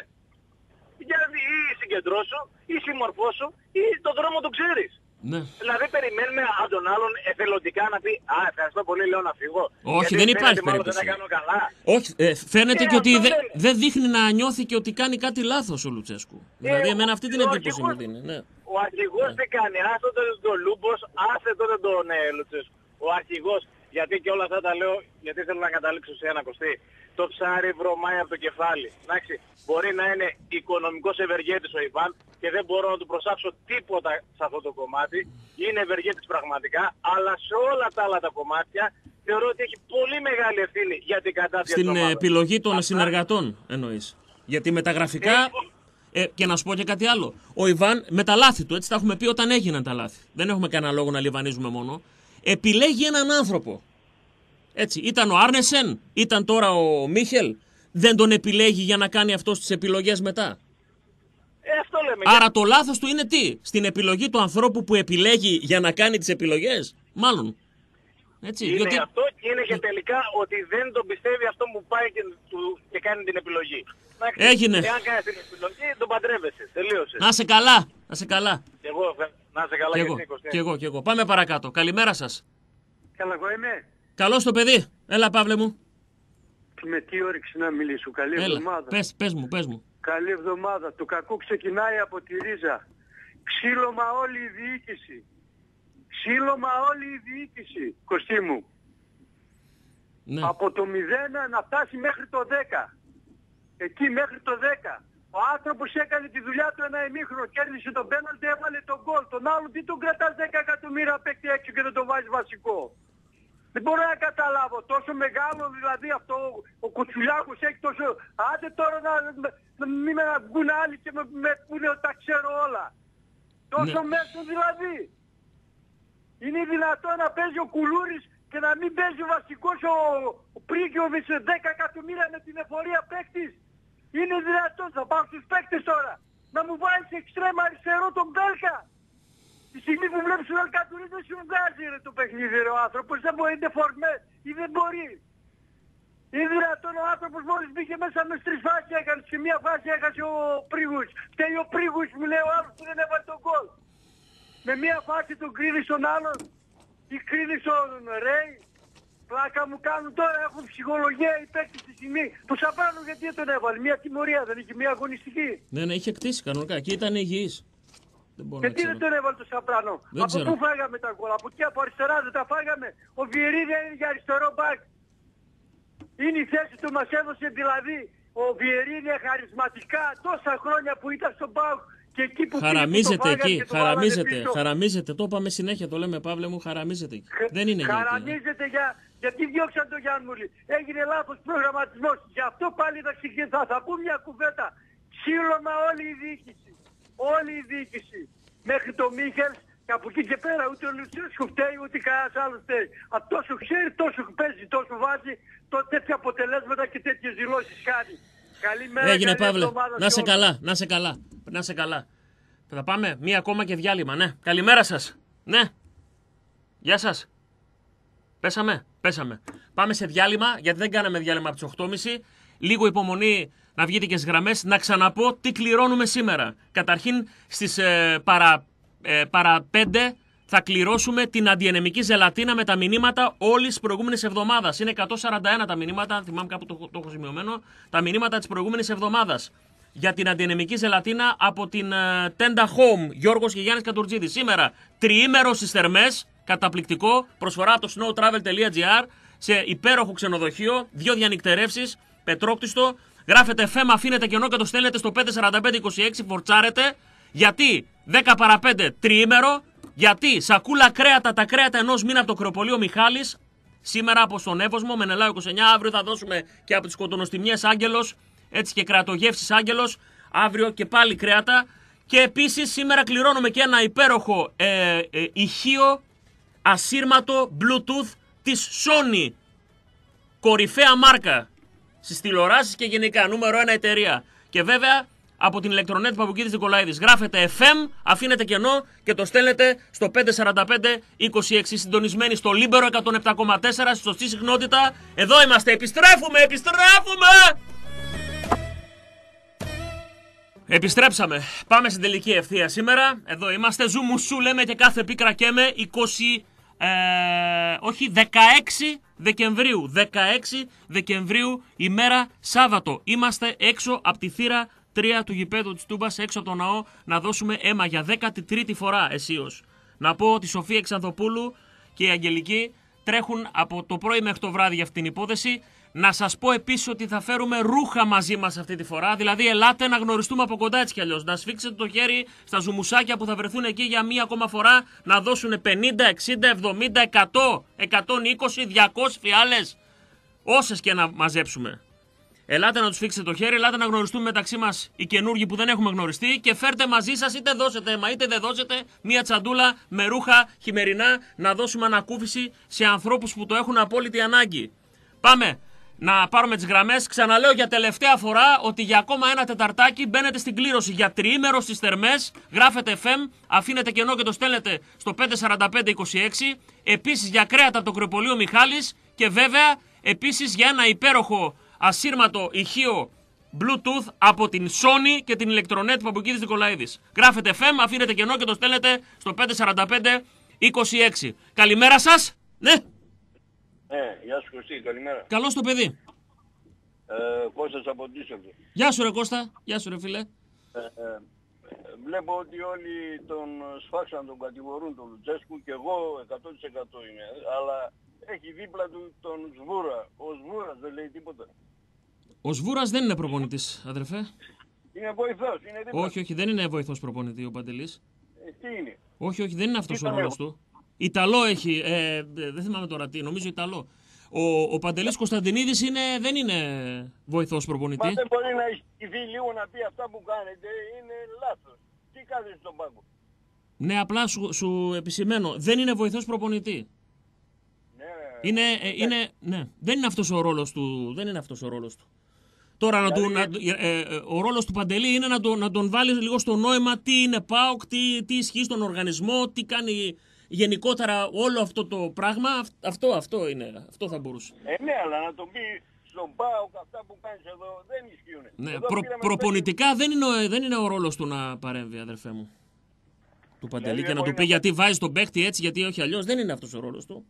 ή συγκεντρώσου, ή συμμορφώσου, ή τον δρόμο το ξέρεις. Ναι. Δηλαδή περιμένουμε από τον άλλον εθελοντικά να πει ευχαριστώ πολύ, λέω να φύγω. Όχι, δεν υπάρχει περίπτωση. Όχι, φαίνεται και ότι δεν δείχνει να νιώθει και ότι κάνει κάτι λάθος ο Λουτσέσκου. Δηλαδή εμένα αυτή την εντύπωση μου δίνει. Ναι. Ο αρχηγός τι κάνει, άσε τότε τον Λούμπος, άσε τότε τον Λουτσέσκου. Ο αρχηγός, γιατί και όλα αυτά τα λέω, γιατί θέλω να καταλήξω σε ένα Κωστή. Το ψάρι βρωμάει από το κεφάλι. Εντάξει, μπορεί να είναι οικονομικός ευεργέτης ο Ιβάν και δεν μπορώ να του προσάψω τίποτα σε αυτό το κομμάτι. Είναι ευεργέτης πραγματικά, αλλά σε όλα τα άλλα τα κομμάτια θεωρώ ότι έχει πολύ μεγάλη ευθύνη για την κατάσταση. Στην επιλογή των συνεργατών εννοείς. Γιατί μεταγραφικά. Και να σου πω και κάτι άλλο. Ο Ιβάν με τα λάθη του, έτσι τα έχουμε πει όταν έγιναν τα λάθη. Δεν έχουμε κανένα λόγο να λιβανίζουμε μόνο. Επιλέγει έναν άνθρωπο. Έτσι, ήταν ο Άρνεσεν, ήταν τώρα ο Μίχελ. Δεν τον επιλέγει για να κάνει αυτό τις επιλογές μετά. Αυτό λέμε. Άρα το λάθος του είναι τι? Στην επιλογή του ανθρώπου που επιλέγει για να κάνει τις επιλογές. Μάλλον. Έτσι, είναι διότι... αυτό και είναι και τελικά ότι δεν τον πιστεύει αυτό που πάει και κάνει την επιλογή. Έγινε. Εάν κάνεις την επιλογή, τον παντρεύεσαι. Τελείωσε. Να σε καλά. Να σε καλά. Και εγώ, να σε καλά και εγώ. Πάμε παρακάτω. Καλημέρα σας. Καλά, εγώ είμαι. Καλώς το παιδί. Έλα, Παύλε μου. Με τι όρεξη να μιλήσω. Καλή εβδομάδα. Πες μου. Καλή εβδομάδα. Το κακό ξεκινάει από τη ρίζα. Ξύλωμα όλη η διοίκηση. Ξύλωμα όλη η διοίκηση, Κωστή μου. Ναι. Από το 0 να φτάσει μέχρι το 10. Εκεί μέχρι το 10. Ο άνθρωπος έκανε τη δουλειά του ένα ημίχρονο, κέρδισε τον πέναλτι, έβαλε τον γκολ. Τον άλλον τι τον κρατάς 10 εκατομμύρια παίκτη έξω και δεν τον βάζει βασικό. Δεν μπορώ να καταλάβω. Τόσο μεγάλο δηλαδή αυτό, ο Κουτσουλιάκος έχει τόσο... Άντε τώρα να μην με βγουν άλλοι και με πούνε ότι τα ξέρω όλα. Τόσο μέσο δηλαδή. Είναι δυνατόν να παίζει ο Κουλούρης και να μην παίζει ο βασικός ο Πρίγκιοβιτς 10 εκατομμύρια με την εφορία παίκτης. Είναι δυνατόν, θα πάω στους παίκτες τώρα. Να μου βάλεις εξτρέμα αριστερό τον Μπέλκα. Τη στιγμή που βλέπεις τον Αλκατουρί δεν σου βγάζει το παιχνίδι ο άνθρωπος. Δεν μπορεί, είναι φορμέ ή δεν μπορεί. Είναι δυνατόν ο άνθρωπος μόλις μπήκε μέσα με 3 φάσεις έκανε και μία φάση έχασε ο Πρίγους. Φταίει ο Πρίγους μου λέει ο άλλος που δεν έβαλε τον γκολ. Με μία φάση τον κρίνει στον άλλον ή κρίνει στον Ρέι. Πλάκα μου κάνουν τώρα, έχουν ψυχολογία οι παίκτες στη στιγμή. Το Σαπράνο γιατί δεν τον έβαλε, μία τιμωρία δεν είχε, μία αγωνιστική. Ναι, είχε κτίσει κανονικά και ήταν υγιής. Γιατί δεν τον έβαλε το Σαπράνο? Από πού φάγαμε τα γκολ? Από εκεί από αριστερά δεν τα φάγαμε? Ο Βιερίνια είναι για αριστερό μπακ. Είναι η θέση του, μας έδωσε δηλαδή ο Βιερίνια χαρισματικά τόσα χρόνια που ήταν στον ΠΑΟΚ. Χαραμίζεται εκεί, χαραμίζεται. Το είπαμε συνέχεια, το λέμε Παύλε μου, χαραμίζεται εκεί. Δεν είναι χαραμίζεται γιατί διώξαν τον Γιάννουλη. Έγινε λάθος προγραμματισμός. Γι' αυτό πάλι θα πω μια κουβέντα. Ξύλωμα όλη η διοίκηση. Όλη η διοίκηση. Μέχρι το Μίχελς και από εκεί και πέρα ούτε ο Λουτσέσκου φταίει ούτε κανένας άλλος φταίει. Τόσο ξέρει, τόσο παίζει, τόσο βάζει, τέτοια αποτελέσματα και τέτοιες δηλώσεις κάνει. Καλημέρα. Έγινε Παύλε. Να σε καλά. Θα πάμε μία ακόμα και διάλειμμα, ναι. Καλημέρα σας. Ναι. Γεια σας. Πέσαμε. Πάμε σε διάλειμμα, γιατί δεν κάναμε διάλειμμα από τις 8.30. Λίγο υπομονή να βγείτε και στις γραμμές. Να ξαναπώ τι κληρώνουμε σήμερα. Καταρχήν στις παρά 5 θα κληρώσουμε την αντιενεμική ζελατίνα με τα μηνύματα όλης της προηγούμενης εβδομάδας. Είναι 141 τα μηνύματα, θυμάμαι κάπου το έχω σημειωμένο, τα μηνύματα της προηγούμενης εβδομάδας. Για την αντιενεμική ζελατίνα από την Tenda Home, Γιώργος και Γιάννης Κατουρτζίδης. Σήμερα, τριήμερο στις Θερμές, καταπληκτικό, προσφορά από το snowtravel.gr σε υπέροχο ξενοδοχείο, 2 διανυκτερεύσεις, πετρόκτιστο. Γράφετε FM, αφήνετε κενό και το στέλνετε στο 54526, φορτσάρετε. Γιατί 10 παρά 5 τριήμερο, γιατί σακούλα κρέατα, τα κρέατα ενός μήνα από το κρεοπολείο Μιχάλης. Σήμερα από στον Εύωσμο, Μενελάου 29, αύριο θα δώσουμε και από τις κοτονοστιμιές Άγγελος. Έτσι και κρατογεύσεις Άγγελος, αύριο και πάλι κρέατα. Και επίσης σήμερα κληρώνουμε και ένα υπέροχο ηχείο ασύρματο Bluetooth της Sony. Κορυφαία μάρκα στις τηλεοράσεις και γενικά, νούμερο 1 εταιρεία. Και βέβαια από την ηλεκτρονέτ Παπουκίδης Νικολαίδης. Γράφετε FM, αφήνετε κενό και το στέλνετε στο 54526. Συντονισμένοι στο Λίμπερο 107,4 στη σωστή συχνότητα. Εδώ είμαστε, επιστρέφουμε! Επιστρέψαμε. Πάμε στην τελική ευθεία σήμερα. Εδώ είμαστε. Ζουμουσού λέμε και κάθε πίκρα καίμε. 16 Δεκεμβρίου. 16 Δεκεμβρίου ημέρα Σάββατο. Είμαστε έξω από τη θύρα 3 του γηπέδου της Τούμπας, έξω από το ναό, να δώσουμε αίμα για 13η φορά αισίως. Να πω ότι η Σοφία Εξανθοπούλου και η Αγγελική τρέχουν από το πρωί μέχρι το βράδυ για αυτήν την υπόθεση. Να σας πω επίσης ότι θα φέρουμε ρούχα μαζί μας αυτή τη φορά. Δηλαδή, ελάτε να γνωριστούμε από κοντά έτσι κι αλλιώς. Να σφίξετε το χέρι στα ζουμουσάκια που θα βρεθούν εκεί για μία ακόμα φορά. Να δώσουν 50, 60, 70, 100, 120, 200 φιάλες. Όσες και να μαζέψουμε. Ελάτε να τους σφίξετε το χέρι, ελάτε να γνωριστούμε μεταξύ μας οι καινούργοι που δεν έχουμε γνωριστεί και φέρτε μαζί σας, είτε δώσετε αίμα είτε δεν δώσετε, μία τσαντούλα με ρούχα χειμερινά να δώσουμε ανακούφιση σε ανθρώπους που το έχουν απόλυτη ανάγκη. Πάμε να πάρουμε τις γραμμές. Ξαναλέω για τελευταία φορά ότι για ακόμα ένα τεταρτάκι μπαίνετε στην κλήρωση για τριήμερο στις θερμές. Γράφετε FM, αφήνετε κενό και το στέλνετε στο 54526. Επίσης για κρέατα από το κρεοπολείο Μιχάλης και βέβαια επίσης για ένα υπέροχο ασύρματο ηχείο Bluetooth από την Sony και την ηλεκτρονέτ Παπουκίδης Νικολαίδης. Γράφετε FM, αφήνετε κενό και το στέλνετε στο 54526. Καλημέρα σας. Ναι. Γεια σου Κωστή, καλημέρα. Καλώς το παιδί. Κώστας από Ντίσσελντορφ. Γεια σου ρε Κώστα, γεια σου ρε φίλε. Βλέπω ότι όλοι τον σφάξαν, τον κατηγορούν τον Λουτσέσκου και εγώ 100% είμαι. Αλλά έχει δίπλα του τον Σβούρα. Ο Σβούρας δεν λέει τίποτα. Ο Σβούρας δεν είναι προπονητής, αδερφέ. Είναι βοηθός, είναι δίπλα. Όχι, δεν είναι βοηθός προπονητή ο Παντελής. Τι είναι. Όχι, δεν είναι αυτός ο ρόλος του. Ιταλό έχει, δεν θυμάμαι τώρα τι, νομίζω Ιταλό. Ο Παντελής Κωνσταντινίδης δεν είναι βοηθός προπονητή. Μα δεν μπορεί να ισχυθεί λίγο να πει αυτά που κάνετε, είναι λάθος. Τι κάνετε στον πάγκο. Ναι, απλά σου επισημαίνω, δεν είναι βοηθός προπονητή. Ναι, δεν είναι αυτός ο ρόλος του. Δεν είναι αυτός ο ρόλος του. Τώρα ο ρόλος του Παντελή είναι να τον βάλει λίγο στο νόημα τι είναι ΠΑΟΚ, τι ισχύει στον οργανισμό, τι κάνει γενικότερα όλο αυτό το πράγμα. Αυτό είναι. Αυτό θα μπορούσε. Ναι, αλλά να τον πει στον ΠΑΟΚ αυτά που κάνεις εδώ δεν ισχύουν. Ναι, προπονητικά δεν είναι ο ρόλος του να παρέμβει, αδερφέ μου. Του Παντελή και να του πει γιατί βάζει τον παίχτη έτσι, γιατί όχι αλλιώς. Δεν είναι αυτός ο ρόλος του.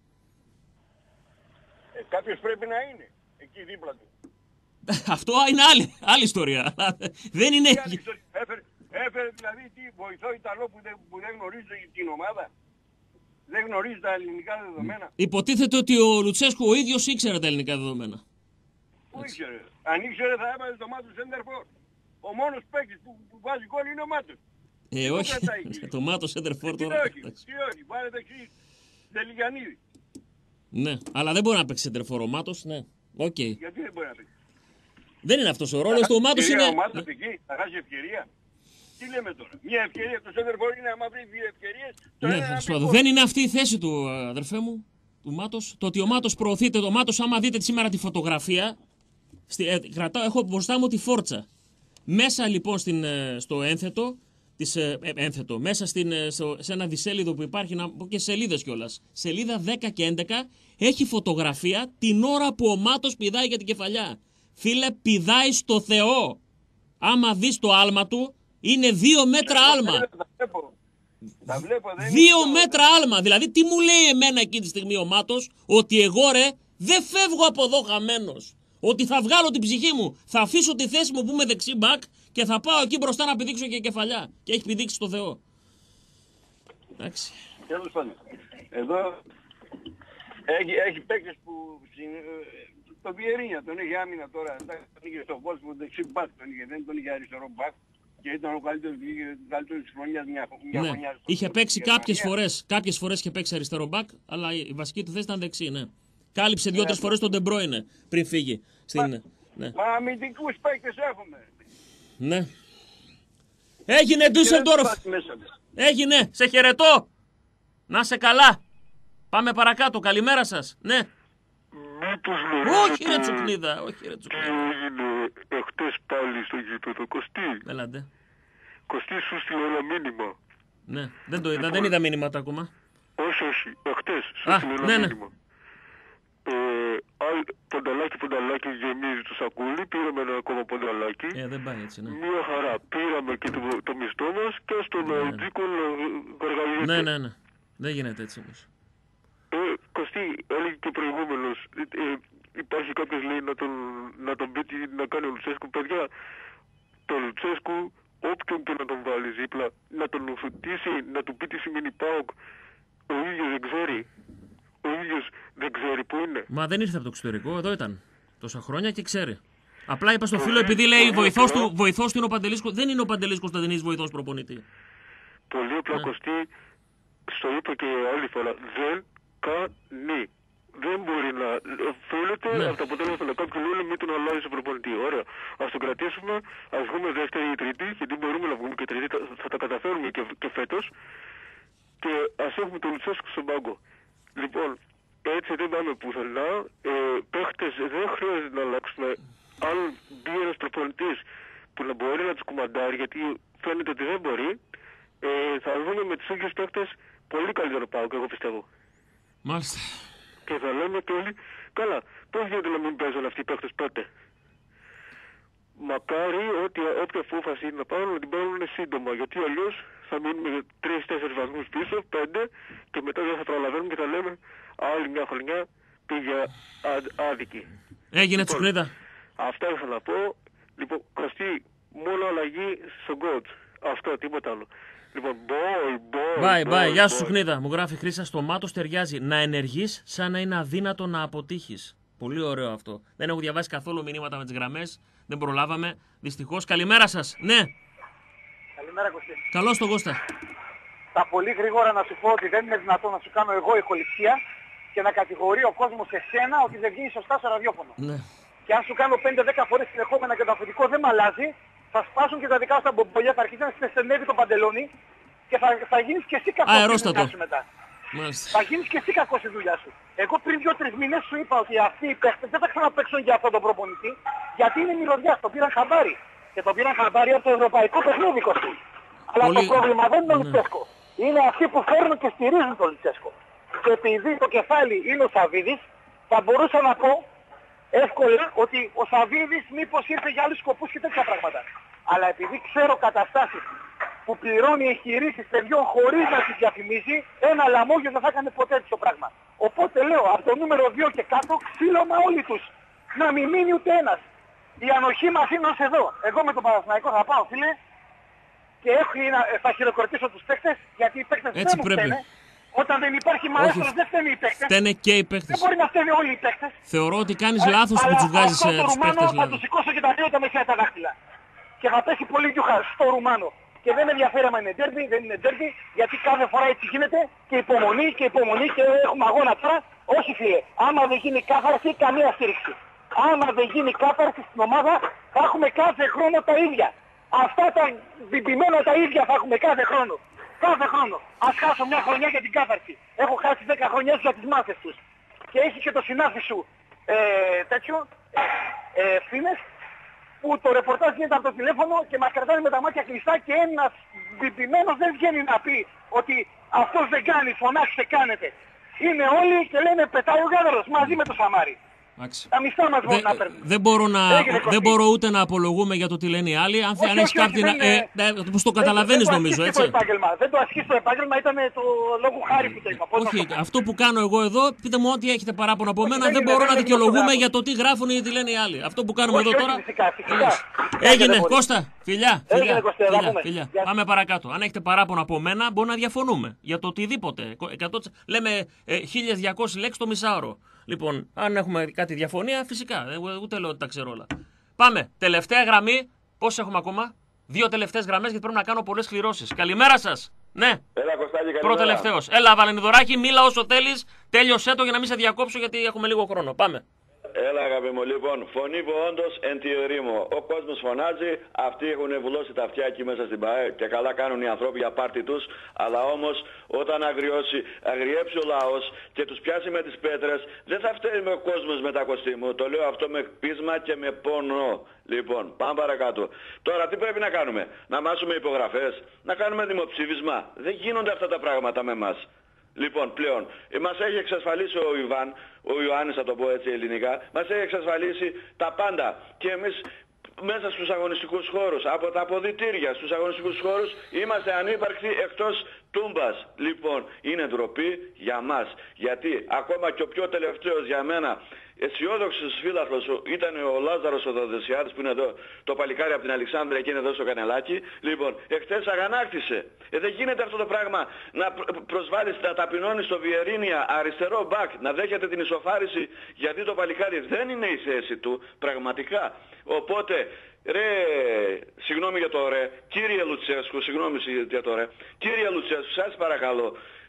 Κάποιος πρέπει να είναι εκεί δίπλα του. Αυτό είναι άλλη ιστορία. Δεν είναι. Έφερε δηλαδή τι βοηθό Ιταλό που δεν γνωρίζει την ομάδα. Δεν γνωρίζει τα ελληνικά δεδομένα. Υποτίθεται ότι ο Λουτσέσκου ο ίδιος ήξερε τα ελληνικά δεδομένα. Πού ήξερε. Αν ήξερε θα έβαζε το Μάτος Σέντερφορ. Ο μόνος παίκτης που βάζει γκολ είναι ο Μάτος. Όχι. Το Μάτος Σέντερφορ τώρα. Τι όχι. Πάρε δεξί Τελιγιανίδη. Ναι, αλλά δεν μπορεί να παίξει σέντερφορ ο Μάτος, ναι. Okay. Γιατί δεν μπορεί να παίξει. Δεν είναι αυτός ο ρόλος του. Ο Μάτος είναι. Ο Μάτος εκεί θα χάσει ευκαιρία. Τι λέμε τώρα. Μια ευκαιρία. Το σέντερφορ είναι άμα βρει δύο ευκαιρίες. Ναι, δεν είναι αυτή η θέση του, αδερφέ μου, του Μάτος. Το ότι ο Μάτος προωθείται. Το Μάτος, άμα δείτε σήμερα τη φωτογραφία. Έχω μπροστά μου τη φόρτσα. Μέσα λοιπόν στο ένθετο. Μέσα σε ένα δισέλιδο που υπάρχει και σελίδες κιόλας. Σελίδα 10 και 11 έχει φωτογραφία την ώρα που ο Μάτος πηδάει για την κεφαλιά. Φίλε, πηδάει στο Θεό. Άμα δεις το άλμα του, είναι 2 μέτρα άλμα. 2 μέτρα άλμα. Δηλαδή τι μου λέει εμένα εκείνη τη στιγμή ο Μάτος, ότι εγώ ρε δεν φεύγω από εδώ χαμένος. Ότι θα βγάλω την ψυχή μου, θα αφήσω τη θέση μου που είμαι δεξί μπακ και θα πάω εκεί μπροστά να πηδήξω και κεφαλιά. Και έχει πηδήξει στο Θεό. Εντάξει. Τέλος πάντων. Εδώ έχει παίκτες που το Βιερίνια τον είχε άμυνα τώρα. Τον είχε στον κόσμο δεξί μπακ, δεν τον είχε αριστερό μπακ. Και ήταν ο καλύτερος της χρονιάς μια χρονιά. Είχε παίξει κάποιες φορές είχε παίξει αριστερό μπακ, αλλά η βασική του θέση ήταν δεξί, ναι. Κάλυψε 2-3 φορές τον Ντεμπρόινε πριν φύγει. Μα αμυντικούς παίκτες έχουμε. Ναι. Έγινε Ντούσελντορφ. Έγινε. Σε χαιρετώ. Να σε καλά. Πάμε παρακάτω. Καλημέρα σας. Ναι. Όχι ρε Τσουκνίδα. Έγινε εχθές πάλι στο γήπεδο Κωστή. Έλατε. Κωστή σου στείλε ένα μήνυμα. Ναι. Δεν το είδα. Δεν είδα μήνυματα ακόμα. Όχι. Εχθές σου στείλε ένα μήνυμα. Πονταλάκι γεμίζει το σακούλι, πήραμε ένα ακόμα πονταλάκι. Δεν πάει έτσι, ναι. Μια χαρά, πήραμε και το μισθό μας και στον Αιτζίκο γαργαλιέται. Ναι. Δεν γίνεται έτσι όμως. Κωστή, έλεγε και προηγούμενος, υπάρχει κάποιος λέει να τον πει τι να κάνει ο Λουτσέσκου. Παιδιά, το Λουτσέσκου, όποιον και να τον βάλει δίπλα, να τον ουθουτήσει, να του πει τι σημαίνει ΠΑΟΚ, ο ίδιος δεν ξέρει. Ο ίδιος δεν ξέρει που είναι. Μα δεν ήρθε από το εξωτερικό, εδώ ήταν. Τόσα χρόνια και ξέρει. Απλά είπα στο φίλο, επειδή λέει βοηθός του είναι ο Παντελής. Δεν είναι ο Παντελής Κωνσταντινής βοηθός προπονητή. Πολύ απλά Κωστή, στο είπα και άλλη φορά, δεν κάνει. Δεν μπορεί να οφείλεται από το αποτέλεσμα να κάποιου λόγου μην τον αλλάζει ο προπονητή. Ωραία. Ας το κρατήσουμε, ας βγούμε δεύτερη ή τρίτη, γιατί μπορούμε να βγούμε και τρίτη, θα τα καταφέρουμε και φέτος. Και ας έχουμε τον Λουτσέσκου στον πάγκο. Λοιπόν, έτσι δεν πάμε πουθενά. Παίχτες δεν χρειάζεται να αλλάξουμε. Αν μπει ένας προπονητής που να μπορεί να τους κουμαντάρει, γιατί φαίνεται ότι δεν μπορεί, θα δούμε με τους ίδιους παίχτες πολύ καλύτερο πάγκο, εγώ πιστεύω. Μάλιστα. Και θα λέμε και όλοι, καλά, πώς γίνεται να μην παίζουν αυτοί οι παίχτες τότε. Μακάρι ότι όποια απόφαση είναι να πάρουν, να την πάρουν σύντομα, γιατί αλλιώς θα μείνουμε 3-4 βαθμούς πίσω, 5, και μετά δεν θα προλαβαίνουμε και θα λέμε άλλη μια χρονιά πήγε άδικη. Έγινε λοιπόν, Τσουκνίδα. Αυτά ήθελα να πω. Λοιπόν, Κωστή, μόνο αλλαγή στον coach. Αυτό, τίποτα άλλο. Λοιπόν, Bye. Γεια σου Τσουκνίδα. Μου γράφει Χρύσα, στο μάτος ταιριάζει να ενεργείς σαν να είναι αδύνατο να αποτύχεις. Πολύ ωραίο αυτό. Δεν έχω διαβάσει καθόλου μηνύματα με τις γραμμές. Δεν προλάβαμε. Δυστυχώς. Καλημέρα σας. Ναι. Καλημέρα Κωστή. Καλώς τον Κώστα. Τα πολύ γρήγορα να σου πω ότι δεν είναι δυνατόν να σου κάνω εγώ ηχοληψία και να κατηγορεί ο κόσμος εσένα ότι δεν βγαίνει σωστά στο ραδιόφωνο. Ναι. Και αν σου κάνω 5-10 φορές συνεχόμενα και το αφεντικό δεν μ' αλλάζει, θα σπάσουν και τα δικά σου τα μπομπολιά, θα αρχίσει να στενεύει το παντελόνι και θα γίνεις και εσύ κακός στη δουλειά σου μετά. Μάλιστα. Θα γίνεις και εσύ κακός στη δουλειά σου. Εγώ πριν 2-3 μήνες σου είπα ότι αυτοί οι παίχτες δεν θα ξαναπαίξουν για αυτόν τον προπονητή, γιατί είναι μυρωδιάς, το πήραν χαμπάρι. Και το πήραν χαμπάρι από το ευρωπαϊκό παιχνίδι Κωστή. Αλλά το πρόβλημα δεν είναι ο Λουτσέσκο. Είναι αυτοί που φέρνουν και στηρίζουν τον Λουτσέσκο. Και επειδή το κεφάλι είναι ο Σαββίδης, θα μπορούσα να πω εύκολα ότι ο Σαββίδης μήπως ήρθε για άλλους σκοπούς και τέτοια πράγματα. Αλλά επειδή ξέρω καταστάσεις που πληρώνει εγχειρήσεις παιδιών χωρίς να τις διαφημίζει, ένα λαμόγιο δεν θα έκανε ποτέ τέτοιο πράγμα. Οπότε λέω, από το νούμερο 2 και κάτω, ξύλωμα όλοι τους. Να μην μείνει ούτε ένας. Η ανοχή μας είναι ως εδώ. Εγώ με τον Παναθηναϊκό θα πάω, φίλε, και θα χειροκροτήσω τους παίκτες, γιατί οι παίκτες δεν μου φταίνε. Όταν δεν υπάρχει μαέστρος δεν φταίνε οι παίκτες. Φταίνε και οι παίκτες. Δεν μπορεί να φταίνε όλοι οι παίκτες. Θεωρώ ότι κάνεις λάθος που τους βγάζεις τους παίκτες. Θα τους σηκώσω και τα δύο τα μεσαία τα δάχτυλα. Και θα πέσει πολύ γιούχα στο Ρουμάνο. Και δεν με ενδιαφέρει άμα είναι ντέρμπι, δεν είναι ντέρμπι, γιατί κάθε φορά έτσι γίνεται και υπομονή και έχουμε αγώνα τώρα. Όχι φίλε, άμα δεν γίνει κάθαρση, καμία στήριξη. Άμα δεν γίνει κάθαρση στην ομάδα, θα έχουμε κάθε χρόνο τα ίδια. Αυτά τα μπιμπημένα τα ίδια θα έχουμε κάθε χρόνο. Κάθε χρόνο. Ας χάσω μια χρονιά για την κάθαρση. Έχω χάσει 10 χρονιές για τις μάχες τους. Και έχει και το συνάφι σου Φίνες, που το ρεπορτάζ γίνεται από το τηλέφωνο και μας κρατάνε με τα μάτια κλειστά και ένας μπιμπημένος δεν βγαίνει να πει ότι αυτός δεν κάνει, φωνάξτε, κάνετε. Είναι όλοι και λένε πετάει ο Γάδαρος μαζί με το Σαμάρι. Τα μισθά μας μπορούν να παίρνουν. Δεν μπορώ ούτε να απολογούμε για το τι λένε οι άλλοι. Αν έχεις κάποιον. Που το καταλαβαίνεις νομίζω, έτσι. Δεν το ασκείς το επάγγελμα, ήταν το λόγο χάρη που το είπα. Όχι, αυτό που κάνω εγώ εδώ, πείτε μου ό,τι έχετε παράπονο από μένα, δεν μπορώ να δικαιολογούμε για το τι γράφουν ή τι λένε οι άλλοι. Αυτό που κάνουμε εδώ τώρα. Έγινε, Κώστα. Φιλιά. Πάμε παρακάτω. Αν έχετε παράπονο από μένα, μπορεί να διαφωνούμε για το οτιδήποτε. Λέμε 1200 λέξεις το μισάωρο. Λοιπόν, αν έχουμε κάτι διαφωνία, φυσικά. Ούτε λέω ότι τα ξέρω όλα. Πάμε. Τελευταία γραμμή. Πώς έχουμε ακόμα? 2 τελευταίες γραμμές, γιατί πρέπει να κάνω πολλές κληρώσεις. Καλημέρα σας. Ναι. Έλα, Κωστάκη, Προτελευταίος. Έλα, Βαλενιδωράκη, μίλα όσο θέλεις. Τέλειωσέ το για να μην σε διακόψω, γιατί έχουμε λίγο χρόνο. Πάμε. Έλα, αγάπη μου, λοιπόν, φωνή που όντως εν τη ερήμο. Ο κόσμος φωνάζει, αυτοί έχουν βουλώσει τα αυτιά εκεί μέσα στην ΠΑΕ και καλά κάνουν οι ανθρώποι για πάρτι τους. Αλλά όμως, όταν αγριέψει ο λαός και τους πιάσει με τις πέτρες, δεν θα φταίει με ο κόσμος με τα κοστίμου. Το λέω αυτό με πείσμα και με πόνο. Λοιπόν, πάμε παρακάτω. Τώρα τι πρέπει να κάνουμε? Να μάσουμε υπογραφές, να κάνουμε δημοψήφισμα. Δεν γίνονται αυτά τα πράγματα με εμάς. Λοιπόν, πλέον, μας έχει εξασφαλίσει ο Ιωάννης, θα το πω έτσι ελληνικά, μας έχει εξασφαλίσει τα πάντα. Και εμείς μέσα στους αγωνιστικούς χώρους, από τα αποδυτήρια στους αγωνιστικούς χώρους, είμαστε ανύπαρκτοι εκτός τούμπας. Λοιπόν, είναι ντροπή για μας. Γιατί ακόμα και ο πιο τελευταίος για μένα αισιόδοξος φίλαθλος ήταν ο Λάζαρος ο Δοδεσιάδης που είναι εδώ, το παλικάρι από την Αλεξάνδρεια και είναι εδώ στο Κανελάκι. Λοιπόν, εχθές αγανάκτησε. Δεν γίνεται αυτό το πράγμα να προσβάλλεις, να ταπεινώνεις το Βιερίνια αριστερό μπακ, να δέχεται την ισοφάριση, γιατί το παλικάρι δεν είναι η θέση του πραγματικά. Οπότε, συγγνώμη για το ρε, κύριε Λουτσέσκου, συγγνώμη για το ρε, κύριε Λουτσέσκου, σας παρακαλώ,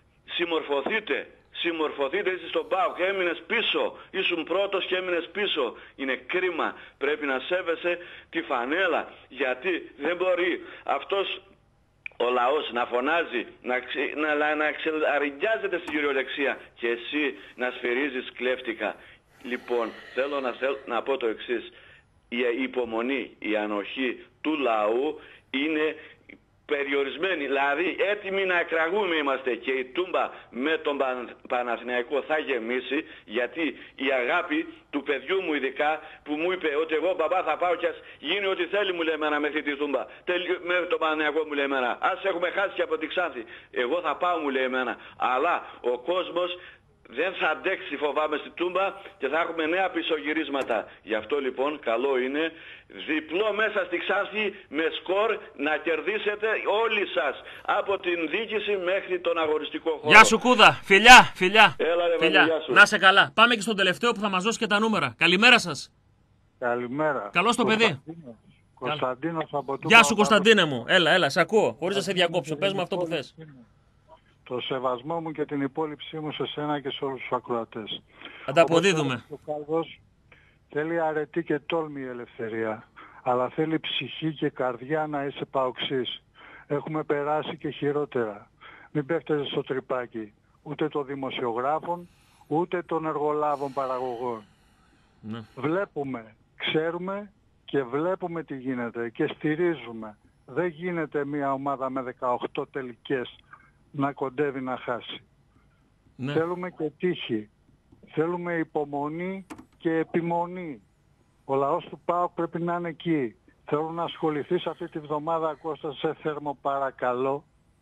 συμμορφωθείτε, είσαι στον ΠΑΟΚ, έμεινες πίσω, ήσουν πρώτος και έμεινες πίσω. Είναι κρίμα, πρέπει να σέβεσαι τη φανέλα, γιατί δεν μπορεί αυτός ο λαός να φωνάζει, να ξελαριγκιάζεται στην κυριολεξία και εσύ να σφυρίζεις κλέφτικα. Λοιπόν, θέλω να πω το εξής, η υπομονή, η ανοχή του λαού είναι περιορισμένοι, δηλαδή έτοιμοι να εκραγούμε είμαστε και η τούμπα με τον Παναθηναϊκό θα γεμίσει, γιατί η αγάπη του παιδιού μου ειδικά που μου είπε ότι εγώ μπαμπά θα πάω και ας γίνει ό,τι θέλει μου λέει εμένα μέχρι τη τούμπα, με τον Παναθηναϊκό μου λέει εμένα, ας έχουμε χάσει και από τη Ξάνθη, εγώ θα πάω μου λέει εμένα, αλλά ο κόσμος δεν θα αντέξει φοβάμαι στη τούμπα και θα έχουμε νέα πισωγυρίσματα. Γι' αυτό λοιπόν καλό είναι διπλό μέσα στη Ξάνθη με σκορ να κερδίσετε όλοι σας από την διοίκηση μέχρι τον αγοριστικό χώρο. Γεια σου Κούδα, φιλιά. Έλα ρε φιλιά. Γεια σου. Να σε καλά. Πάμε και στον τελευταίο που θα μας δώσει και τα νούμερα. Καλημέρα σας. Καλημέρα. Καλώς το παιδί. Κωνσταντίνος από το Γεια σου Κωνσταντίνε μου. Έλα, σε ακούω. Χωρίς να σε διακόψω. Πες μου αυτό που θες. Το σεβασμό μου και την υπόλοιψή μου σε σένα και σε όλους τους ακροατές. Ανταποδίδουμε. Ο Κάλβος θέλει αρετή και τόλμη η ελευθερία, αλλά θέλει ψυχή και καρδιά να είσαι παοξής. Έχουμε περάσει και χειρότερα. Μην πέφτετε στο τρυπάκι ούτε των δημοσιογράφων, ούτε των εργολάβων παραγωγών. Ναι. Βλέπουμε, ξέρουμε και βλέπουμε τι γίνεται και στηρίζουμε. Δεν γίνεται μια ομάδα με 18 τελικές να κοντεύει να χάσει. Ναι. Θέλουμε και τύχη. Θέλουμε υπομονή και επιμονή. Ο λαός του ΠΑΟΚ πρέπει να είναι εκεί. Θέλω να ασχοληθείς αυτή τη βδομάδα, Κώστα, σε θέρμο παρακαλώ,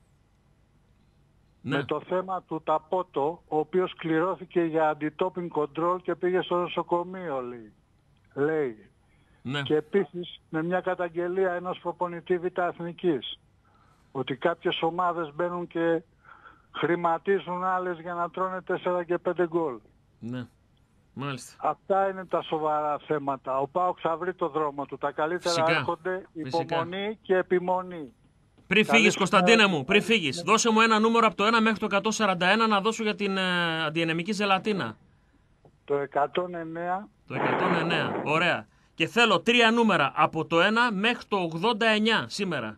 ναι, με το θέμα του Ταπότο, ο οποίος κληρώθηκε για αντι-doping control και πήγε στο νοσοκομείο, λέει. Ναι. Και επίσης με μια καταγγελία ενός προπονητή Β' Εθνικής, ότι κάποιες ομάδες μπαίνουν και χρηματίζουν άλλες για να τρώνε 4 και 5 γκολ. Ναι, μάλιστα. Αυτά είναι τα σοβαρά θέματα. Ο ΠΑΟΚ θα βρει το δρόμο του. Τα καλύτερα έρχονται, υπομονή και επιμονή. Πριν φύγεις Κωνσταντίνε μου, πριν φύγεις, δώσε μου ένα νούμερο από το 1 μέχρι το 141 να δώσω για την αντιενεμική ζελατίνα. Το 109. Το 109, ωραία. Και θέλω 3 νούμερα από το 1 μέχρι το 89 σήμερα.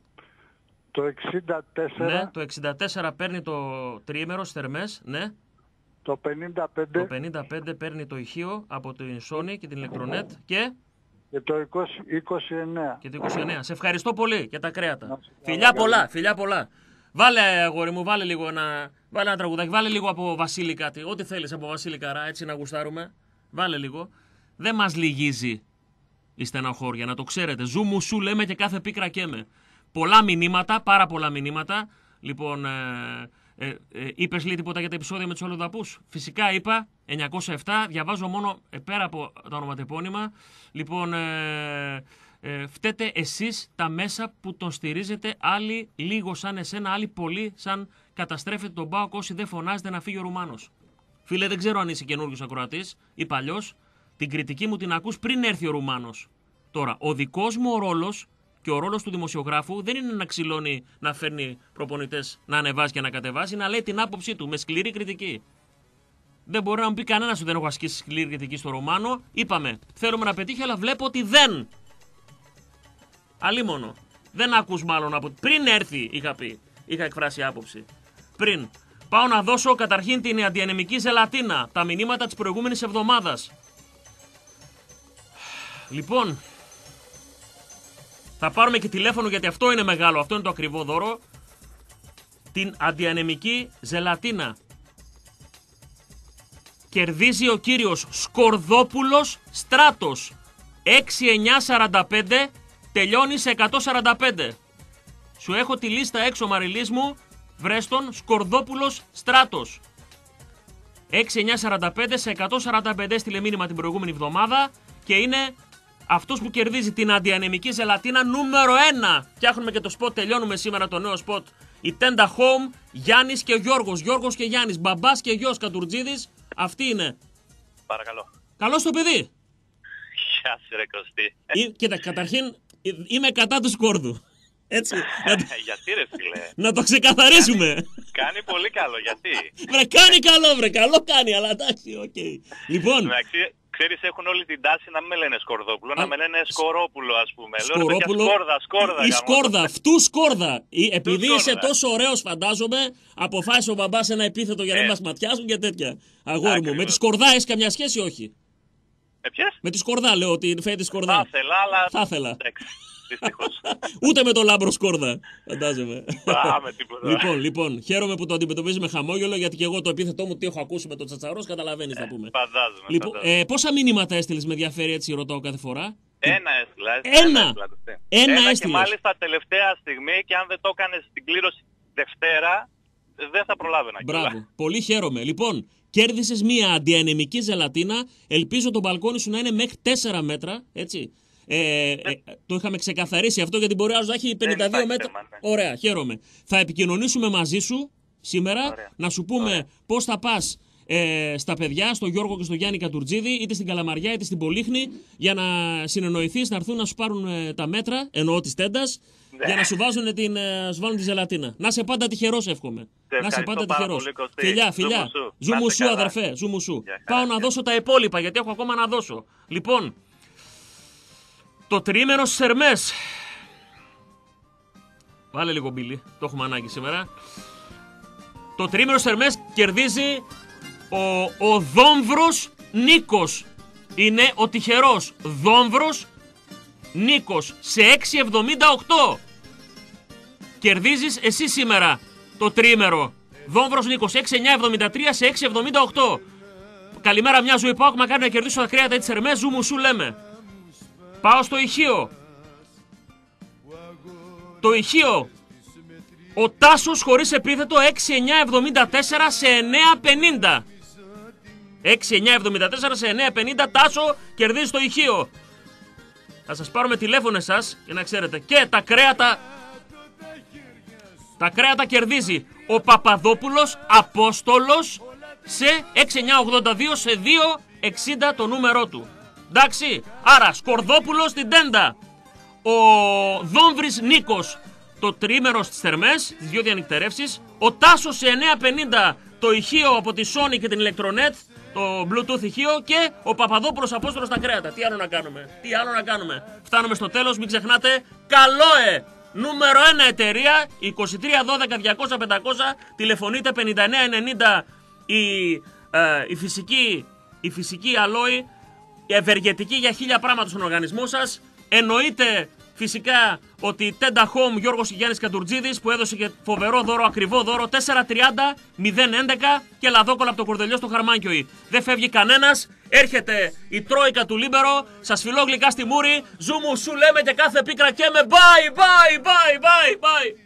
Το 64. Ναι, το 64 παίρνει το τριήμερο θερμές, ναι. Το 55. Το 55 παίρνει το ηχείο από την Sony και την Electronet και... Και το 29. Και το 29. Σε ευχαριστώ πολύ για τα κρέατα. Φιλιά πολλά. Βάλε αγόρι μου, βάλε ένα τραγουδάκι, βάλε λίγο από Βασίλη κάτι. Ό,τι θέλεις από Βασίλη Καρά, έτσι να γουστάρουμε. Βάλε λίγο. Δεν μας λυγίζει η στεναχώρια, να το ξέρετε. Ζου μου σου λέμε και κάθε πίκρα καίμε. Πολλά μηνύματα, πάρα πολλά μηνύματα. Λοιπόν, είπες λέει τίποτα για τα επεισόδια με τους αλλοδαπούς? Φυσικά είπα, 907, διαβάζω μόνο πέρα από τα ονοματεπώνυμα. Λοιπόν, φταίτε εσείς τα μέσα που τον στηρίζετε, άλλοι λίγο σαν εσένα, άλλοι πολύ σαν καταστρέφετε τον ΠΑΟΚ όσοι δεν φωνάζετε να φύγει ο Ρουμάνος. Φίλε, δεν ξέρω αν είσαι καινούριος ακροατής ή παλιός, την κριτική μου την ακούς πριν έρθει ο Ρουμάνος. Τώρα, ο δικός μου ο ρόλος και ο ρόλος του δημοσιογράφου δεν είναι να ξυλώνει, να φέρνει προπονητές να ανεβάζει και να κατεβάζει, να λέει την άποψή του με σκληρή κριτική. Δεν μπορεί να μου πει κανένας ότι δεν έχω ασκήσει σκληρή κριτική στο Ρωμάνο. Είπαμε, θέλουμε να πετύχει, αλλά βλέπω ότι δεν. Αλίμονο. Δεν ακούς μάλλον από... Πριν έρθει, είχα εκφράσει άποψη. Πριν. Πάω να δώσω καταρχήν την αντιανεμική ζελατίνα. Τα μηνύματα της προηγούμενης εβδομάδας. Λοιπόν, θα πάρουμε και τηλέφωνο γιατί αυτό είναι μεγάλο, αυτό είναι το ακριβό δώρο. Την αντιανεμική ζελατίνα. Κερδίζει ο κύριος Σκορδόπουλος Στράτος. 6945, τελειώνει σε 145. Σου έχω τη λίστα έξω, Μαριλής μου. Βρες τον, Σκορδόπουλος Στράτος. 6945 σε 145 έστειλε μήνυμα την προηγούμενη εβδομάδα και είναι αυτός που κερδίζει την αντιανεμική ζελατίνα νούμερο 1. Φτιάχνουμε και το σποτ, τελειώνουμε σήμερα το νέο σποτ. Η Tenda Home, Γιάννης και Γιώργος. Γιώργος και Γιάννης, μπαμπάς και γιος Κατουρτζίδης. Αυτή είναι. Παρακαλώ. Καλώς το παιδί. Γεια σου ρε Κωστή. Κοίτα, καταρχήν είμαι κατά του σκόρδου. Έτσι. Γιατί ρε φίλε. Να το ξεκαθαρίσουμε. Κάνει πολύ καλό, γιατί. Βρε κάνει καλό, βρε καλό κάνει, αλλά εντάξει, οκ. Λοιπόν. Ξέρεις, έχουν όλη την τάση να μην με λένε Σκορδόπουλο, να με λένε Σκορόπουλο, ας πούμε. Σκορόπουλο. Σκόρδα. Η Σκόρδα, αυτού Σκόρδα. Επειδή είσαι τόσο ωραίος, φαντάζομαι, αποφάσισε ο μπαμπάς ένα επίθετο για να μας ματιάσουν και τέτοια. Αγόρι μου, με τη Σκορδά έχεις καμιά σχέση, όχι? Ποιες? Με τη Σκορδά, λέω, ότι φέρει τη Σκορδά. Θα ήθελα, αλλά. Θα ήθελα. Δυστυχώς. Ούτε με το λάμπρο Σκόρδα, φαντάζομαι. Πάμε τίποτα. Λοιπόν, χαίρομαι που το αντιμετωπίζει με χαμόγελο, γιατί και εγώ το επίθετό μου τι έχω ακούσει με τον Τσατσαρός, καταλαβαίνεις θα πούμε. Φαντάζομαι. Λοιπόν, πόσα μηνύματα έστειλες, με ενδιαφέρει, έτσι ρωτάω κάθε φορά? Ένα έστειλα. Ένα έστειλες. Και μάλιστα τελευταία στιγμή, και αν δεν το έκανες στην κλήρωση Δευτέρα, δεν θα προλάβαινα. Μπράβο, πολύ χαίρομαι. Λοιπόν, κέρδισες μία αντιανεμική ζελατίνα. Ελπίζω το μπαλκόνι σου να είναι μέχρι 4 μέτρα, έτσι. Το είχαμε ξεκαθαρίσει αυτό, γιατί μπορεί άλλος να έχει 52 μέτρα. Ωραία, χαίρομαι. Θα επικοινωνήσουμε μαζί σου σήμερα. Να σου πούμε πώς θα πας στα παιδιά, στο Γιώργο και στο Γιάννη Κατουρτζίδη, είτε στην Καλαμαριά είτε στην Πολύχνη, για να συνεννοηθείς να έρθουν να σου πάρουν τα μέτρα, εννοώ της Τέντας, για να σου βάλουν τη ζελατίνα. Να είσαι πάντα τυχερός, εύχομαι. Να είσαι πάντα τυχερός. Φιλιά. Ζου μου σου, αδερφέ, ζου μου σου. Πάω να δώσω τα υπόλοιπα, γιατί έχω ακόμα να δώσω. Λοιπόν, το τριήμερο στις Ερμές. Βάλε λίγο μπίλι, το έχουμε ανάγκη σήμερα. Το τριήμερο στις Ερμές κερδίζει ο Δόμβρος Νίκος. Είναι ο τυχερός Δόμβρος Νίκος σε 6,78. Κερδίζεις εσύ σήμερα το τριήμερο. Δόμβρος Νίκος 6,973 σε 6,78. Καλημέρα, μια ζωή πάω, μακάρι να κερδίσω τα κρέατα της Ερμές. Ζου μου σου λέμε. Πάω στο ηχείο. Το ηχείο. Ο Τάσος χωρίς επίθετο 6,974 σε 9,50. 6,974 σε 9,50. Τάσο, κερδίζει το ηχείο. Θα σας πάρουμε τηλέφωνο σας για να ξέρετε. Και τα κρέατα. Τα κρέατα κερδίζει ο Παπαδόπουλος Απόστολος σε 6,982 σε 2,60 το νούμερό του. Εντάξει, άρα Σκορδόπουλος στην Τέντα. Ο Δόμβρης Νίκος το τριήμερο στις Θερμές, τις 2 διανυκτερεύσεις. Ο Τάσος σε 9,50 το ηχείο από τη Sony και την Electronet, το Bluetooth ηχείο. Και ο Παπαδόπουλος Απόστολος στα κρέατα. Τι άλλο να κάνουμε. Φτάνουμε στο τέλος, μην ξεχνάτε. Καλόε! Νούμερο 1 εταιρεία, 2312-200-500. Τηλεφωνείτε 5990. Η φυσική αλόη, η ευεργετική για 1000 πράγματα στον οργανισμό σας. Εννοείται φυσικά ότι η Tenda Home, Γιώργος και Γιάννης Κατουρτζίδης, που έδωσε και φοβερό δώρο, ακριβό δώρο, 430-011 και λαδόκολα από το Κορδελιό στο Χαρμάνκιοι. Δεν φεύγει κανένας, έρχεται η τρόικα του Λίμπερο, σας φιλώ γλυκά στη μούρη, ζου μου σου λέμε και κάθε πίκρα και με bye.